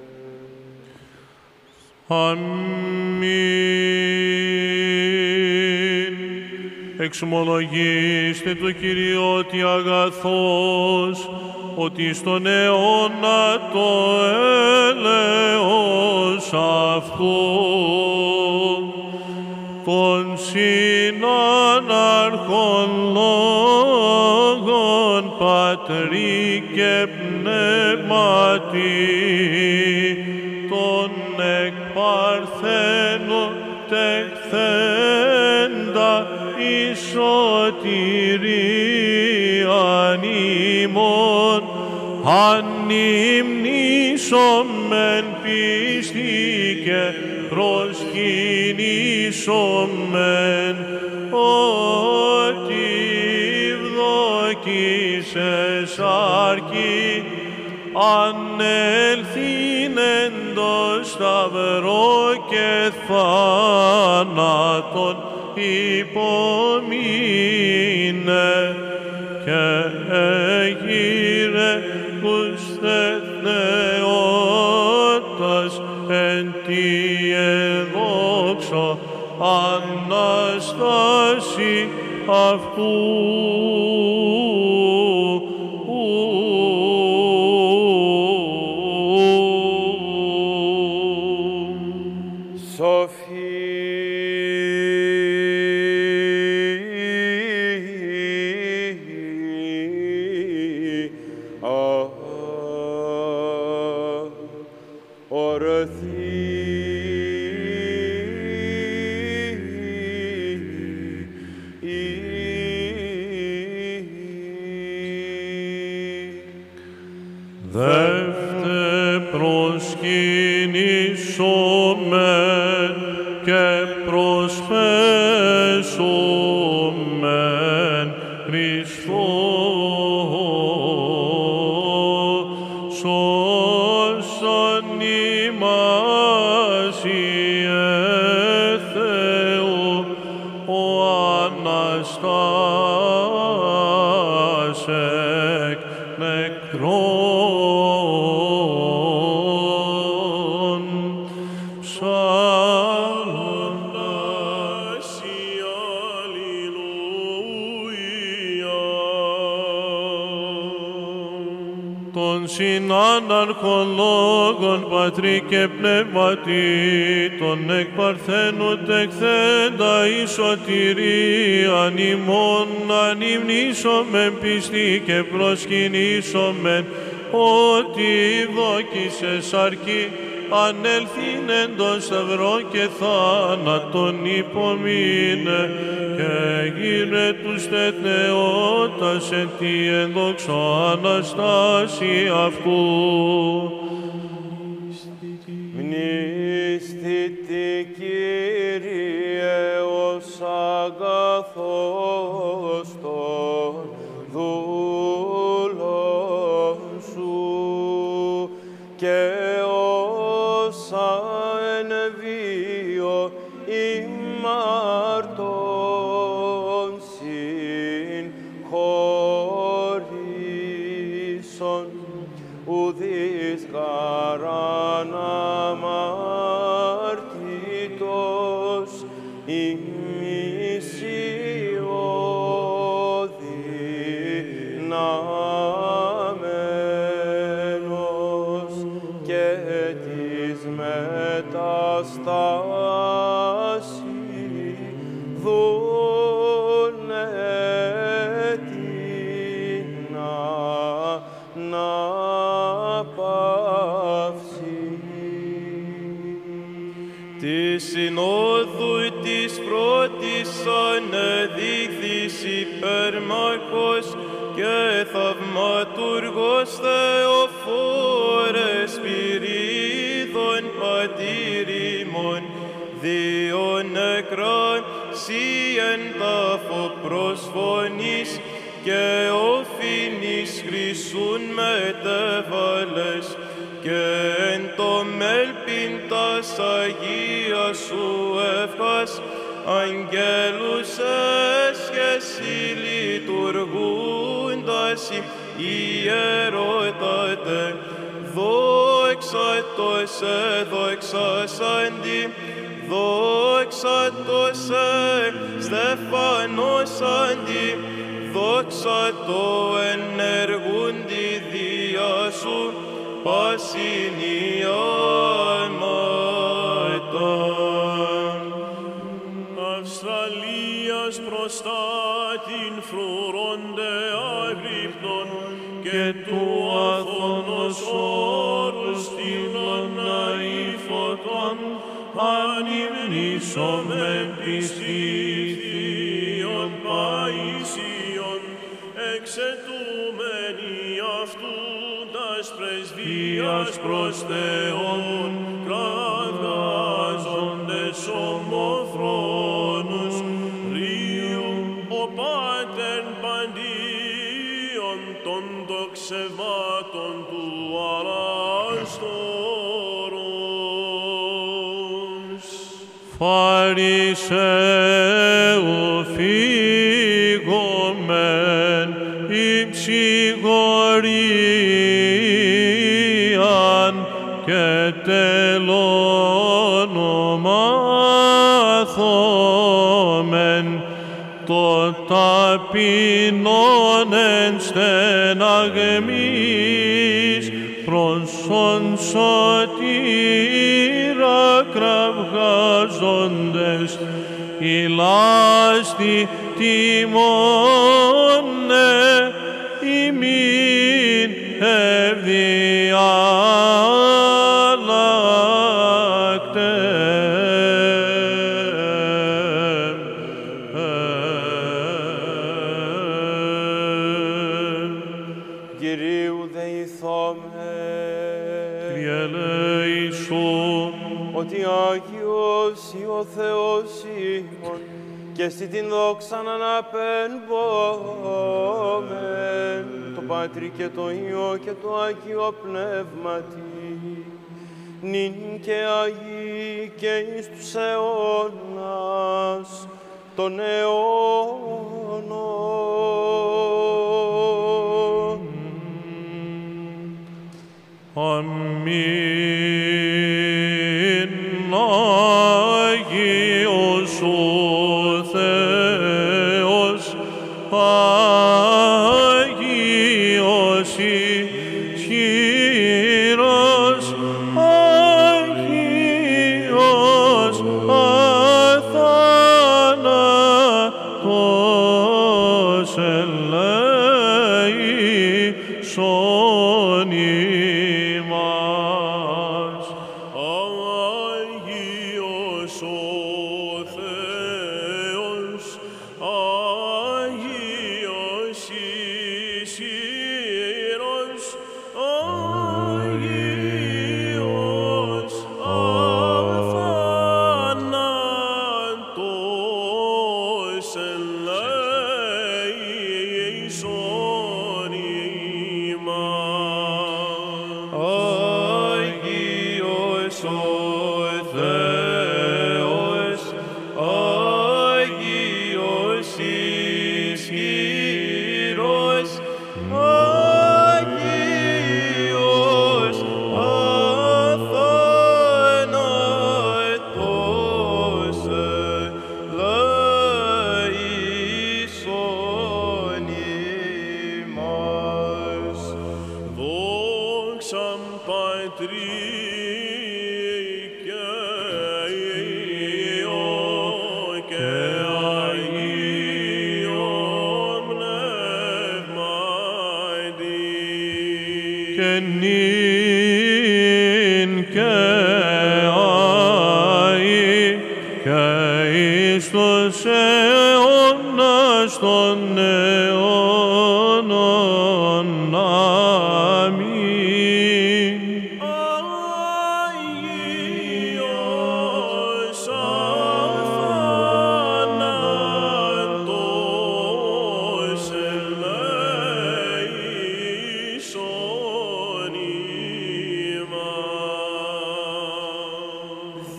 Αμήν. Εξομολογήστε το Κύριο ότι αγαθός, ότι στον αιώνα το έλεος αυτού, των συνανάρχων λόγων Πατρί και Πνεύματι, τον εκ Παρθένου τεκθέντα εις σωτηρίαν ημών, ανυμνήσομεν πίστη και προσκυνήσομεν, ότι ευδοκίσες αρκεί ανέλθειν εν το σταυρό και θάνατον υπομείνε και έγειρε τους τεθνεώτας εν τη εδόξω Αναστάση αυτού. Αρχολόγων Πατρί και Πνεύματι, τον εκ Παρθένου τεκθέντα εις σωτηρίαν ημών, ανυμνήσομεν πίστη και προσκυνήσομεν, ότι δόκισες αρκεί ανέλθειν εν το σταυρό και θάνατον υπομείνε, και γύρε τους τεθνεώτας εν τη ενδόξω Αναστάση αυτού. Μνηστητη Κύριε ως αγαθός των δούλων σου, και όσα εν βίο ημαρτών συγχωρήσον, ουδείς χαράν αμαρτήτως ημισιώδη να της πρώτης ανεδείχθης υπερμάρχος και θαυματουργός Θεοφόρε Σπυρίδων πατήρ ημών, δύο νεκρά σοι εν τάφο προσφωνείς και οφήνης χρυσούν μετέβαλες και εν το μέλπιν τας Αγίας σου ευχάς αγγέλους έσχεση λειτουργούντας ιερότατε, δόξα το σε, δόξα σάντι, δόξα το σε, Στεφανός αντι, δόξα το ενεργούντι διά σου, πασινιάματα. Αυστραλίας προστάτην φρουρώνται αγρύπτων και του Αθώνος όρους στήλων αηφωτών, ανυμνήσομεν πιστήθιον Παΐσιον, εξετούμενοι αυτού τας πρεσβείας προς Θεόν, κραυγάζοντες ομοφρόνους, ρίου ο Πάτερ παντίον των δοξευμάτων του Αραστόρους. Φαρισαίου φύγομεν υψηγορίαν και τελών μάθομεν το ταπεινόν εν στεναγμής προς ον σωτήρα κραυγάζοντες ηλάστη τιμώνε ημίν ευδιάλακτε. Κυρίου δεηθώμε, Κύριε ελέησον, ότι Άγιος ή ο Θεός ημών, και στη την δόξαν αναπέμπομεν, το Πατρί και το Υιό και το Άγιο Πνεύματι, νυν και Αγί και εις τους αιώνας των αιώνων. αμήν. Άγιος ο Θεός, Άγιος ισχυρός, Άγιος αθάνατος, ελέησον ημάς. Άγιος ο Θεός, εις τους αιώνας των αιώνων. Αμήν. Αγίος αθάνατος ελέησον ημάς.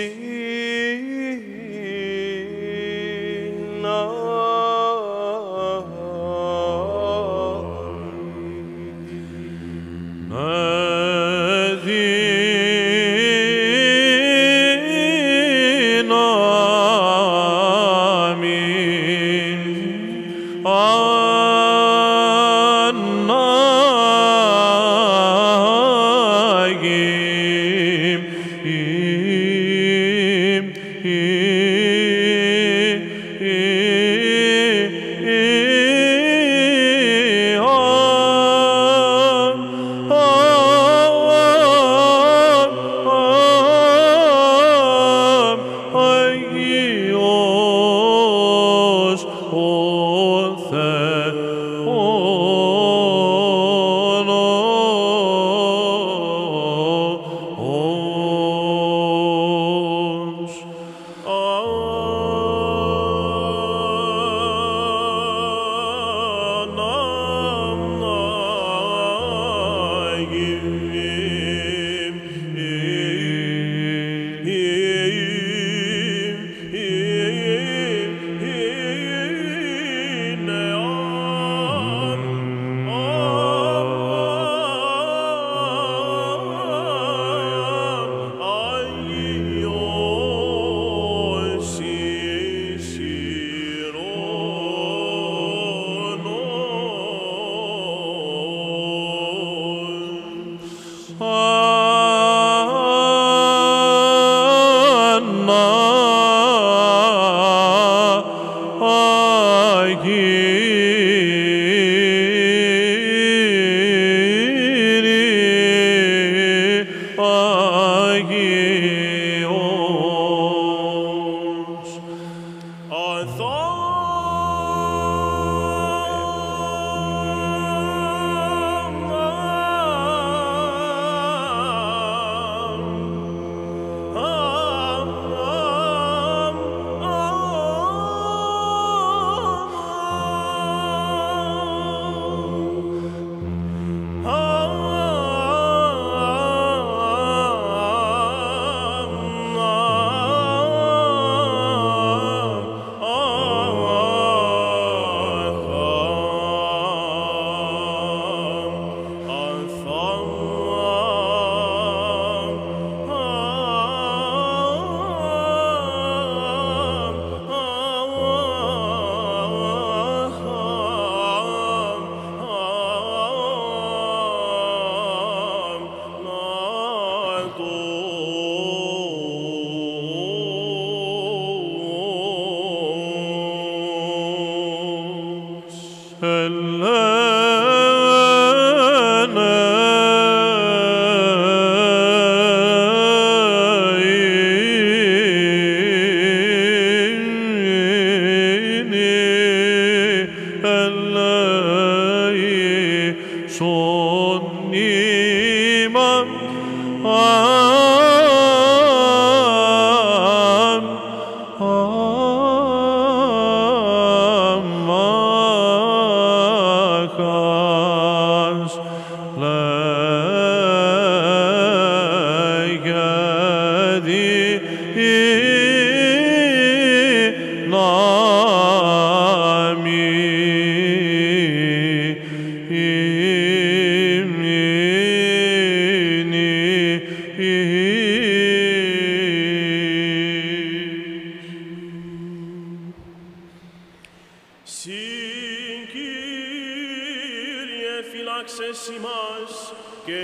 φυλάξες ημάς και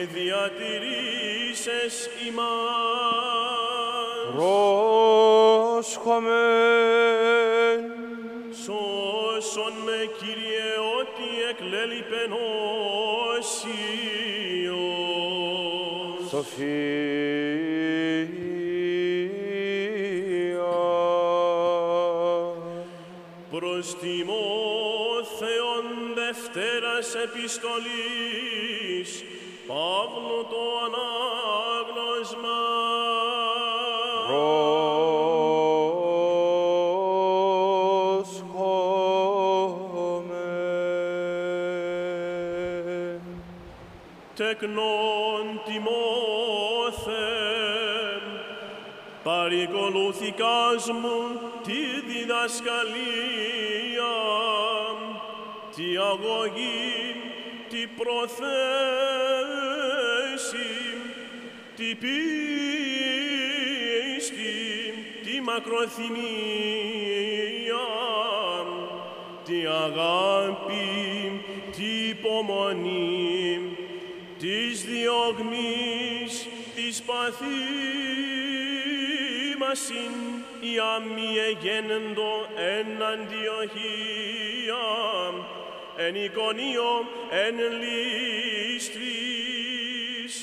διατηρήσες ημάς. Πρόσχομεν. Σώσον με, Κύριε, ότι εκλέλειπεν όσιος. Σοφία. προς Τιμόθεον Δευτέρας Επιστολής, Παύλου το ανάγνωσμα. Πρόσχομαι. Τεκνόν Τιμόθε, παρηκολουθηκάς μου τη διδασκαλία, τη αγωγή, τη προθέση, τη πίστη, τη μακροθυμία, τη αγάπη, τη υπομονή, της διωγμής, της παθήμασιν, η αμμη εγένεντο εν Αντιοχία, εν Εικονίο, εν Λύστρης.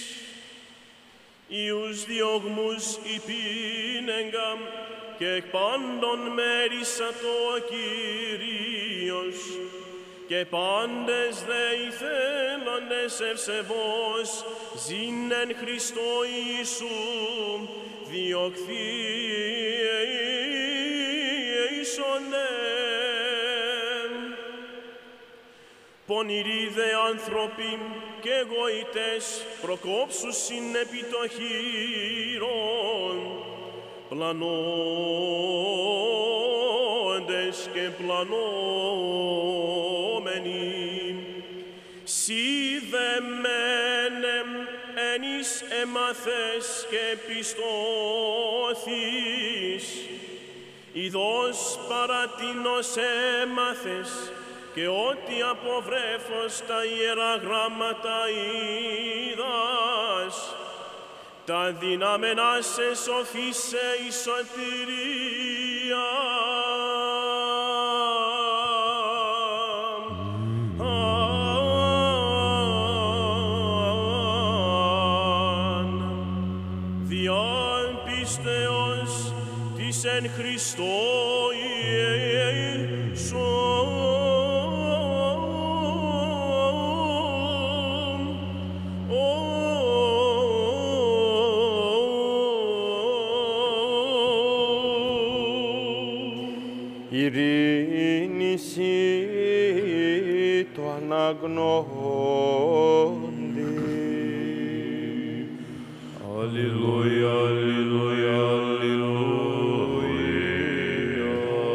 Ιους διωγμούς υπήνεγκα και εκ πάντων μέρισα το Κύριος, και πάντες δε οι θέλοντες ευσεβώς ζήν εν Χριστώ Ιησού διωχθήσονται. Πονηροί δε άνθρωποι και γοητές προκόψουσιν επί το χείρον, πλανώντες και πλανώμενοι, σοι δε μένεμ εν εις εμαθές και πιστώθης, ειδώς παρατείνος έμαθες, και ότι από βρέφος τα Ιερά Γράμματα είδας, τα δυνάμενα σε σοφίσε η σωτηρία. Διάν πίστεως της εν Χριστώ Ιησού, ειρήνηση το αναγνώντι. Αλληλούια, αλληλούια, αλληλούια.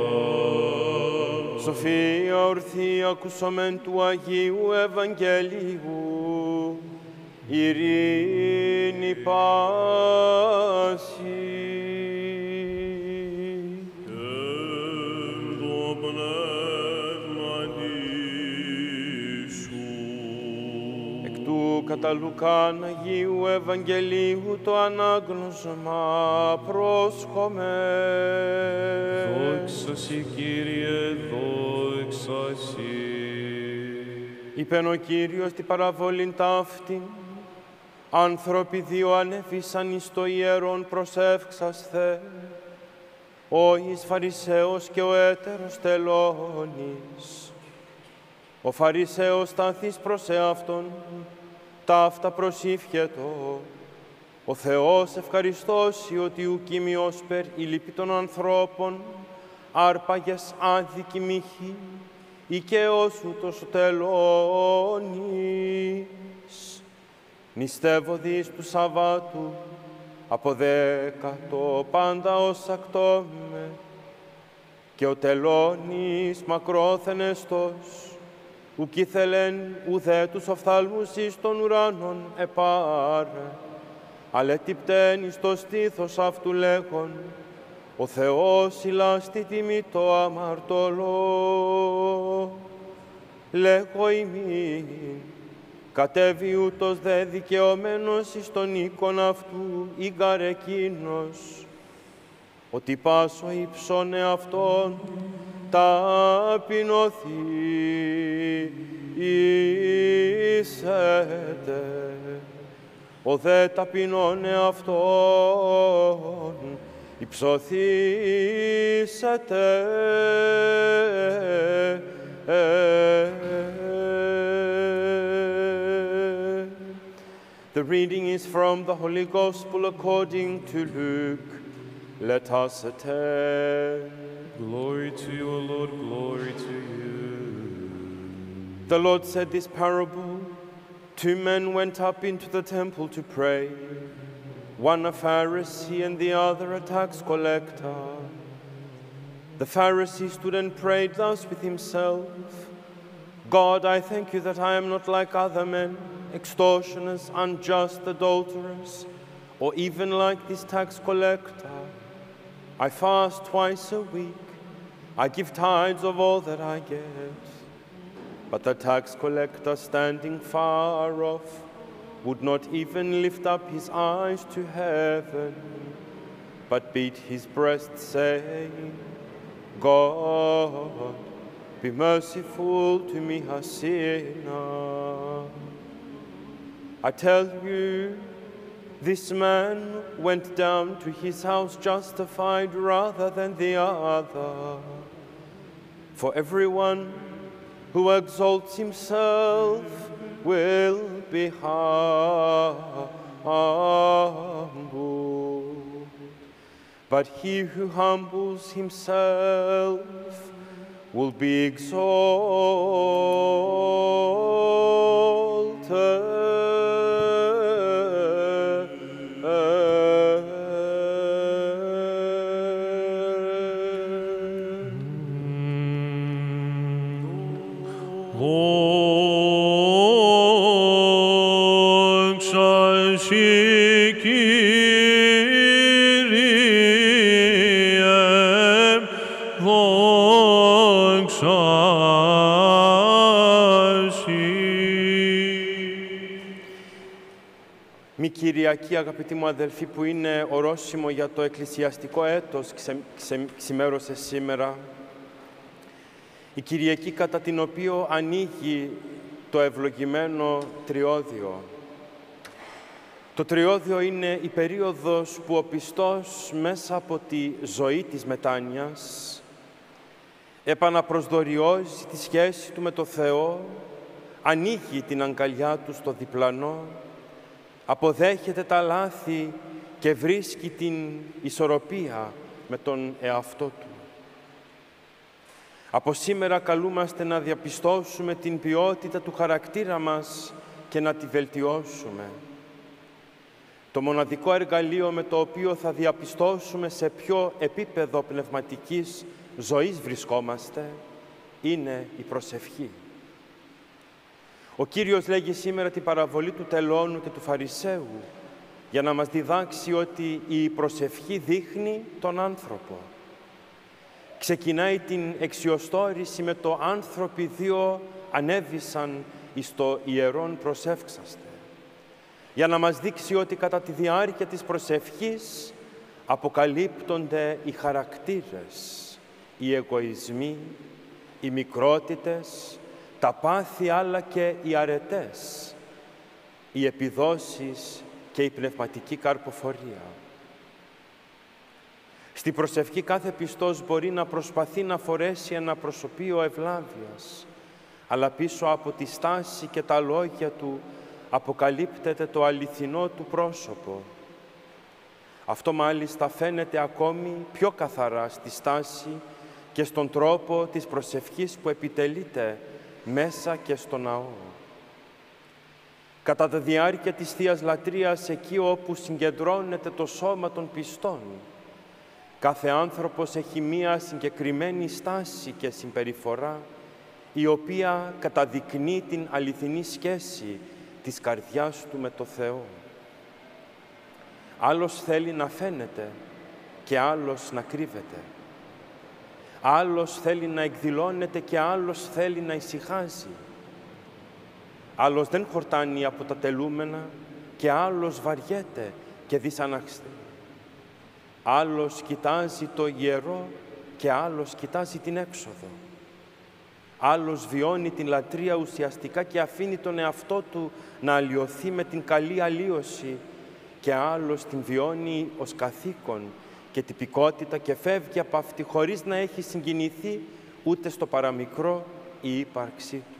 Σοφία ορθή ακούσομεν του Αγίου Ευαγγελίου, ειρήνη πάση. Κατά Λουκάν Αγίου Ευαγγελίου το ανάγνωσμα πρόσχομαι. Δόξα σοι, Κύριε, δόξα σοι. Είπεν ο Κύριος την παραβολήν ταύτην, άνθρωποι δύο ανέβησαν εις το ιερόν προσεύξασθε, ο εις Φαρισαίος και ο έτερος τελώνης. Ο Φαρισαίος σταθείς προς εαυτόν, ταύτα προσήφιετο, ο Θεός ευχαριστώσει ότι ουκ ημιός περ η λύπη των ανθρώπων, άρπαγες άδικη μύχη, οικαίος ούτως τελώνης. Νηστεύω δις του Σαββάτου, αποδέκατο πάντα ως ακτόμε, και ο τελώνης μακρόθεν εστός, ουκ ήθελεν ουδέ τους οφθάλμους εις των ουράνων επάρε, αλλά τυπτέν εις το στήθος αυτού λέγον, ο Θεός ηλάστη τιμή το αμαρτωλό. Λέγω ημίν, κατέβη ούτως δε δικαιωμένος εις τον οίκον αυτού ήγαρ εκείνος, ότι πάσο υψώνε αυτόν ταπεινωθεί εισέτε. Ο δε ταπεινώνε αυτόν Υψωθήσετε. The reading is from the Holy Gospel according to Luke. Let us attend. Glory to you, O Lord, glory to you. The Lord said this parable. Two men went up into the temple to pray, one a Pharisee and the other a tax collector. The Pharisee stood and prayed thus with himself, God, I thank you that I am not like other men, extortioners, unjust, adulterers, or even like this tax collector. I fast twice a week. I give tithes of all that I get. But the tax collector, standing far off, would not even lift up his eyes to heaven, but beat his breast, saying, God, be merciful to me, a sinner. I tell you, this man went down to his house justified rather than the other. For everyone who exalts himself will be humbled, but he who humbles himself will be exalted. Μη Κυριακή, αγαπητοί μου αδελφοί, που είναι ορόσημο για το εκκλησιαστικό έτος, ξε, ξε, ξημέρωσε σήμερα. Η Κυριακή κατά την οποία ανοίγει το ευλογημένο Τριώδιο. Το Τριώδιο είναι η περίοδος που ο πιστός μέσα από τη ζωή της μετάνοιας επαναπροσδοριώσει τη σχέση του με το Θεό, ανοίγει την αγκαλιά του στο διπλανό, αποδέχεται τα λάθη και βρίσκει την ισορροπία με τον εαυτό του. Από σήμερα καλούμαστε να διαπιστώσουμε την ποιότητα του χαρακτήρα μας και να τη βελτιώσουμε. Το μοναδικό εργαλείο με το οποίο θα διαπιστώσουμε σε ποιο επίπεδο πνευματικής ζωής βρισκόμαστε είναι η προσευχή. Ο Κύριος λέγει σήμερα την παραβολή του τελώνου και του Φαρισαίου για να μας διδάξει ότι η προσευχή δείχνει τον άνθρωπο. Ξεκινάει την εξιοστόρηση με το «άνθρωποι δύο ανέβησαν εις το ιερόν προσεύξαστε», για να μας δείξει ότι κατά τη διάρκεια της προσευχής αποκαλύπτονται οι χαρακτήρες, οι εγωισμοί, οι μικρότητες, τα πάθη αλλά και οι αρετές, οι επιδόσεις και η πνευματική καρποφορία. Στη προσευχή κάθε πιστός μπορεί να προσπαθεί να φορέσει ένα προσωπείο ευλάβειας, αλλά πίσω από τη στάση και τα λόγια του αποκαλύπτεται το αληθινό του πρόσωπο. Αυτό μάλιστα φαίνεται ακόμη πιο καθαρά στη στάση και στον τρόπο της προσευχής που επιτελείται μέσα και στο ναό. Κατά τη διάρκεια της Θείας Λατρείας, εκεί όπου συγκεντρώνεται το σώμα των πιστών, κάθε άνθρωπος έχει μία συγκεκριμένη στάση και συμπεριφορά, η οποία καταδεικνύει την αληθινή σχέση της καρδιάς του με το Θεό. Άλλος θέλει να φαίνεται και άλλος να κρύβεται. Άλλος θέλει να εκδηλώνεται και άλλος θέλει να ησυχάζει. Άλλος δεν χορτάνει από τα τελούμενα και άλλος βαριέται και δυσαναξεί. Άλλος κοιτάζει το ιερό και άλλος κοιτάζει την έξοδο. Άλλος βιώνει την λατρεία ουσιαστικά και αφήνει τον εαυτό του να αλλοιωθεί με την καλή αλλοίωση και άλλος την βιώνει ως καθήκον και τυπικότητα και φεύγει από αυτή χωρίς να έχει συγκινηθεί ούτε στο παραμικρό η ύπαρξή του.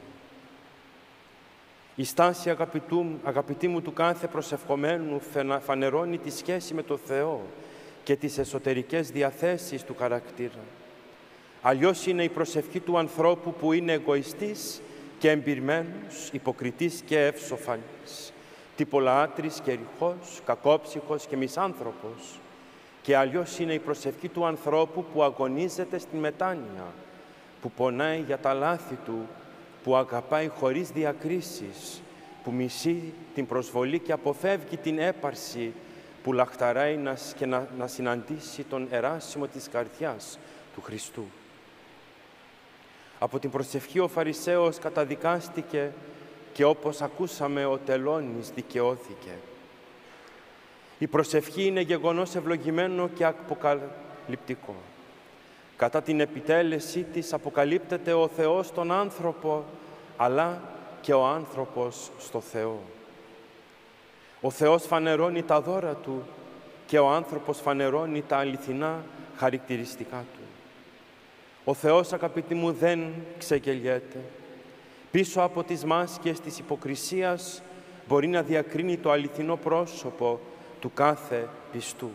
Η στάση αγαπητού, αγαπητή μου του κάθε προσευχομένου φανερώνει τη σχέση με το Θεό και τις εσωτερικές διαθέσεις του χαρακτήρα. Αλλιώς είναι η προσευχή του ανθρώπου που είναι εγωιστής και εμπειρμένος, υποκριτής και εύσοφαλης, τυπολάτρης και ρηχός, κακόψυχος και μισάνθρωπος. Και αλλιώς είναι η προσευχή του ανθρώπου που αγωνίζεται στην μετάνοια, που πονάει για τα λάθη του, που αγαπάει χωρίς διακρίσεις, που μισεί την προσβολή και αποφεύγει την έπαρση, που λαχταράει να, και να, να συναντήσει τον εράσιμο της καρδιάς του Χριστού. Από την προσευχή ο Φαρισαίος καταδικάστηκε και όπως ακούσαμε ο τελώνης δικαιώθηκε. Η προσευχή είναι γεγονός ευλογημένο και αποκαλυπτικό. Κατά την επιτέλεσή της αποκαλύπτεται ο Θεός στον άνθρωπο, αλλά και ο άνθρωπος στο Θεό. Ο Θεός φανερώνει τα δώρα Του και ο άνθρωπος φανερώνει τα αληθινά χαρακτηριστικά Του. Ο Θεός, αγαπητοί μου, δεν ξεγελιέται. Πίσω από τις μάσκες της υποκρισίας μπορεί να διακρίνει το αληθινό πρόσωπο του κάθε πιστού.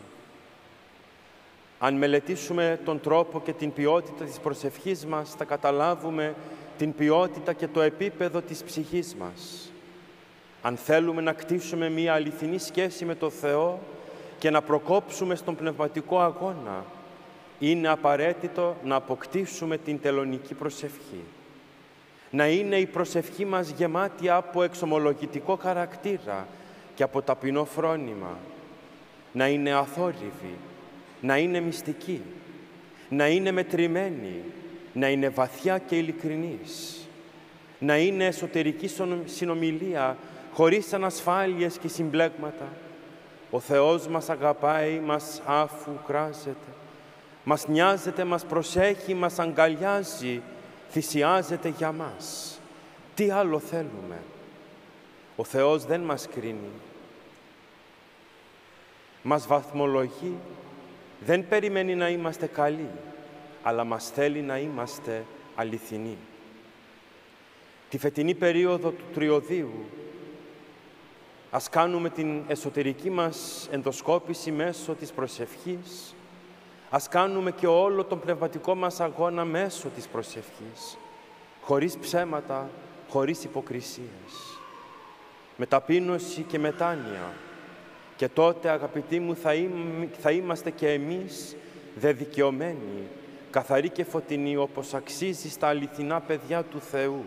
Αν μελετήσουμε τον τρόπο και την ποιότητα της προσευχής μας, θα καταλάβουμε την ποιότητα και το επίπεδο της ψυχής μας. Αν θέλουμε να κτίσουμε μία αληθινή σχέση με το Θεό και να προκόψουμε στον πνευματικό αγώνα, είναι απαραίτητο να αποκτήσουμε την τελωνική προσευχή. Να είναι η προσευχή μας γεμάτη από εξομολογητικό χαρακτήρα και από ταπεινό φρόνημα. Να είναι αθόρυβη, να είναι μυστική, να είναι μετρημένη, να είναι βαθιά και ειλικρινής, να είναι εσωτερική συνομιλία χωρίς ανασφάλειες και συμπλέγματα. Ο Θεός μας αγαπάει, μας αφού κράζεται, μας νοιάζεται, μας προσέχει, μας αγκαλιάζει, θυσιάζεται για μας. Τι άλλο θέλουμε? Ο Θεός δεν μας κρίνει. Μας βαθμολογεί, δεν περιμένει να είμαστε καλοί, αλλά μας θέλει να είμαστε αληθινοί. Τη φετινή περίοδο του Τριωδίου, ας κάνουμε την εσωτερική μας ενδοσκόπηση μέσω της προσευχής, ας κάνουμε και όλο τον πνευματικό μας αγώνα μέσω της προσευχής, χωρίς ψέματα, χωρίς υποκρισίες, με ταπείνωση και μετάνοια. Και τότε, αγαπητοί μου, θα, είμαι, θα είμαστε και εμείς δεδικαιωμένοι, καθαροί και φωτεινοί, όπως αξίζει στα αληθινά παιδιά του Θεού.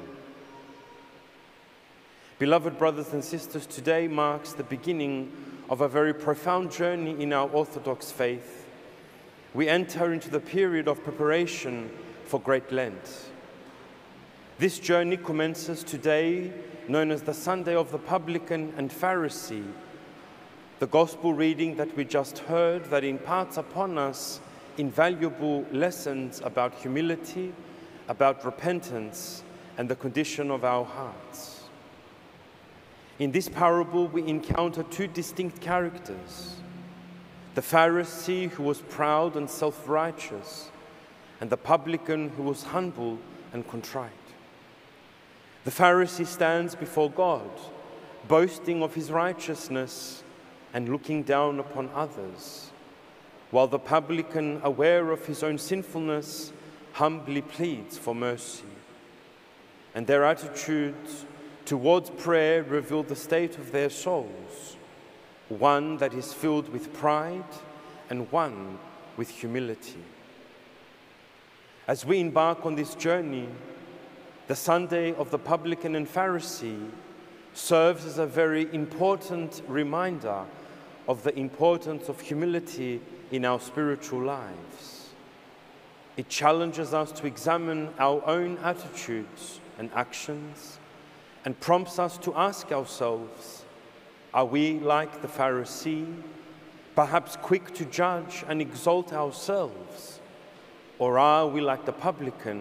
Beloved brothers and sisters, today marks the beginning of a very profound journey in our Orthodox faith. We enter into the period of preparation for Great Lent. This journey commences today, known as the Sunday of the Publican and Pharisee, the Gospel reading that we just heard that imparts upon us invaluable lessons about humility, about repentance, and the condition of our hearts. In this parable, we encounter two distinct characters: the Pharisee, who was proud and self-righteous, and the publican, who was humble and contrite. The Pharisee stands before God, boasting of his righteousness and looking down upon others, while the publican, aware of his own sinfulness, humbly pleads for mercy. And their attitudes towards prayer reveal the state of their souls, one that is filled with pride and one with humility. As we embark on this journey, the Sunday of the Publican and Pharisee serves as a very important reminder of the importance of humility in our spiritual lives. It challenges us to examine our own attitudes and actions and prompts us to ask ourselves, are we like the Pharisee, perhaps quick to judge and exalt ourselves, or are we like the publican,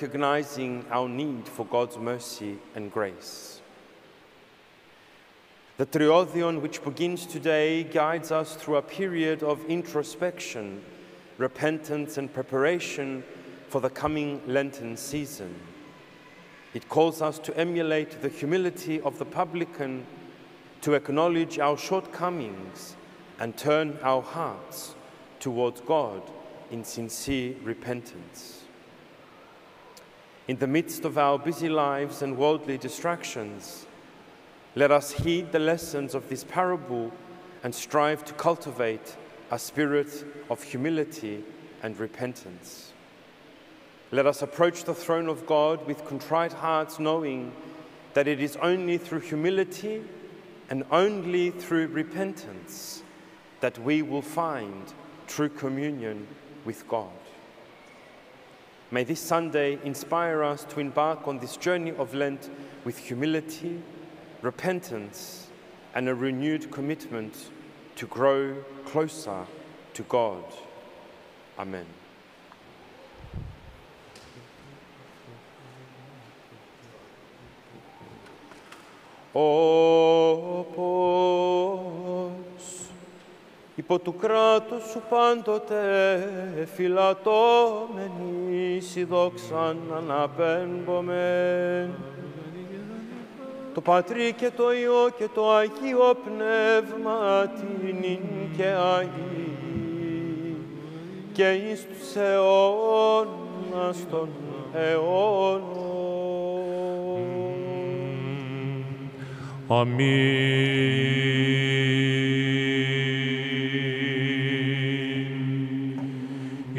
recognizing our need for God's mercy and grace? The Triodion, which begins today, guides us through a period of introspection, repentance, and preparation for the coming Lenten season. It calls us to emulate the humility of the publican, to acknowledge our shortcomings, and turn our hearts towards God in sincere repentance. In the midst of our busy lives and worldly distractions, let us heed the lessons of this parable and strive to cultivate a spirit of humility and repentance. Let us approach the throne of God with contrite hearts, knowing that it is only through humility and only through repentance that we will find true communion with God. May this Sunday inspire us to embark on this journey of Lent with humility, repentance, and a renewed commitment to grow closer to God. Amen. Όπως υπό του κράτους σου πάντοτε φυλατώμενοι σοι δόξαν αναπέμπομεν, το Πατρί και το Υιό και το Αγίο Πνεύμα την και Αγί και εις τους αιώνας των αιώνων. Αμήν.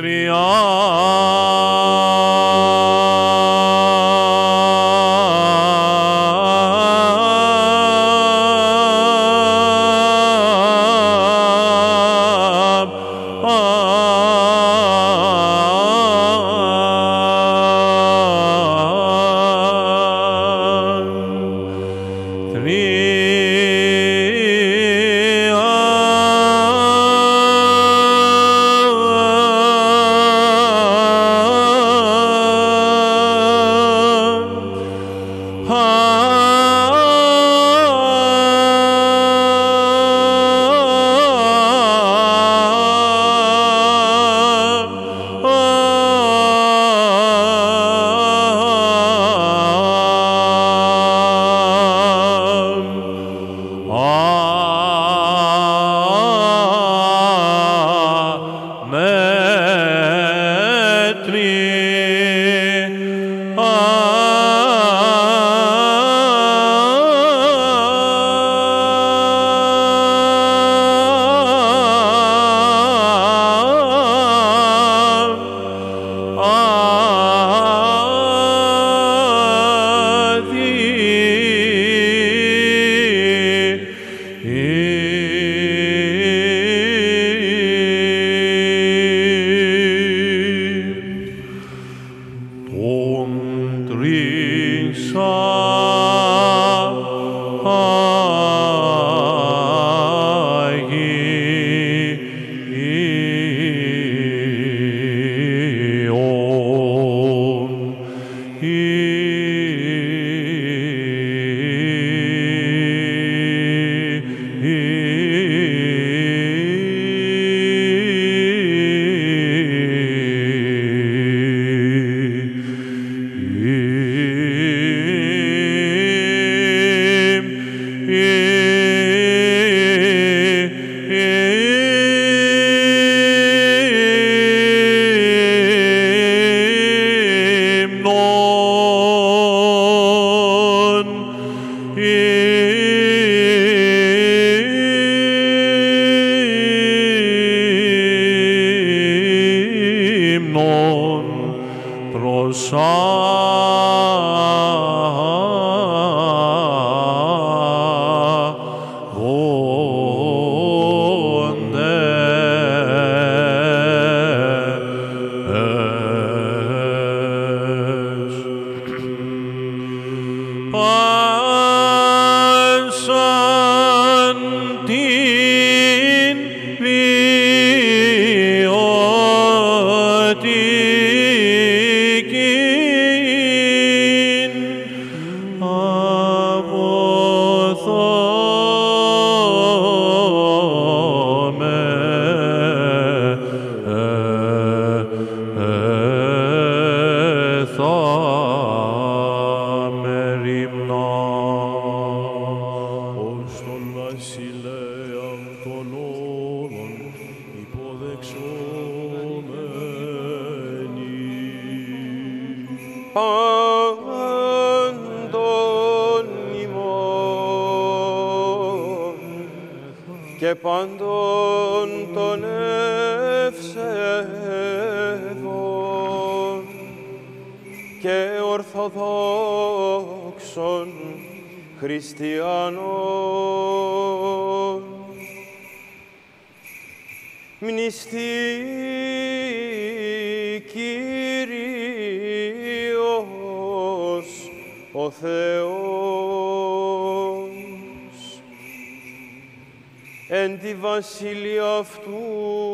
Βασιλεία αυτού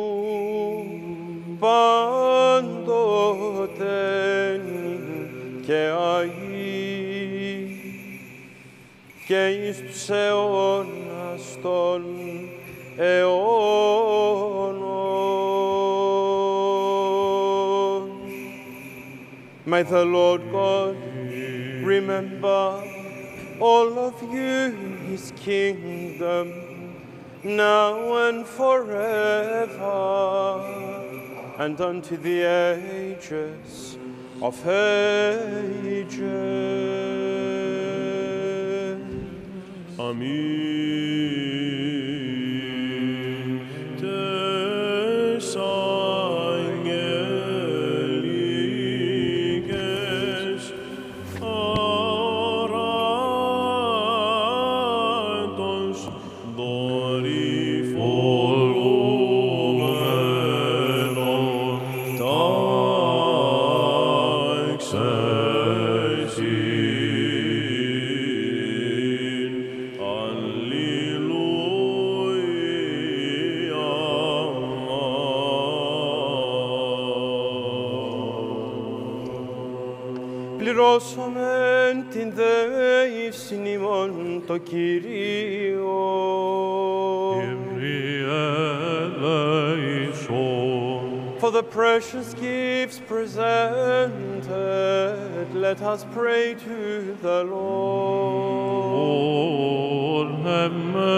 πάντοτε και αεί και εις τους αιώνας των αιώνων. May the Lord God remember all of you in his kingdom, now and forever, and unto the ages of ages. Amen. Τες άγγελες Πληρώσομεν την δεήσιν ημών το Κυρίο. For the precious gifts presented, let us pray to the Lord. Lord, have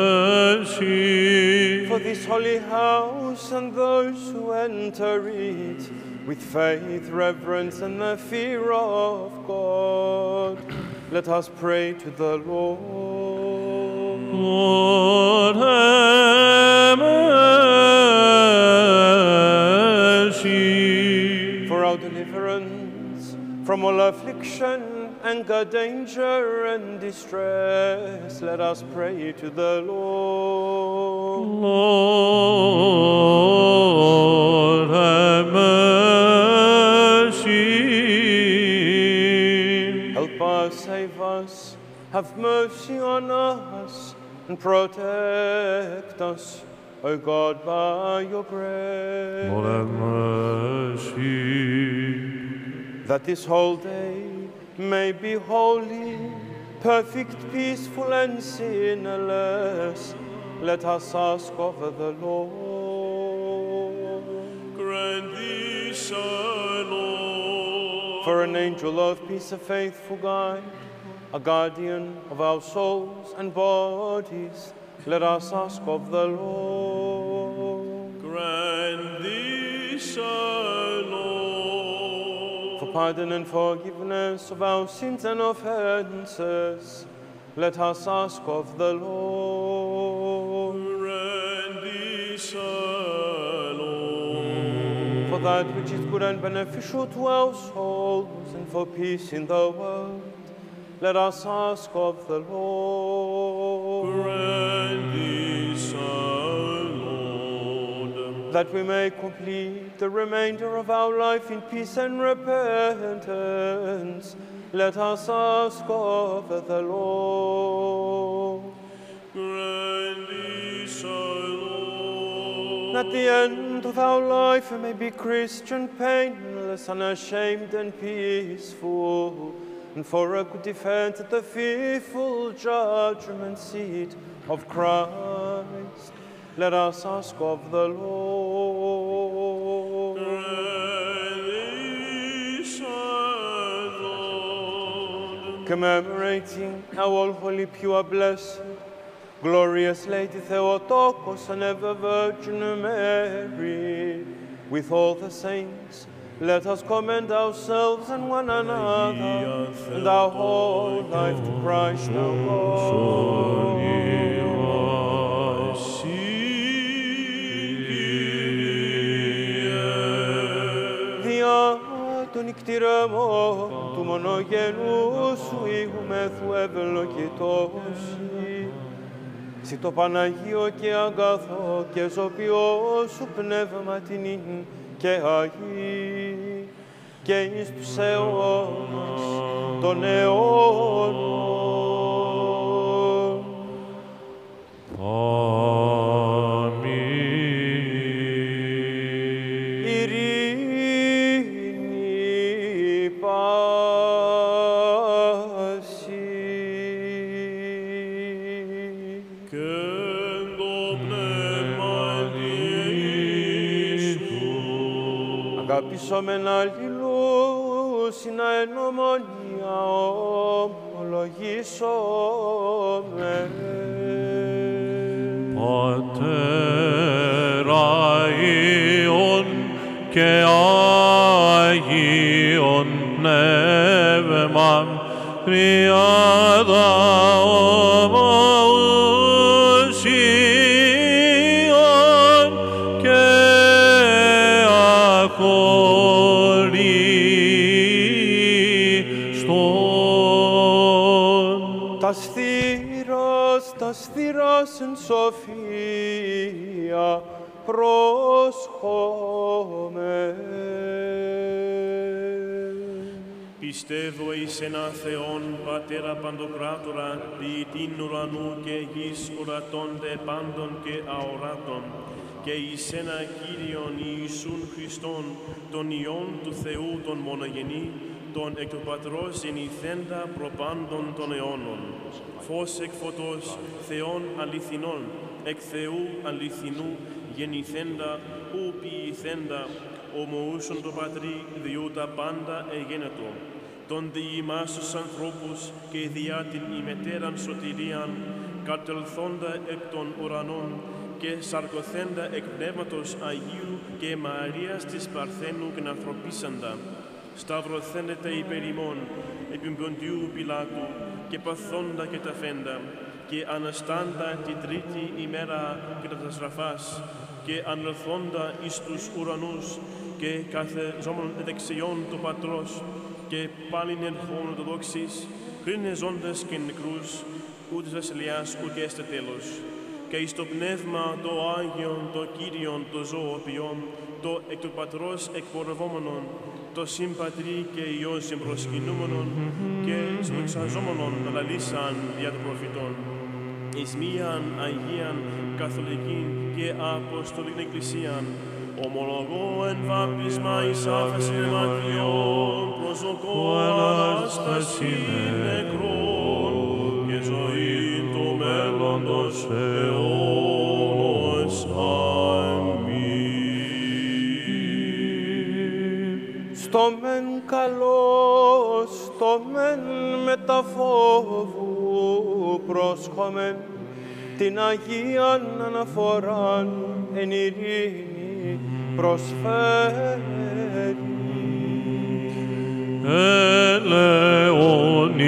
mercy. For this holy house and those who enter it, with faith, reverence, and the fear of God, let us pray to the Lord. Lord, have mercy. For our deliverance from all affliction, anger, danger, and distress, let us pray to the Lord. Lord, have mercy. Help us, save us, have mercy on us, and protect us, O God, by your grace. Lord, have mercy. That this whole day may be holy, perfect, peaceful, and sinless, let us ask of the Lord. Grant this, O Lord. For an angel of peace, a faithful guide, a guardian of our souls and bodies, let us ask of the Lord. Grant this, O Lord. For pardon and forgiveness of our sins and offenses, let us ask of the Lord. Grant this, O Lord. For that which is good and beneficial to our souls and for peace in the world, let us ask of the Lord. Grant this, O Lord. That we may complete the remainder of our life in peace and repentance, let us ask of the Lord. Grant this, O Lord. At the end of our life we may be Christian, painless, unashamed, and peaceful, and for a good defense at the fearful judgment seat of Christ, let us ask of the Lord. Grant this, O Lord. Commemorating our all holy, pure, blessed, glorious Lady Theotokos and ever Virgin Mary, with all the saints, let us commend ourselves and one another and our whole life to Christ our God. Δια των νικτήρεμων του μονογενού σου ηγουμέθου ευλογητώσει, σοι το Παναγίο και αγαθό και ζωπιό σου πνεύμα την και Αγί, και εις τους αιώνας των αιώνων. Αμήν. Ειρήνη πάση. Και το πνεύμα Ιησού. Αγαπήσομεν αλληλούς, συνα εν ομονία ομολογήσομεν. Πατέρα Υιών και Άγιον Πνεύμα, τριάδα ομοσίων και αχωριστών. Τα στήρας, τα στήρας εν σοφία πρόσχομεν. Πιστεύω εις έναν Θεόν, Πατέρα Παντοκράτορα, ποιητήν ουρανού και γης, ορατώνται πάντων και αοράτων, και εις ένα Κύριον Ιησούν Χριστόν, τον Υιόν του Θεού τον μονογενή, τον εκ του Πατρός γεννηθέντα προπάντων των αιώνων, φως εκ φωτός, Θεών αληθινών, εκ Θεού αληθινού, γεννηθέντα, ου ποιηθέντα, ομοούσον το Πατρί, διού τα πάντα εγένετο, τον διημάς τους ανθρώπους και διά την ημετέραν σωτηρίαν, κατελθόντα εκ των ουρανών και σαρκωθέντα εκ Πνεύματος Αγίου και Μαρίας της Παρθένου και ανθρωπίσαντα, σταυρωθένεται υπέρ ημών, επί Ποντιού Πιλάτου και παθόντα και ταφέντα, και αναστάντα την τρίτη ημέρα και καταστραφάς, και ανελθόντα εις τους ουρανούς, και καθεζόμενον δεξιών του Πατρός, και πάλιν ερχόμενον το δόξης, κρίνε ζώντες και νεκρούς, ούτως βασιλιάς ουκ έστε τέλος. Και εις το πνεύμα το Άγιον, το Κύριον, το ζωοποιόν, το εκ του Πατρός εκπορευόμενον, το συμπατρί και Υιός εμπροσκυνούμενον και συνεξαζόμενον αναλύσαν δια των προφητών. Εις μίαν Αγίαν Καθολική και Αποστολική Εκκλησίαν, ομολογώ εν βάπτισμα εις άφεση αιματιών, προσδοκώ Ανάσταση νεκρών και ζωή του μέλλοντος αιώνος. Αμήν. Στο μεν καλός, στο μεν μεταφόβου πρόσχομεν, την Αγίαν αναφοράν εν ειρήνη προσφέρει. Ελεον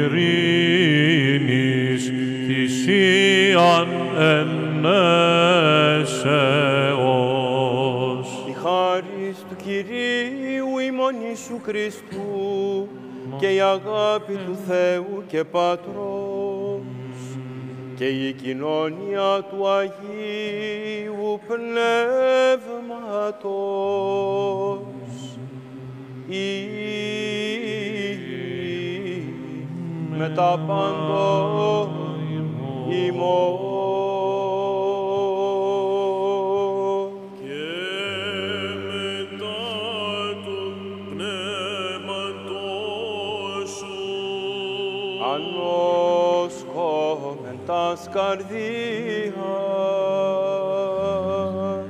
ειρήνης θυσίαν εν έσεως. Η χάρις του Κυρίου ημών Ιησού Χριστού και η αγάπη του Θεού και Πατρός και η κοινωνία του Αγίου Πνεύματος ή με τα πάντων ημών. Και μετά του πνεύματός σου ανόσκομεν τας καρδίας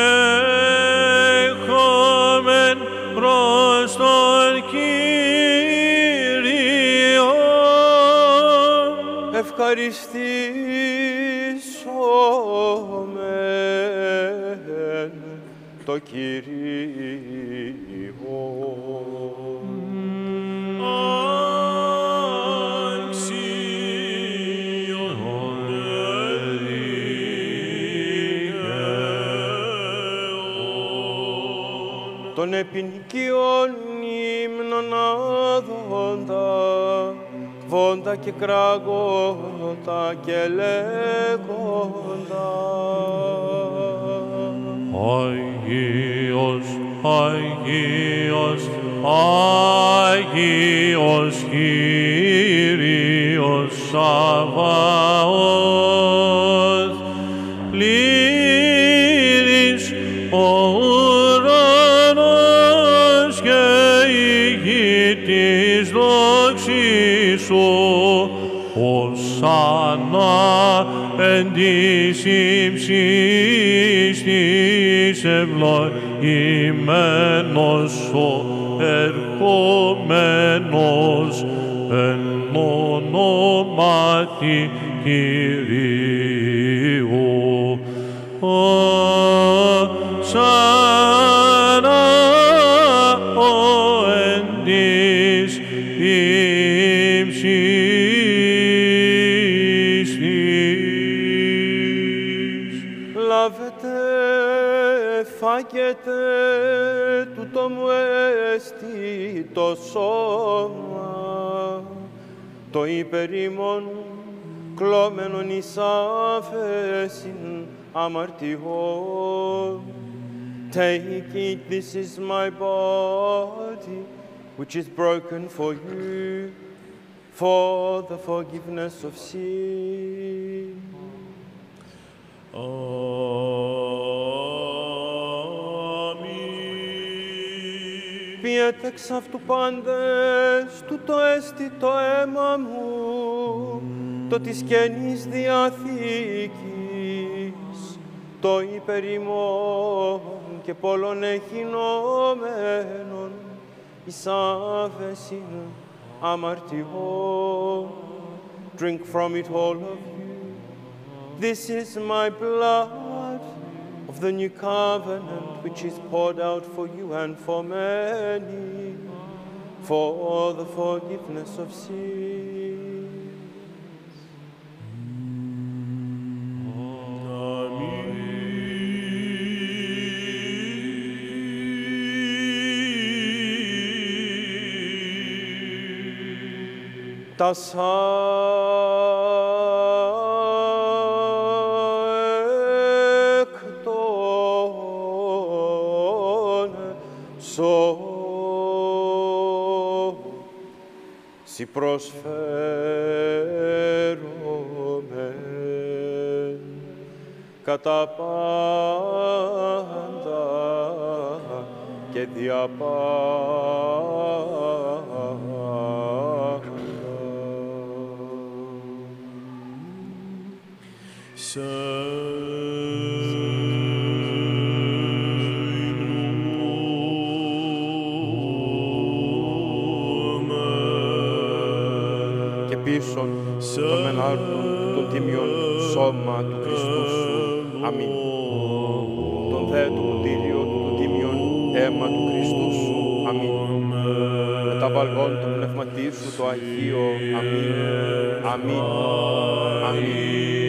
έχομεν προς τον Κύριο. Ευχαριστήσομεν το Κύριο. Των επινοικίων ύμνων άδοντα, βόντα και κράγοντα και λέγοντα. Αγίος, Αγίος, Αγίος Κύριος Σαβαώθ, πλήρης ο ουρανός και η γη της δόξης σου, οσανά εν της υψής της ευλογημένος ο ερχόμενος εν ονόματι Κυρίου. Οσανά ο εν της υψής της. Λάβετε, φάγετε, τούτο μου έστι το σώμα, το υπερήμων κλώμενον εις άφεσιν αμαρτιών. Take it, this is my body, which is broken for you, for the forgiveness of sin. Αμήν. Λυπίεται εξ αυτού πάντες, τούτο έστι το αίμα μου, το της Καινής Διαθήκης, το υπερημών και πολλών εχεινόμενων, εις άφεσιν αμαρτιών. Drink from it, all of you. This is my blood of the new covenant, which is poured out for you and for many, for the forgiveness of sins. Τας σοι προσφέρομαι κατά πάντα και δια πάντα. Πίσων των μενάρτων των τίμιων σώμα του Χριστού σου. Αμήν. Τον δε το ποτήριο του τίμιων αίμα του Χριστού σου. Αμήν. Μεταβαλγών το πνευματί σου το Αγίο. Αμήν. Αμήν. Αμήν.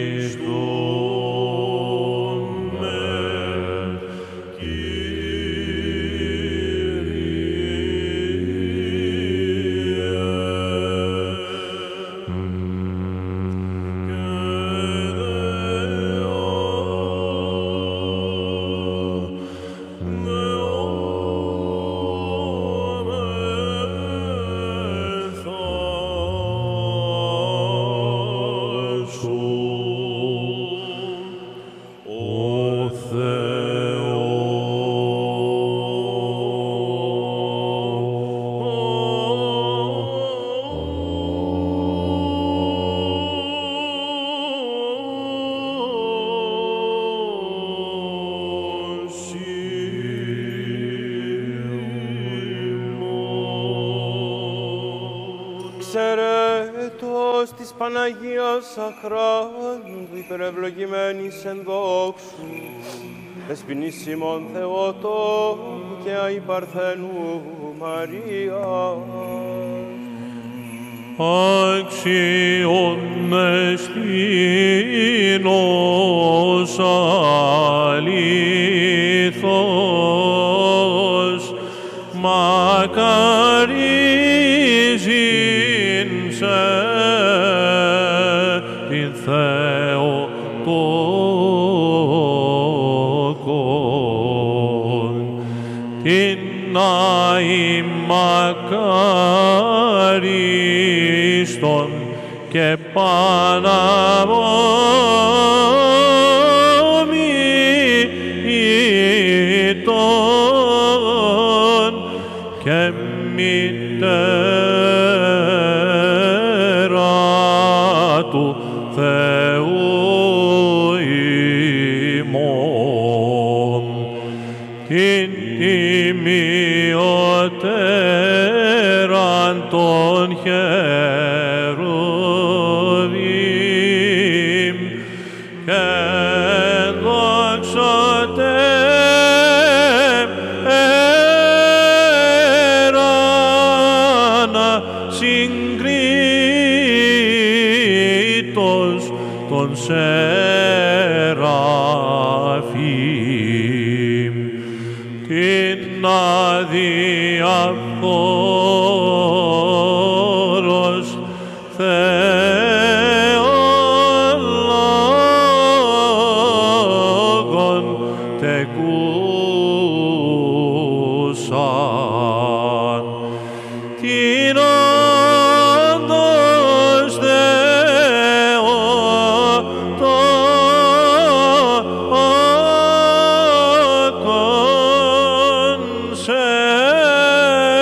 Ξερέτος της Παναγίας αχράντου υπερευλογημένης εν δόξου, δεσποινήσιμον Θεοτόκου και αϊπαρθένου Μαρία. Αξιον εστίνος αλήθως, μακαρίζειν σε την Θεοτόκον, την αημακαρίστον και παναμόμητον και μητέρα του Θεού ημών, την τιμιωτέραν των χερουβίμ και δόξατε εράνα συγκρίτως των Σεραφείμ, την αδιαφόρος Θεολόγων τεκούσαν, την όντως Θεοτόκον σε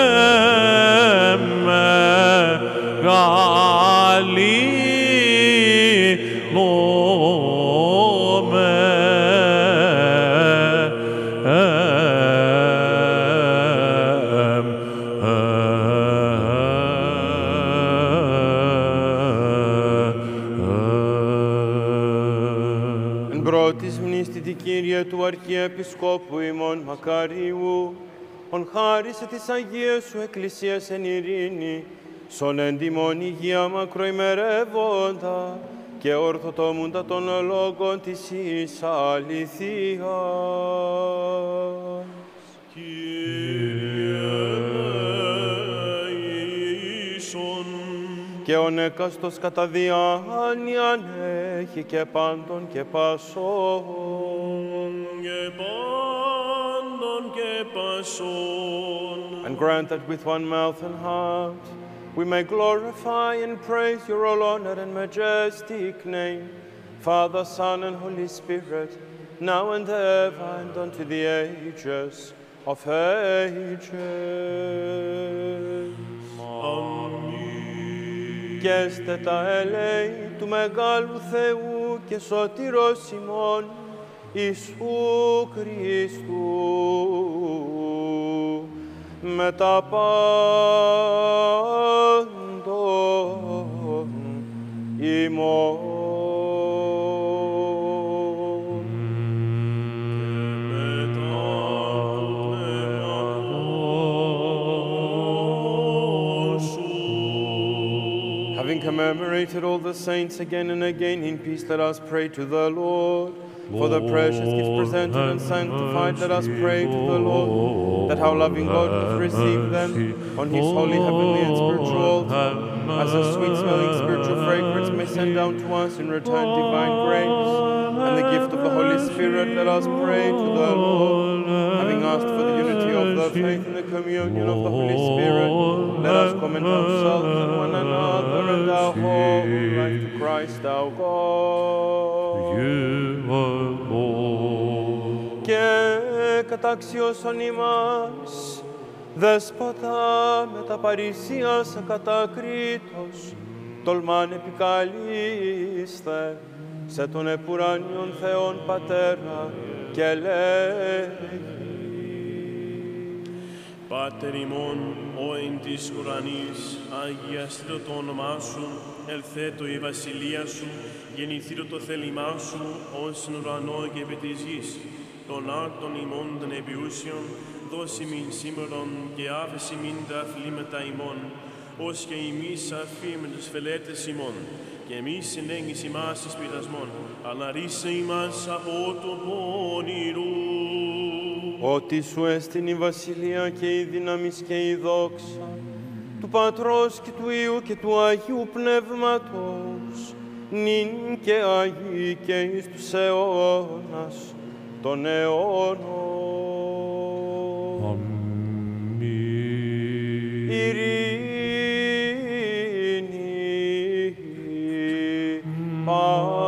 και του Αρχιεπισκόπου ημών Μακαρίου, ον χάρισε της Αγίας σου Εκκλησίας εν ειρήνη, σον εντιμών υγεία μακροημερεύοντα και ορθοτόμουντα των λόγων της εις αληθείας. Και ο νέκαστος κατά διάνοιαν έχει και πάντων και πασών. Και πάντων και πασών. And grant that with one mouth and heart we may glorify and praise your all honored and majestic name, Father, Son, and Holy Spirit, now and ever and unto the ages of ages. Και έστε τα έλεη του Μεγάλου Θεού και Σωτήρος ημών, Ιησού Χριστού, με τα πάντων ημών. Commemorated all the saints again and again in peace, let us pray to the Lord. For the precious gift presented and sanctified, let us pray to the Lord, that our loving God would receive them on his holy, heavenly, and spiritual altar, as a sweet-smelling spiritual fragrance may send down to us in return divine grace and the gift of the Holy Spirit. Let us pray to the Lord. Having asked for the unity of the faith and the communion of the Holy Spirit, let us commend ourselves and one another and our whole life to Christ our God. Και καταξιώσον ημάς, δέσποτα με τα παρησίας ακατακρίτως, τολμάν επικαλείστε σε τον επουράνιον Θεόν Πατέρα και λέγει. Πάτερ ημών, ο εν της ουρανής, αγιαστήτω το όνομά σου, ελθέτω η βασιλεία σου, γεννηθήτω το θέλημά σου, ως εν ουρανό και επί της γης. Των άρτων ημών των επιούσιων, δώσει μην σήμερον και άφεση μην τα αθλήματα ημών, ως και εμείς αφήμεν τους φελέτες ημών, και εμείς συνέγγις ημάς εις πειρασμών, αλλά ρίσε ημάς από το πόνηρου. Ότι σου έστειν η βασιλεία και η δύναμις και η δόξα του Πατρός και του Υιού και του Αγίου Πνεύματος, νυν και Αγί και εις τους αιώνας των αιώνων. Αμήν. Ειρήνη, πάση.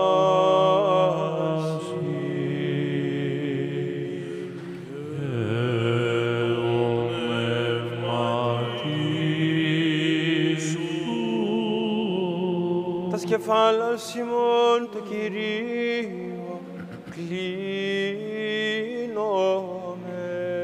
Κεφάλας ημών το Κυρίο κλείνομαι.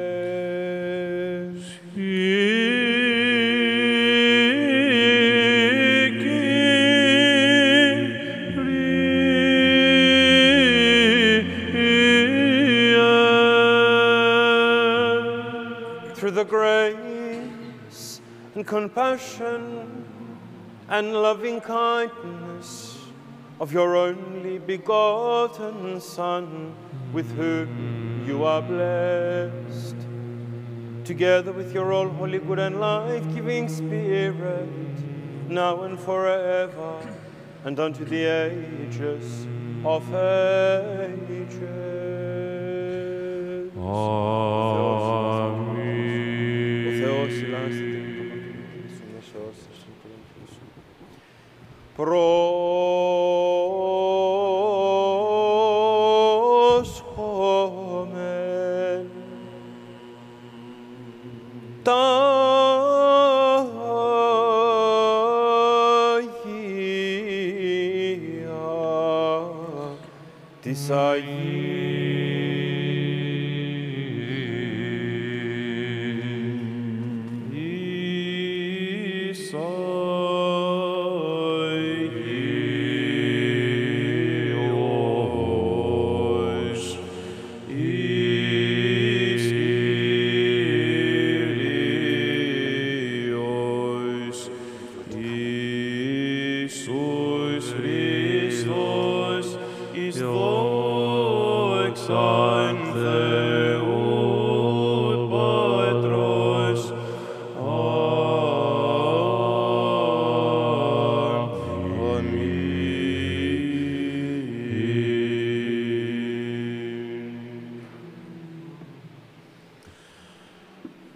Through the grace and compassion and loving kindness of your only begotten Son, with whom you are blessed, together with your all holy, good, and life-giving Spirit, now and forever, and unto the ages of ages. Amen. Ο Θεός ηλάστη πρόσχομεν τα Αγία της Αγίας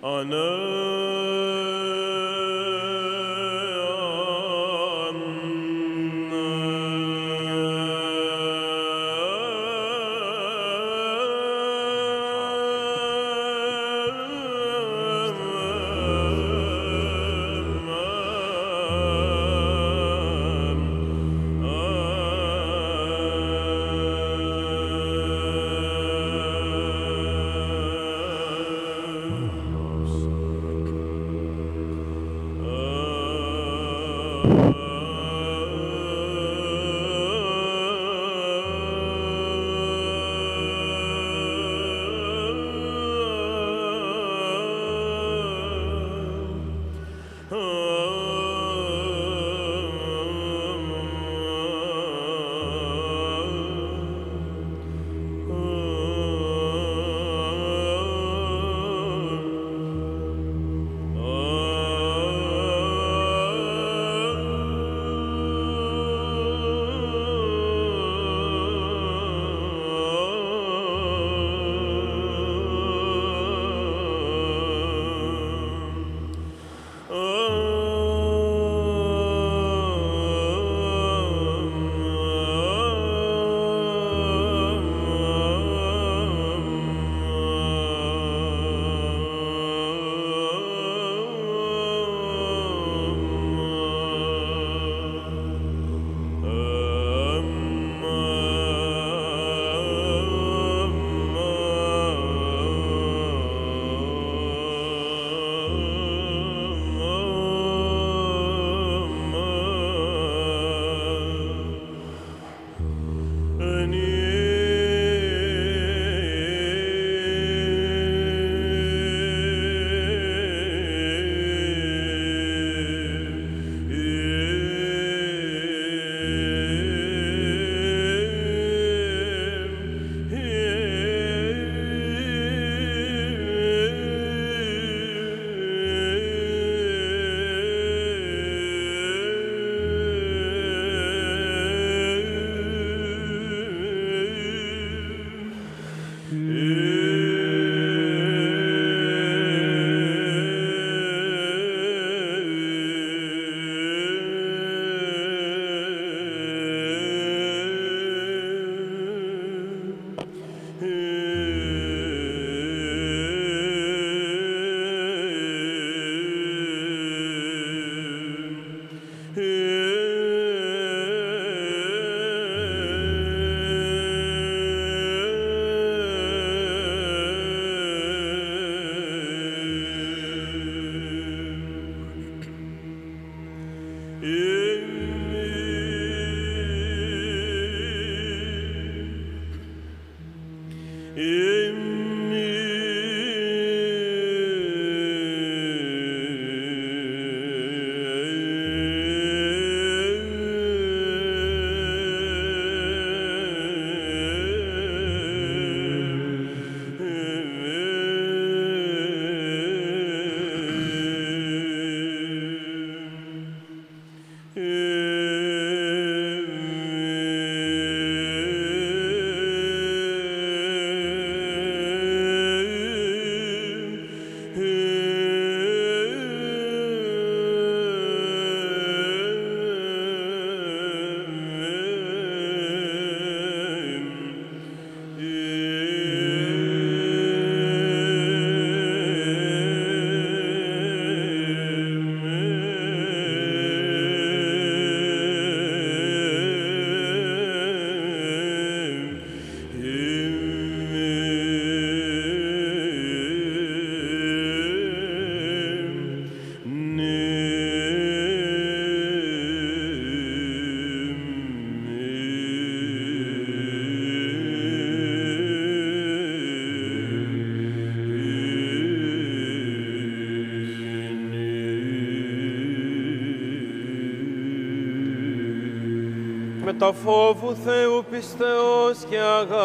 με τα φόβου Θεού πιστεώς και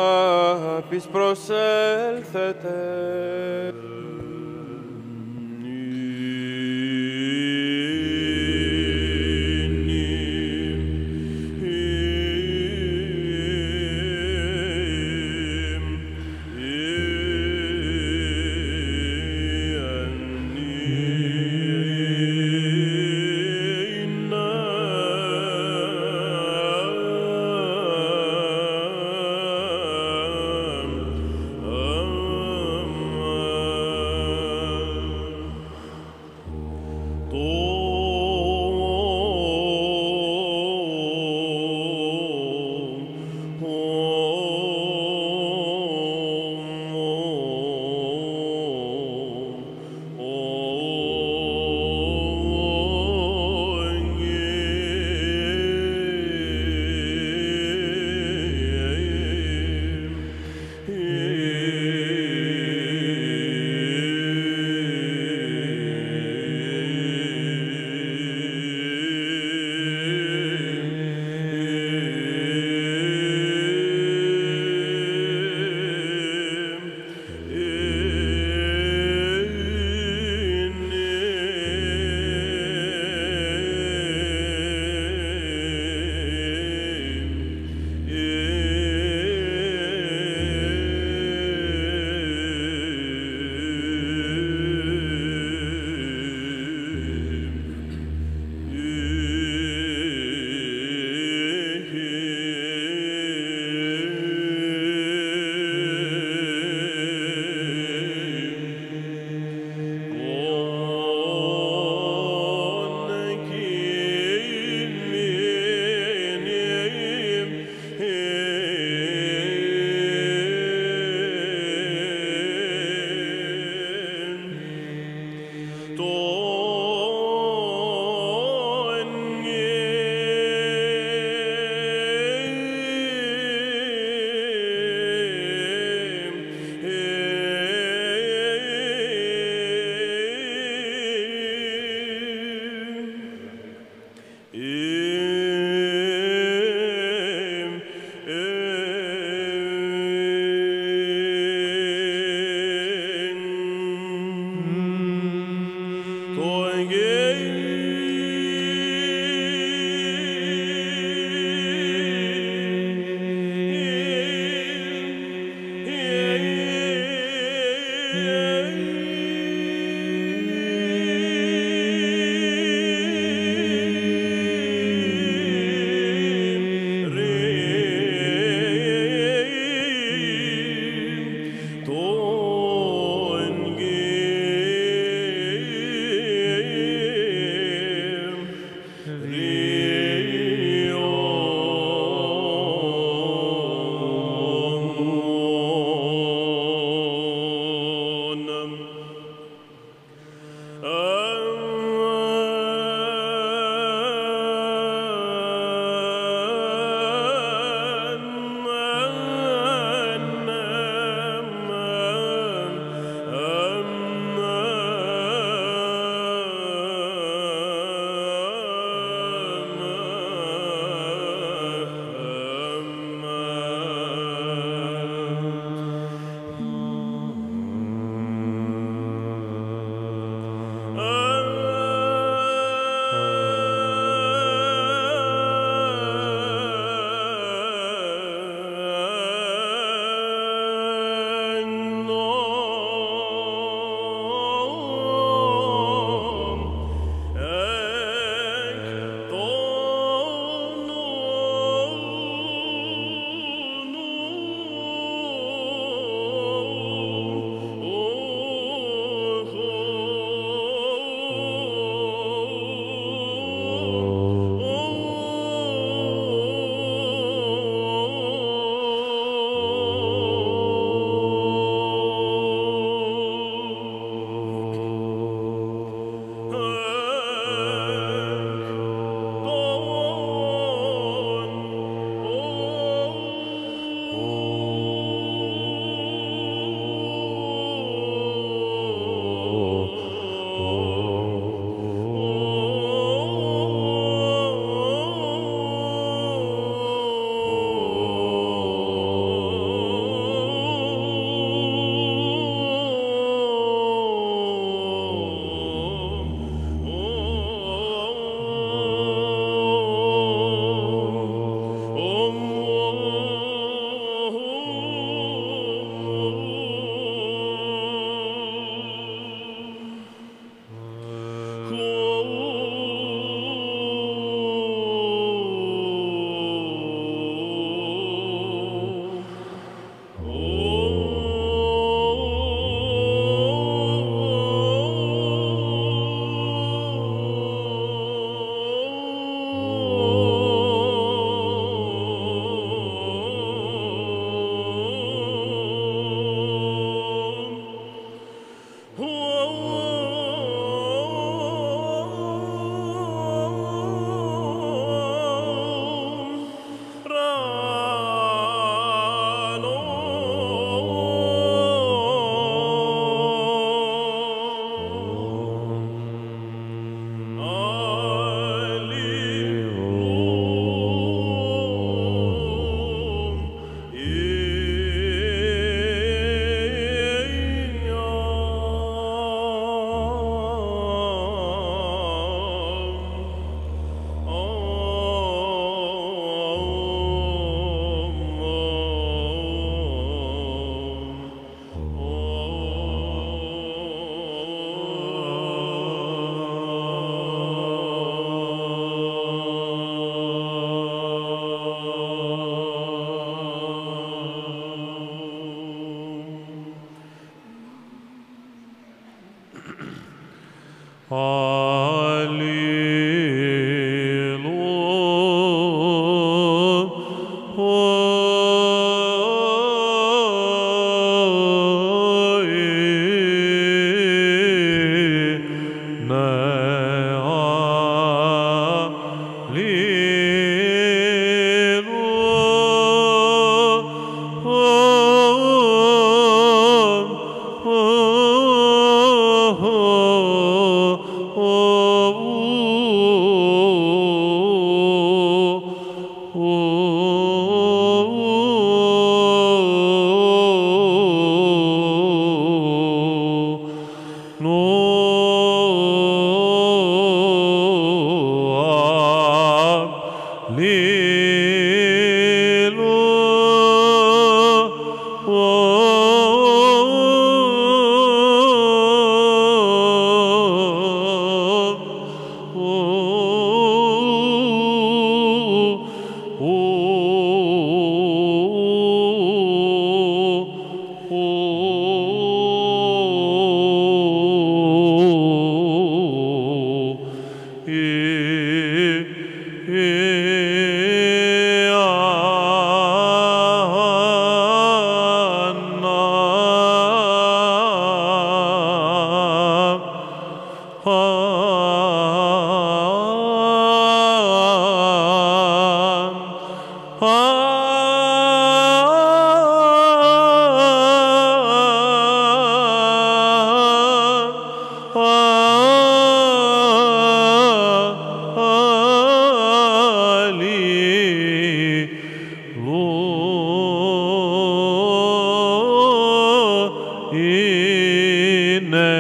αγάπης προσέλθετε. Εν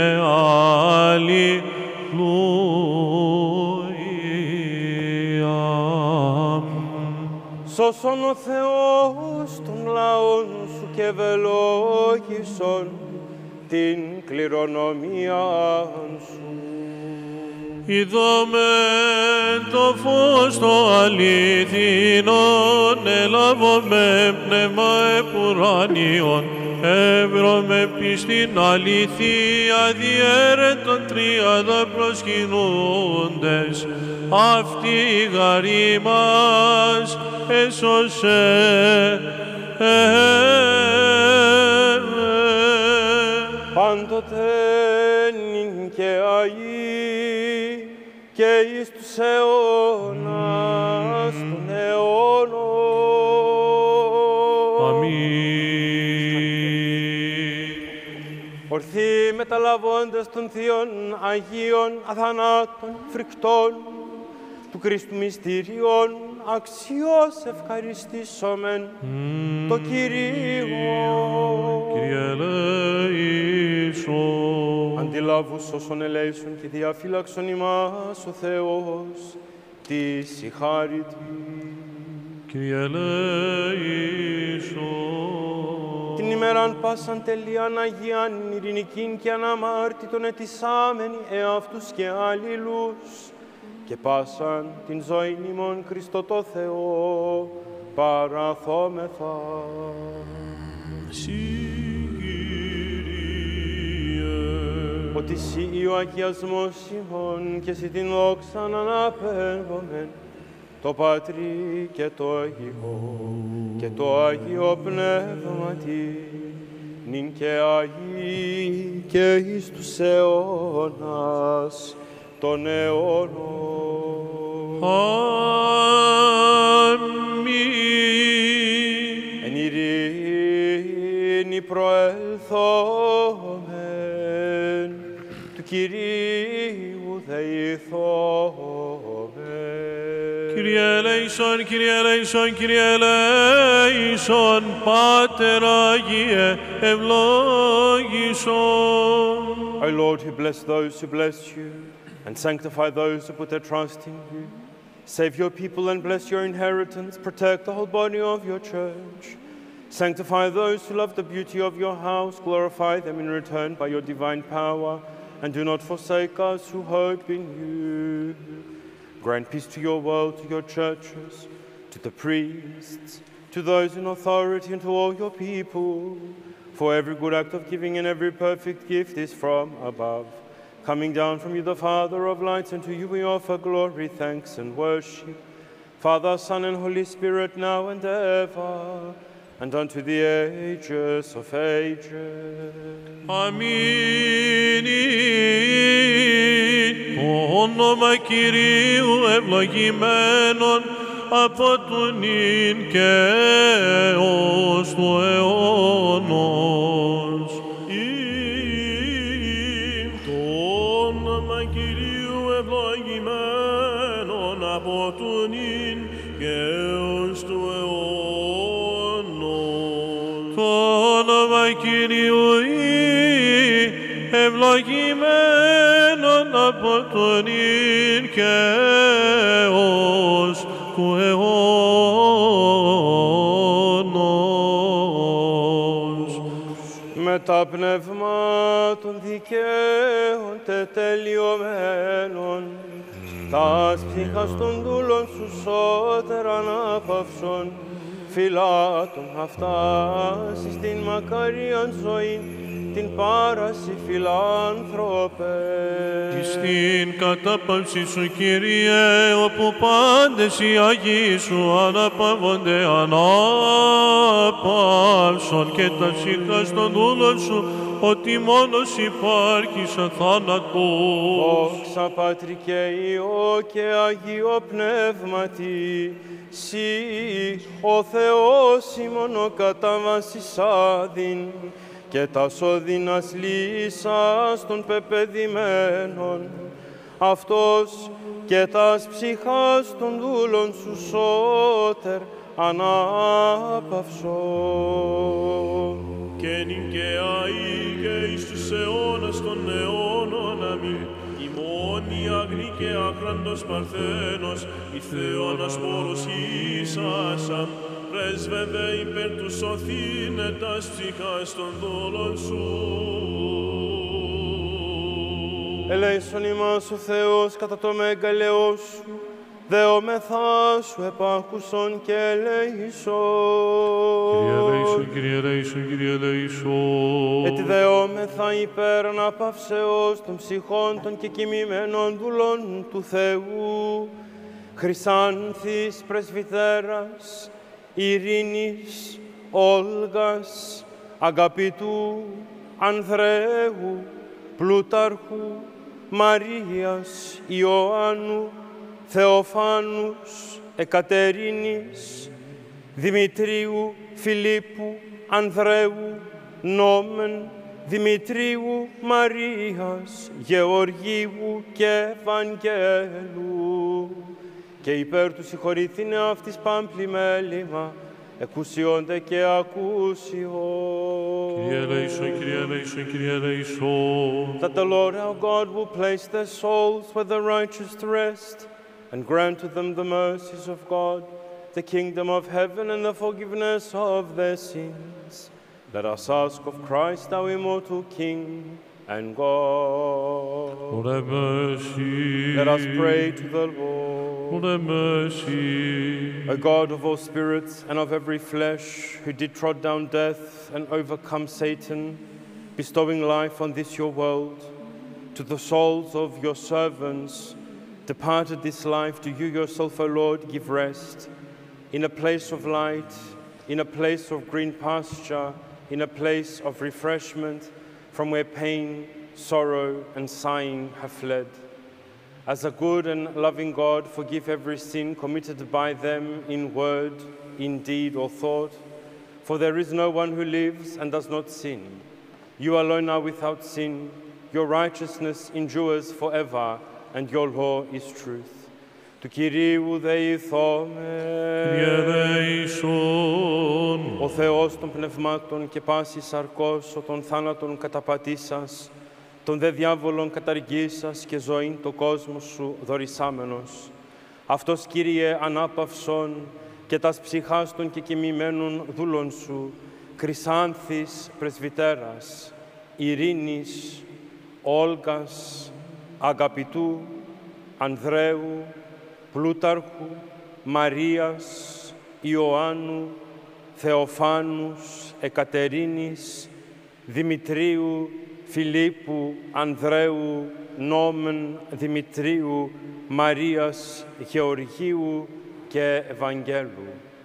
αλληλούια. Σώσον ο Θεός των λαών σου και ευελόγησον την κληρονομία σου. Είδομεν το φως το αληθινόν, έλαβομαι πνεύμα επουράνιον, εύρωμε πίστην αληθεία διέρετον τριάδα προσκυνούντες, αυτή γαρή μας έσωσε. Πάντοτε νυν και αεί και εις τους αιώνας των αιώνων. Αμήν. Ορθοί μεταλαβώντες των θείων Αγίων αθανάτων φρικτών του Χριστού μυστήριον, αξιώς ευχαριστήσομεν mm. το Κυρίο. Κύριε ελέησον. Αντιλάβους όσων ελέησον και διαφύλαξον ημάς ο Θεός της η χάριτη. Κύριε ελέησον. Την ημέραν πάσαν τελείαν Αγίαν, ειρηνικήν και αναμάρτητον ετισάμενοι εαυτούς και αλληλούς, και πάσαν την ζωήν ημών Χριστό το Θεό παραθόμεθα. Συ, ότι Συ ο αγιασμός ημών και Συ την δόξαν αναπέμπομεν, το Πατρί και το Υιό και το Άγιο Πνεύματι, νυν και Αγί και εις τους αιώνας των αιώνων. Αμήν. Εν ειρήνη προελθόμεν, του Κυρίου δεηθόμεν. Κύριε ελέησον, Κύριε ελέησον, Κύριε ελέησον, Πάτερ Άγιε ευλόγησον. O Lord, who bless those who bless you, and sanctify those who put their trust in you, save your people and bless your inheritance, protect the whole body of your church. Sanctify those who love the beauty of your house, glorify them in return by your divine power, and do not forsake us who hope in you. Grant peace to your world, to your churches, to the priests, to those in authority, and to all your people. For every good act of giving and every perfect gift is from above, coming down from you, the Father of lights, and to you we offer glory, thanks, and worship. Father, Son, and Holy Spirit, now and ever, and unto the ages of ages. Αμήν. Το όνομα Κυρίου ευλογημένον από του νυν και έως του αιώνος. Το όνομα Κυρίου ευλογημένον από του νυν και έως του αιώνος. Το όνομα Κυρίου ευλογημένον από του νυν και έως του αιώνος. Με τα πνεύμα των δικαίων τετελειωμένων, τας ψυχάς των δούλων σου σώτερ ανάπαυσον, φυλάτων αυτάς στην μακαρίαν ζωήν, την πάραση φιλάνθρωπε. Στην κατάπαυση σου, Κύριε, όπου πάντες οι Αγίοι σου αναπαύονται, ανάπαυσον και τα ψυχάς των δούλων σου, ότι μόνος υπάρχεις αθάνατος. Δόξα Πατρί και Υιό και Αγίο Πνεύματι, Συ ο Θεός ημών ο καταβάσις άδειν, και τας οδύνας λύσας των πεπαιδημένων, αυτός και τας ψυχάς των δούλων σου σώτερ ανάπαυσον. Και νυν νικαιαή και εις τους αιώνας των αιώνων. Αμήν. Ημών η αγνή και άχραντος Παρθένος, η Θεόνας πόρος ίσασαν, πρέσβευε υπέρ του σωθήνετας ψυχάς των δούλων σου. Ελέησον ημάς ο Θεός κατά το μεγαλαιό σου, δεόμεθά σου επάκουσον και ελέησον. Κύριε ελέησον, Κύριε ελέησον, Κύριε ελέησον. Έτσι δεόμεθα υπέρ αναπαυσεώς των ψυχών των κεκοιμημένων δουλών του Θεού, Χρυσάνθης Πρεσβυτέρας, Ειρήνης, Όλγας, Αγαπητού, Ανδρέου, Πλούταρχου, Μαρίας, Ιωάννου, Θεοφάνους, Εκατερίνης, Δημητρίου, Φιλίππου, Ανδρέου, Νόμεν, Δημητρίου, Μαρίας, Γεωργίου και Ευαγγέλου, και υπέρ του συγχωρηθήνε αυτής πάμπλη μέλημα, εκούσιονται και ακούσιο. Kyrie eleison, Kyrie eleison, Kyrie eleison. That the Lord our God will place their souls where the righteous rest, and grant to them the mercies of God, the kingdom of heaven, and the forgiveness of their sins. Let us ask of Christ, our immortal King and God. Lord have mercy. Let us pray to the Lord. Lord have mercy. O God of all spirits and of every flesh, who did trod down death and overcome Satan, bestowing life on this your world, to the souls of your servants, departed this life, to you yourself, O Lord, give rest, in a place of light, in a place of green pasture, in a place of refreshment, from where pain, sorrow, and sighing have fled. As a good and loving God, forgive every sin committed by them in word, in deed, or thought, for there is no one who lives and does not sin. You alone are without sin, your righteousness endures forever, and your law is truth. Του Κυρίου δεηθώμε. Kyrie eleison. Ο Θεός των πνευμάτων και πάσης σαρκός, ο των θάνατων καταπατήσας, τον δε διάβολον καταργήσας και ζωήν το κόσμο σου δωρησάμενος. Αυτός, Κύριε, ανάπαυσον και τας ψυχάς των κεκοιμημένων δούλων σου, Χρυσάνθης Πρεσβυτέρας, Ειρήνης, Όλγας, Αγαπητού, Ανδρέου, Πλούταρχου, Μαρίας, Ιωάννου, Θεοφάνους, Εκατερίνης, Δημητρίου, Φιλίππου, Ανδρέου, Νόμεν, Δημητρίου, Μαρίας, Γεωργίου και Ευαγγέλου.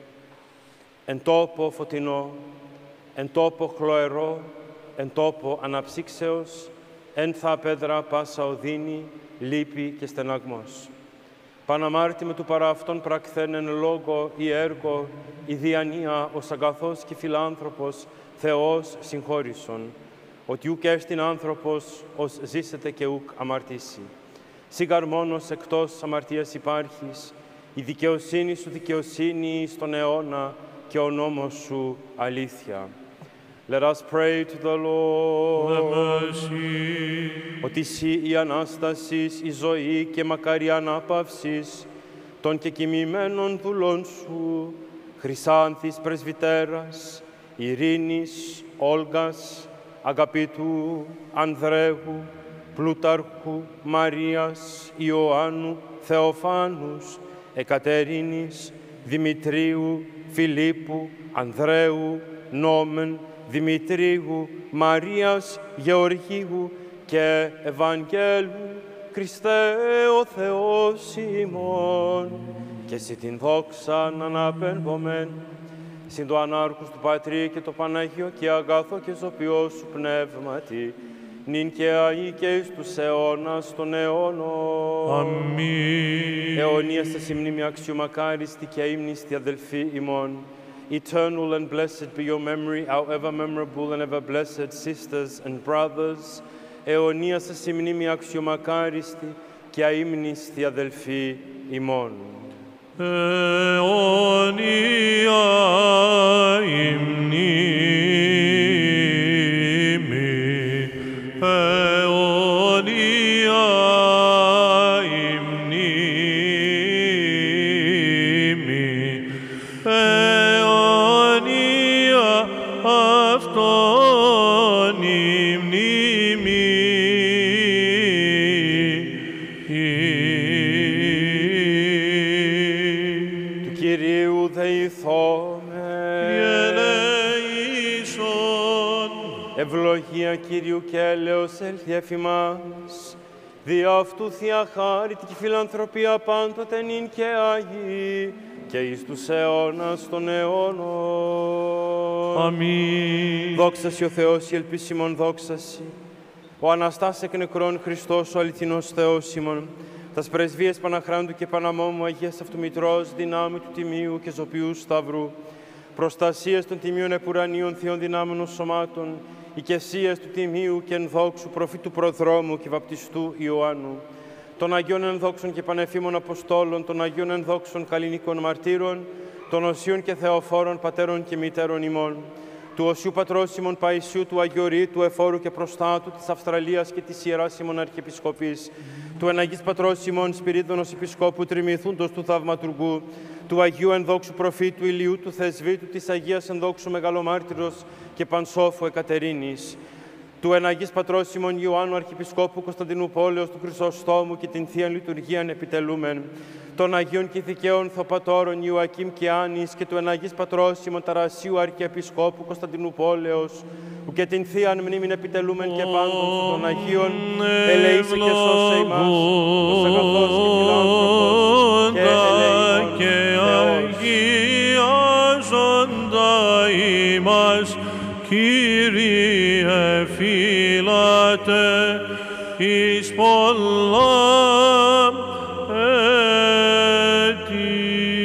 Εν τόπο φωτεινό, εν τόπο χλωερό, εν τόπο αναψύξεως, εν θα απέδρα πάσα οδύνη, λύπη και στεναγμός. Παναμάρτημα του παρά αυτόν πρακθέν εν λόγω ή έργο, η διανία ως αγαθός και φιλάνθρωπος, Θεός συγχώρησον, ότι ουκ έστιν άνθρωπος ως ζήσετε και ουκ αμαρτήσει. Σίγαρ μόνος εκτός αμαρτίας υπάρχεις, η δικαιοσύνη σου δικαιοσύνη στον αιώνα και ο νόμος σου αλήθεια. Let us pray to the Lord. Have mercy. Ότι εσύ η Ανάστασης, η ζωή και μακάρι ανάπαυσης των κεκοιμημένων δουλών σου, Χρυσάνθης Πρεσβυτέρας, Ειρήνης, Όλγας, Αγαπητού, Ανδρέου, Πλούταρχου, Μαρίας, Ιωάννου, Θεοφάνους, Εκατερίνης, Δημητρίου, Φιλίππου, Ανδρέου, Νόμεν, Δημητρίου, Μαρίας, Γεωργίου και Ευαγγέλου, Χριστέ ο Θεός ημών, και σε την δόξα να αναπέμπομεν, συν το ανάρχους του Πατρί και το Παναγίο και αγαθό και ζωπιό σου πνεύματι, νυν και αεί και εις τους αιώνας των αιώνων. Αμήν. Αιωνίας σε μνήμη αξιομακάριστη και αείμνηστη αδελφή ημών, eternal and blessed be your memory, our ever memorable and ever blessed sisters and brothers. Αιωνία σας η μνήμη αξιομακάριστη και αείμνηστη αδελφή ημών. Αιωνία η μνήμη Κυρίου και έλεος έλθει εφ' ημάς. Δι' αυτού Θεία χάρητη και φιλανθρωπία πάντοτε νυν και Άγιοι, και εις τους αιώνας των αιώνων. Αμήν. Δόξα σοι ο Θεός, η ελπίσιμον δόξα σοι. Ο Αναστάς εκ νεκρών Χριστός, ο αληθινός Θεός ημών. Τας πρεσβείες Παναχράντου και Παναμόμου, Αγίας αυτού Μητρός, δυνάμει του Τιμίου και Ζωπιού Σταυρού, προστασίες των Τιμίων Επουρανίων Θείων δυνάμενων σωμάτων, οικεσίες του Τιμίου και ενδόξου προφήτου Προδρόμου και Βαπτιστού Ιωάννου, των Αγίων ενδόξων και πανεφήμων Αποστόλων, των Αγίων ενδόξων καλλινικών μαρτύρων, των Οσίων και Θεοφόρων πατέρων και μητέρων ημών, του Οσίου Πατρός ημών Παϊσίου, του Αγιορείτου, του Εφόρου και Προστάτου, της Αυστραλίας και της Ιεράς ημών Αρχιεπισκοπής, του Εναγής Πατρός ημών Σπυρίδωνος Επισκόπου Τριμηθούντος του Θαυματουργού, του Αγίου Ενδόξου Προφήτου Ηλιού, του Θεσβήτου, της Αγίας Ενδόξου Μεγαλομάρτυρος και Πανσόφου Εκατερίνης, του Εναγής Πατρός ημών Ιωάννου Αρχιεπισκόπου Κωνσταντινούπολεως του Χρυσοστόμου και την Θείαν Λειτουργίαν επιτελούμεν, των Αγίων και Δικαίων Θοπατώρων Ιωακήμ και Άνης και του Εναγής Πατρός ημών Ταρασίου Αρχιεπισκόπου Κωνσταντινούπολεως, που και την Θείαν μνήμην επιτελούμεν και πάντων των Αγίων, ελεήσε και σώσε ημάς, ως αγαθός και φιλάνθρωπος και ελεήμων αγιάζοντα ημάς, Κύριε φύλατε εις πολλά έτη.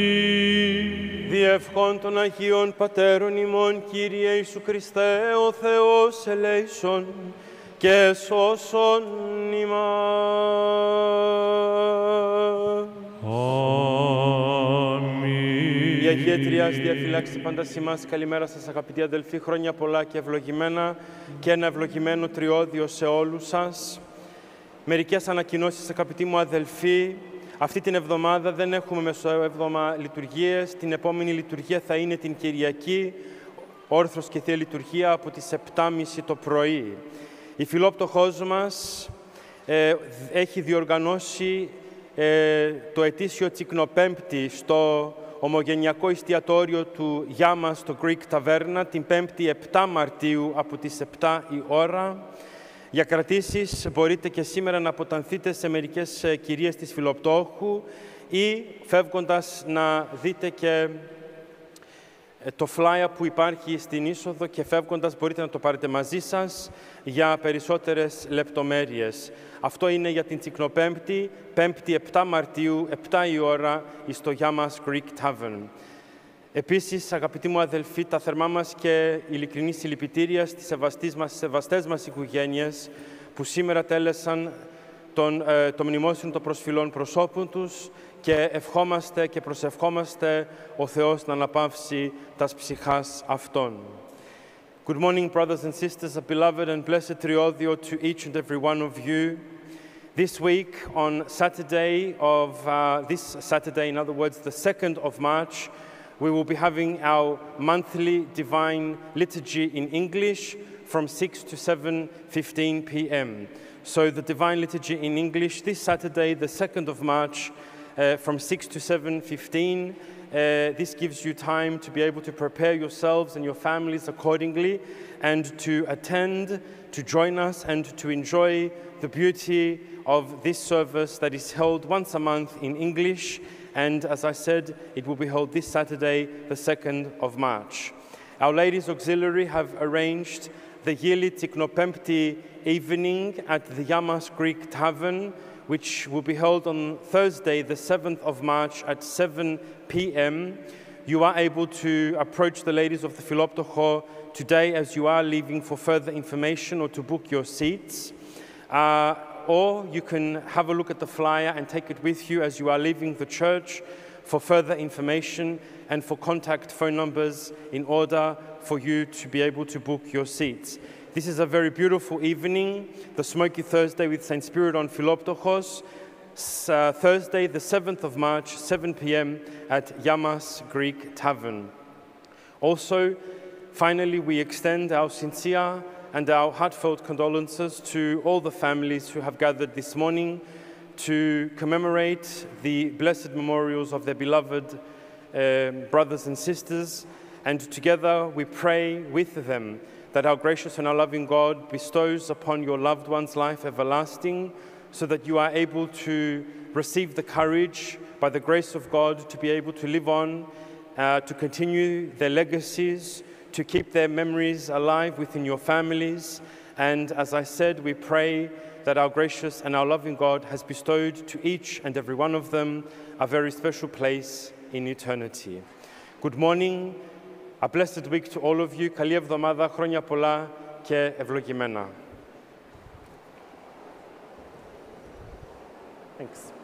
Διευχών των Αγίων Πατέρων ημών, Κύριε Ιησού Χριστέ, ο Θεός ελέησον και σώσον ημάς. Η Αγία Τριάς διαφυλάξει πάντα ημάς. Καλημέρα σας αγαπητοί αδελφοί, χρόνια πολλά και ευλογημένα και ένα ευλογημένο τριώδιο σε όλους σας. Μερικές ανακοινώσεις αγαπητοί μου αδελφοί. Αυτή την εβδομάδα δεν έχουμε μεσοεύδομα λειτουργίες. Την επόμενη λειτουργία θα είναι την Κυριακή, όρθρος και Θεία Λειτουργία από τις επτά και μισή το πρωί. Η Φιλόπτωχός μας ε, έχει διοργανώσει ε, το ετήσιο Τσικνοπέμπτη στο ομογενειακό εστιατόριο του Γιάμα στο Greek Taverna την Πέμπτη επτά Μαρτίου από τις επτά η ώρα. Για κρατήσεις μπορείτε και σήμερα να αποτανθείτε σε μερικές κυρίες της Φιλοπτώχου ή φεύγοντας να δείτε και το flyer που υπάρχει στην είσοδο και φεύγοντας μπορείτε να το πάρετε μαζί σας για περισσότερες λεπτομέρειες. Αυτό είναι για την Τσικνοπέμπτη, Πέμπτη επτά Μαρτίου, επτά η ώρα, στο Γιάμας Greek Tavern. Επίσης, αγαπητοί μου αδελφοί, τα θερμά μας και ειλικρινή συλληπιτήρια στις σεβαστές μας, σεβαστές μας οικογένειες που σήμερα τέλεσαν τον, ε, το μνημόσυνο των προσφυλών προσώπων τους και ευχόμαστε και προσευχόμαστε ο Θεός να αναπαύσει τας ψυχάς αυτών. Good morning, brothers and sisters, a beloved and blessed Triodio to each and every one of you. This week, on Saturday of uh, this Saturday, in other words, the second of March, we will be having our monthly divine liturgy in English from six to seven fifteen p m So the divine liturgy in English this Saturday, the second of March, uh, from six to seven fifteen. Uh, this gives you time to be able to prepare yourselves and your families accordingly and to attend, to join us and to enjoy the beauty of this service that is held once a month in English. And as I said, it will be held this Saturday, the second of March. Our Ladies Auxiliary have arranged the yearly Tiknopempti evening at the Yamas Greek Tavern, which will be held on Thursday, the seventh of March at seven p m You are able to approach the ladies of the Philoptocho today as you are leaving for further information or to book your seats. Uh, or you can have a look at the flyer and take it with you as you are leaving the church for further information and for contact phone numbers in order for you to be able to book your seats. This is a very beautiful evening, the Smoky Thursday with Saint Spiridon Philoptochos, uh, Thursday the seventh of March, seven p m at Yamas Greek Tavern. Also, finally, we extend our sincere and our heartfelt condolences to all the families who have gathered this morning to commemorate the blessed memorials of their beloved uh, brothers and sisters, and together we pray with them that our gracious and our loving God bestows upon your loved one's life everlasting, so that you are able to receive the courage, by the grace of God, to be able to live on, uh, to continue their legacies, to keep their memories alive within your families. And as I said, we pray that our gracious and our loving God has bestowed to each and every one of them a very special place in eternity. Good morning, a blessed week to all of you. Καλή εβδομάδα, χρόνια πολλά και ευλογημένα. Thanks.